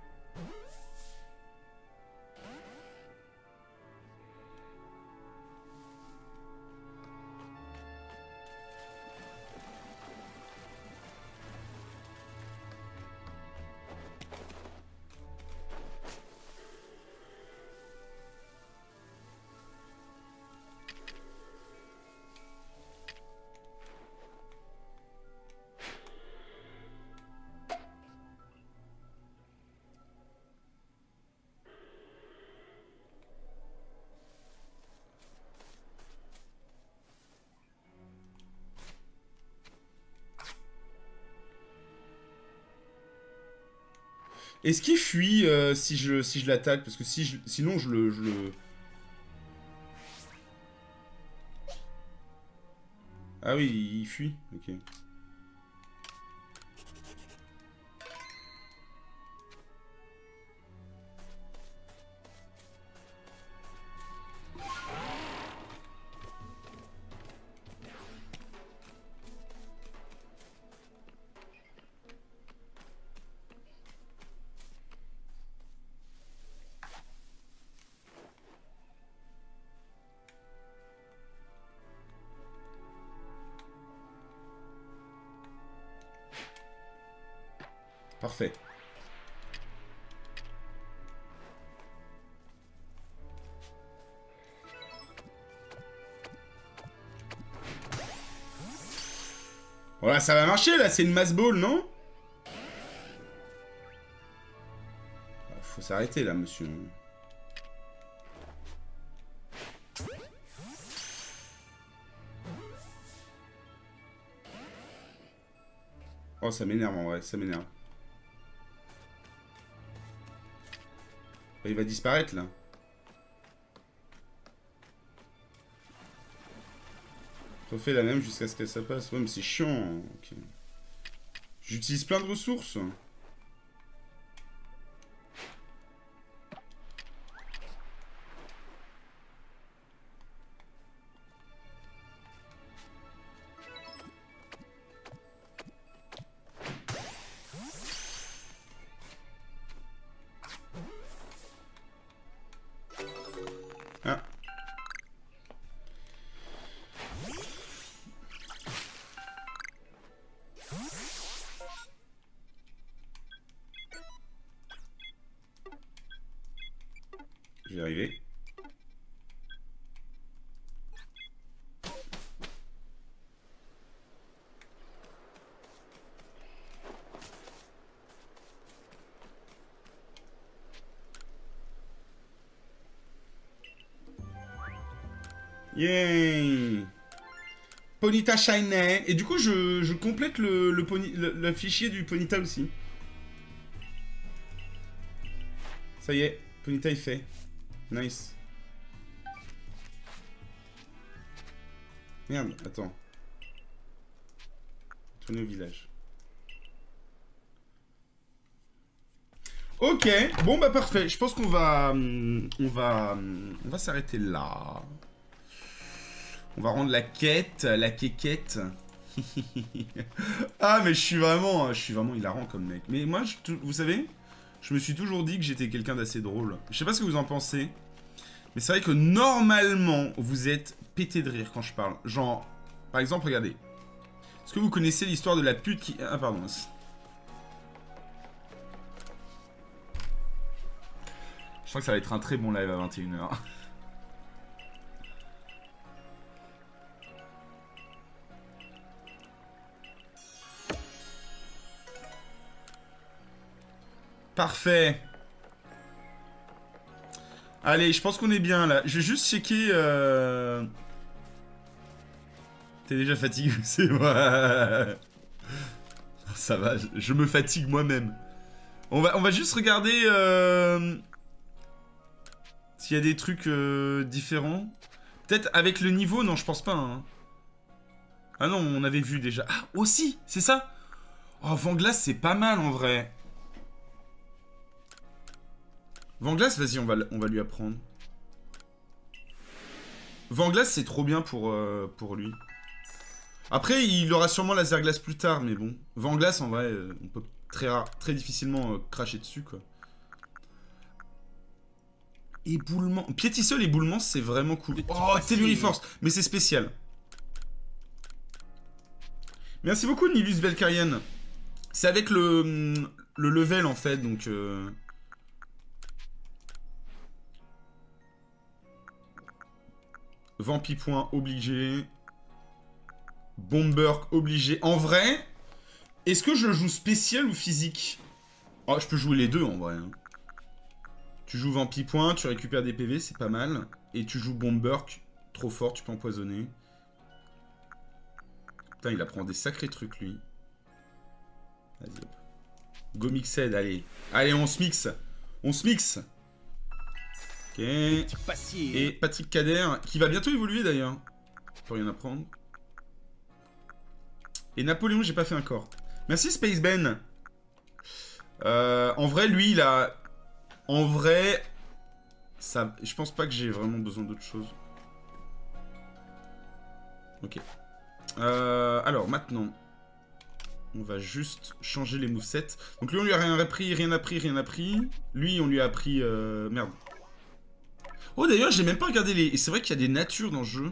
Est-ce qu'il fuit si je l'attaque? Parce que sinon je le... Ah oui, il fuit. Ok. Parfait. Voilà, ça va marcher là, c'est une mass ball, non? Faut s'arrêter là, monsieur. Oh, ça m'énerve en vrai, ça m'énerve. Il va disparaître là. Refais la même jusqu'à ce que ça passe. Ouais, mais c'est chiant. Okay. J'utilise plein de ressources. vais y arriver. Yay! Ponyta Shiny. Et du coup, je complète le fichier du Ponyta aussi. Ça y est, Ponyta est fait. Nice. Merde, attends. Tourner au village. Ok, bon bah parfait. Je pense qu'on va... On va s'arrêter là. On va rendre la quête, la quéquette. Ah mais je suis vraiment hilarant comme mec. Mais moi, vous savez, je me suis toujours dit que j'étais quelqu'un d'assez drôle. Je sais pas ce que vous en pensez. Mais c'est vrai que normalement, vous êtes pété de rire quand je parle. Genre, par exemple, regardez. Est-ce que vous connaissez l'histoire de la pute qui... Ah pardon. Je crois que ça va être un très bon live à 21h. Parfait. Allez, je pense qu'on est bien là. Je vais juste checker... T'es déjà fatigué, c'est moi. Ça va, je me fatigue moi-même. On va juste regarder... S'il y a des trucs différents. Peut-être avec le niveau, non, je pense pas. Hein. Ah non, on avait vu déjà. Ah, aussi, c'est ça. Oh, Vanglass, c'est pas mal en vrai. Vanglass, vas-y, on va lui apprendre. Vanglass, c'est trop bien pour lui. Après, il aura sûrement Laser Glace plus tard, mais bon. Vanglass, en vrai, on peut très difficilement cracher dessus, quoi. Éboulement. Piétisseur, éboulement, c'est vraiment cool. Oh, Telluriforce, mais c'est spécial. Merci beaucoup, Nilus Velkarian. C'est avec le level, en fait, donc... Vampi-point obligé. Bomber obligé. En vrai, est-ce que je joue spécial ou physique? Oh, je peux jouer les deux en vrai. Hein. Tu joues Vampi-point, tu récupères des PV, c'est pas mal. Et tu joues Bomber, trop fort, tu peux empoisonner. Putain, il apprend des sacrés trucs lui. Vas-y hop. Go Mixed, allez. Allez, on se mixe. On se mixe. Ok. Et Patrick Kader, qui va bientôt évoluer d'ailleurs. Pour rien apprendre. Et Napoléon, j'ai pas fait encore. Merci Space Ben. En vrai, lui, il a... En vrai... Ça... Je pense pas que j'ai vraiment besoin d'autre chose. Ok. Alors, maintenant... On va juste changer les movesets. Donc lui, on lui a rien appris, rien appris. Lui, on lui a appris... Merde. Oh, d'ailleurs, j'ai même pas regardé les... Et c'est vrai qu'il y a des natures dans le jeu.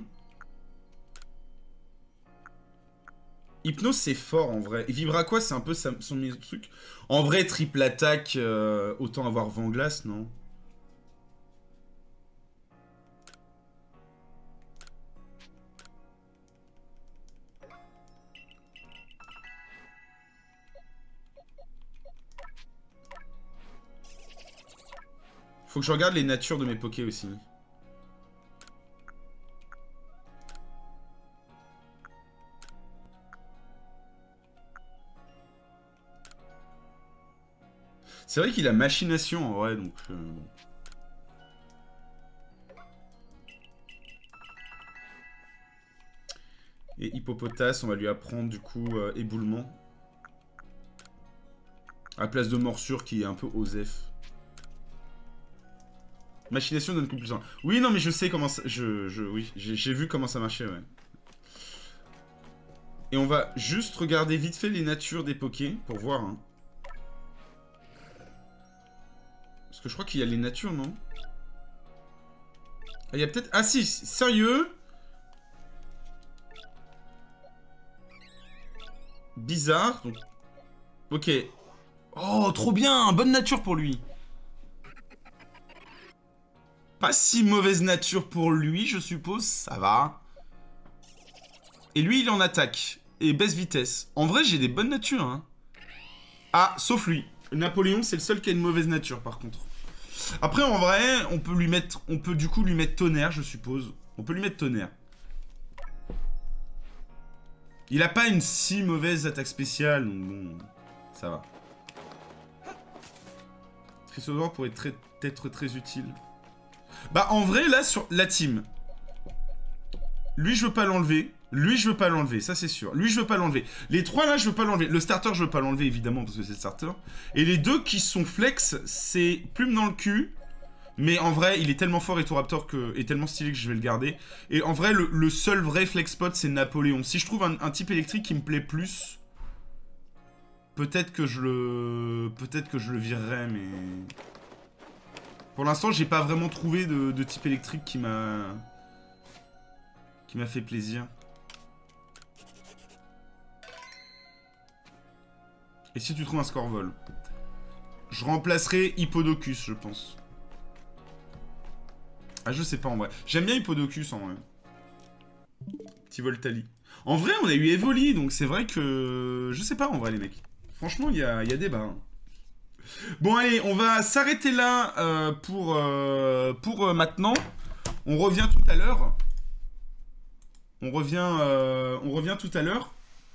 Hypnose, c'est fort, en vrai. Et Vibra-quoi, c'est un peu son truc. En vrai, triple attaque, autant avoir Vanglass, non? Faut que je regarde les natures de mes pokés aussi. C'est vrai qu'il a machination en vrai, donc... Et Hippopotas, on va lui apprendre du coup éboulement. À la place de morsure qui est un peu osef. Machination donne coup plus 1. Oui, non, mais je sais comment ça... Oui, j'ai vu comment ça marchait, ouais. Et on va juste regarder vite fait les natures des pokés, pour voir, hein. Parce que je crois qu'il y a les natures, non? Ah, il y a peut-être... Ah si, sérieux? Bizarre, donc... Ok. Oh, trop bien! Bonne nature pour lui! Pas si mauvaise nature pour lui, je suppose. Ça va. Et lui, il est en attaque. Et baisse vitesse. En vrai, j'ai des bonnes natures, hein. Ah, sauf lui. Napoléon, c'est le seul qui a une mauvaise nature, par contre. Après, en vrai, on peut lui mettre... On peut du coup lui mettre tonnerre, je suppose. On peut lui mettre tonnerre. Il a pas une si mauvaise attaque spéciale, donc bon... Ça va. Trisodore pourrait être très utile. Bah, en vrai, là, sur la team... Lui, je veux pas l'enlever. Lui, je veux pas l'enlever, ça c'est sûr. Lui, je veux pas l'enlever. Les trois là, je veux pas l'enlever. Le starter, je veux pas l'enlever, évidemment, parce que c'est le starter. Et les deux qui sont flex, c'est plume dans le cul. Mais en vrai, il est tellement fort, Etoraptor, et tellement stylé que je vais le garder. Et en vrai, le seul vrai flex spot, c'est Napoléon. Si je trouve un type électrique qui me plaît plus, peut-être que je le virerai, mais... Pour l'instant, j'ai pas vraiment trouvé de type électrique qui m'a fait plaisir. Et si tu trouves un Scorvol? Je remplacerai Hippodocus, je pense. Ah, je sais pas en vrai. J'aime bien Hippodocus en vrai. Petit Voltali. En vrai, on a eu Evoli, donc c'est vrai que... Je sais pas en vrai, les mecs. Franchement, il y a débat. Hein. Bon, allez, on va s'arrêter là pour maintenant. On revient tout à l'heure. On revient tout à l'heure.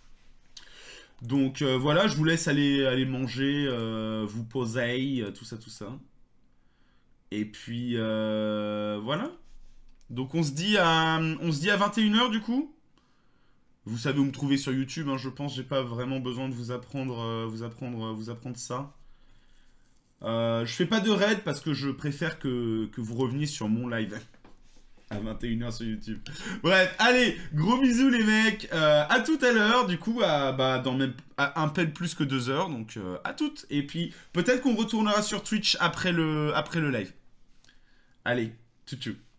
Donc voilà, je vous laisse aller manger, vous poser, tout ça. Et puis voilà. Donc on se dit à 21 h du coup. Vous savez où me trouver sur YouTube, hein, je pense. J'ai pas vraiment besoin de vous apprendre ça. Je fais pas de raid parce que je préfère que vous reveniez sur mon live. À 21 h sur YouTube. Bref, allez, gros bisous les mecs. À tout à l'heure, du coup, dans même un peu plus que 2 heures. Donc, à toutes. Et puis, peut-être qu'on retournera sur Twitch après le live. Allez, tchou tchou.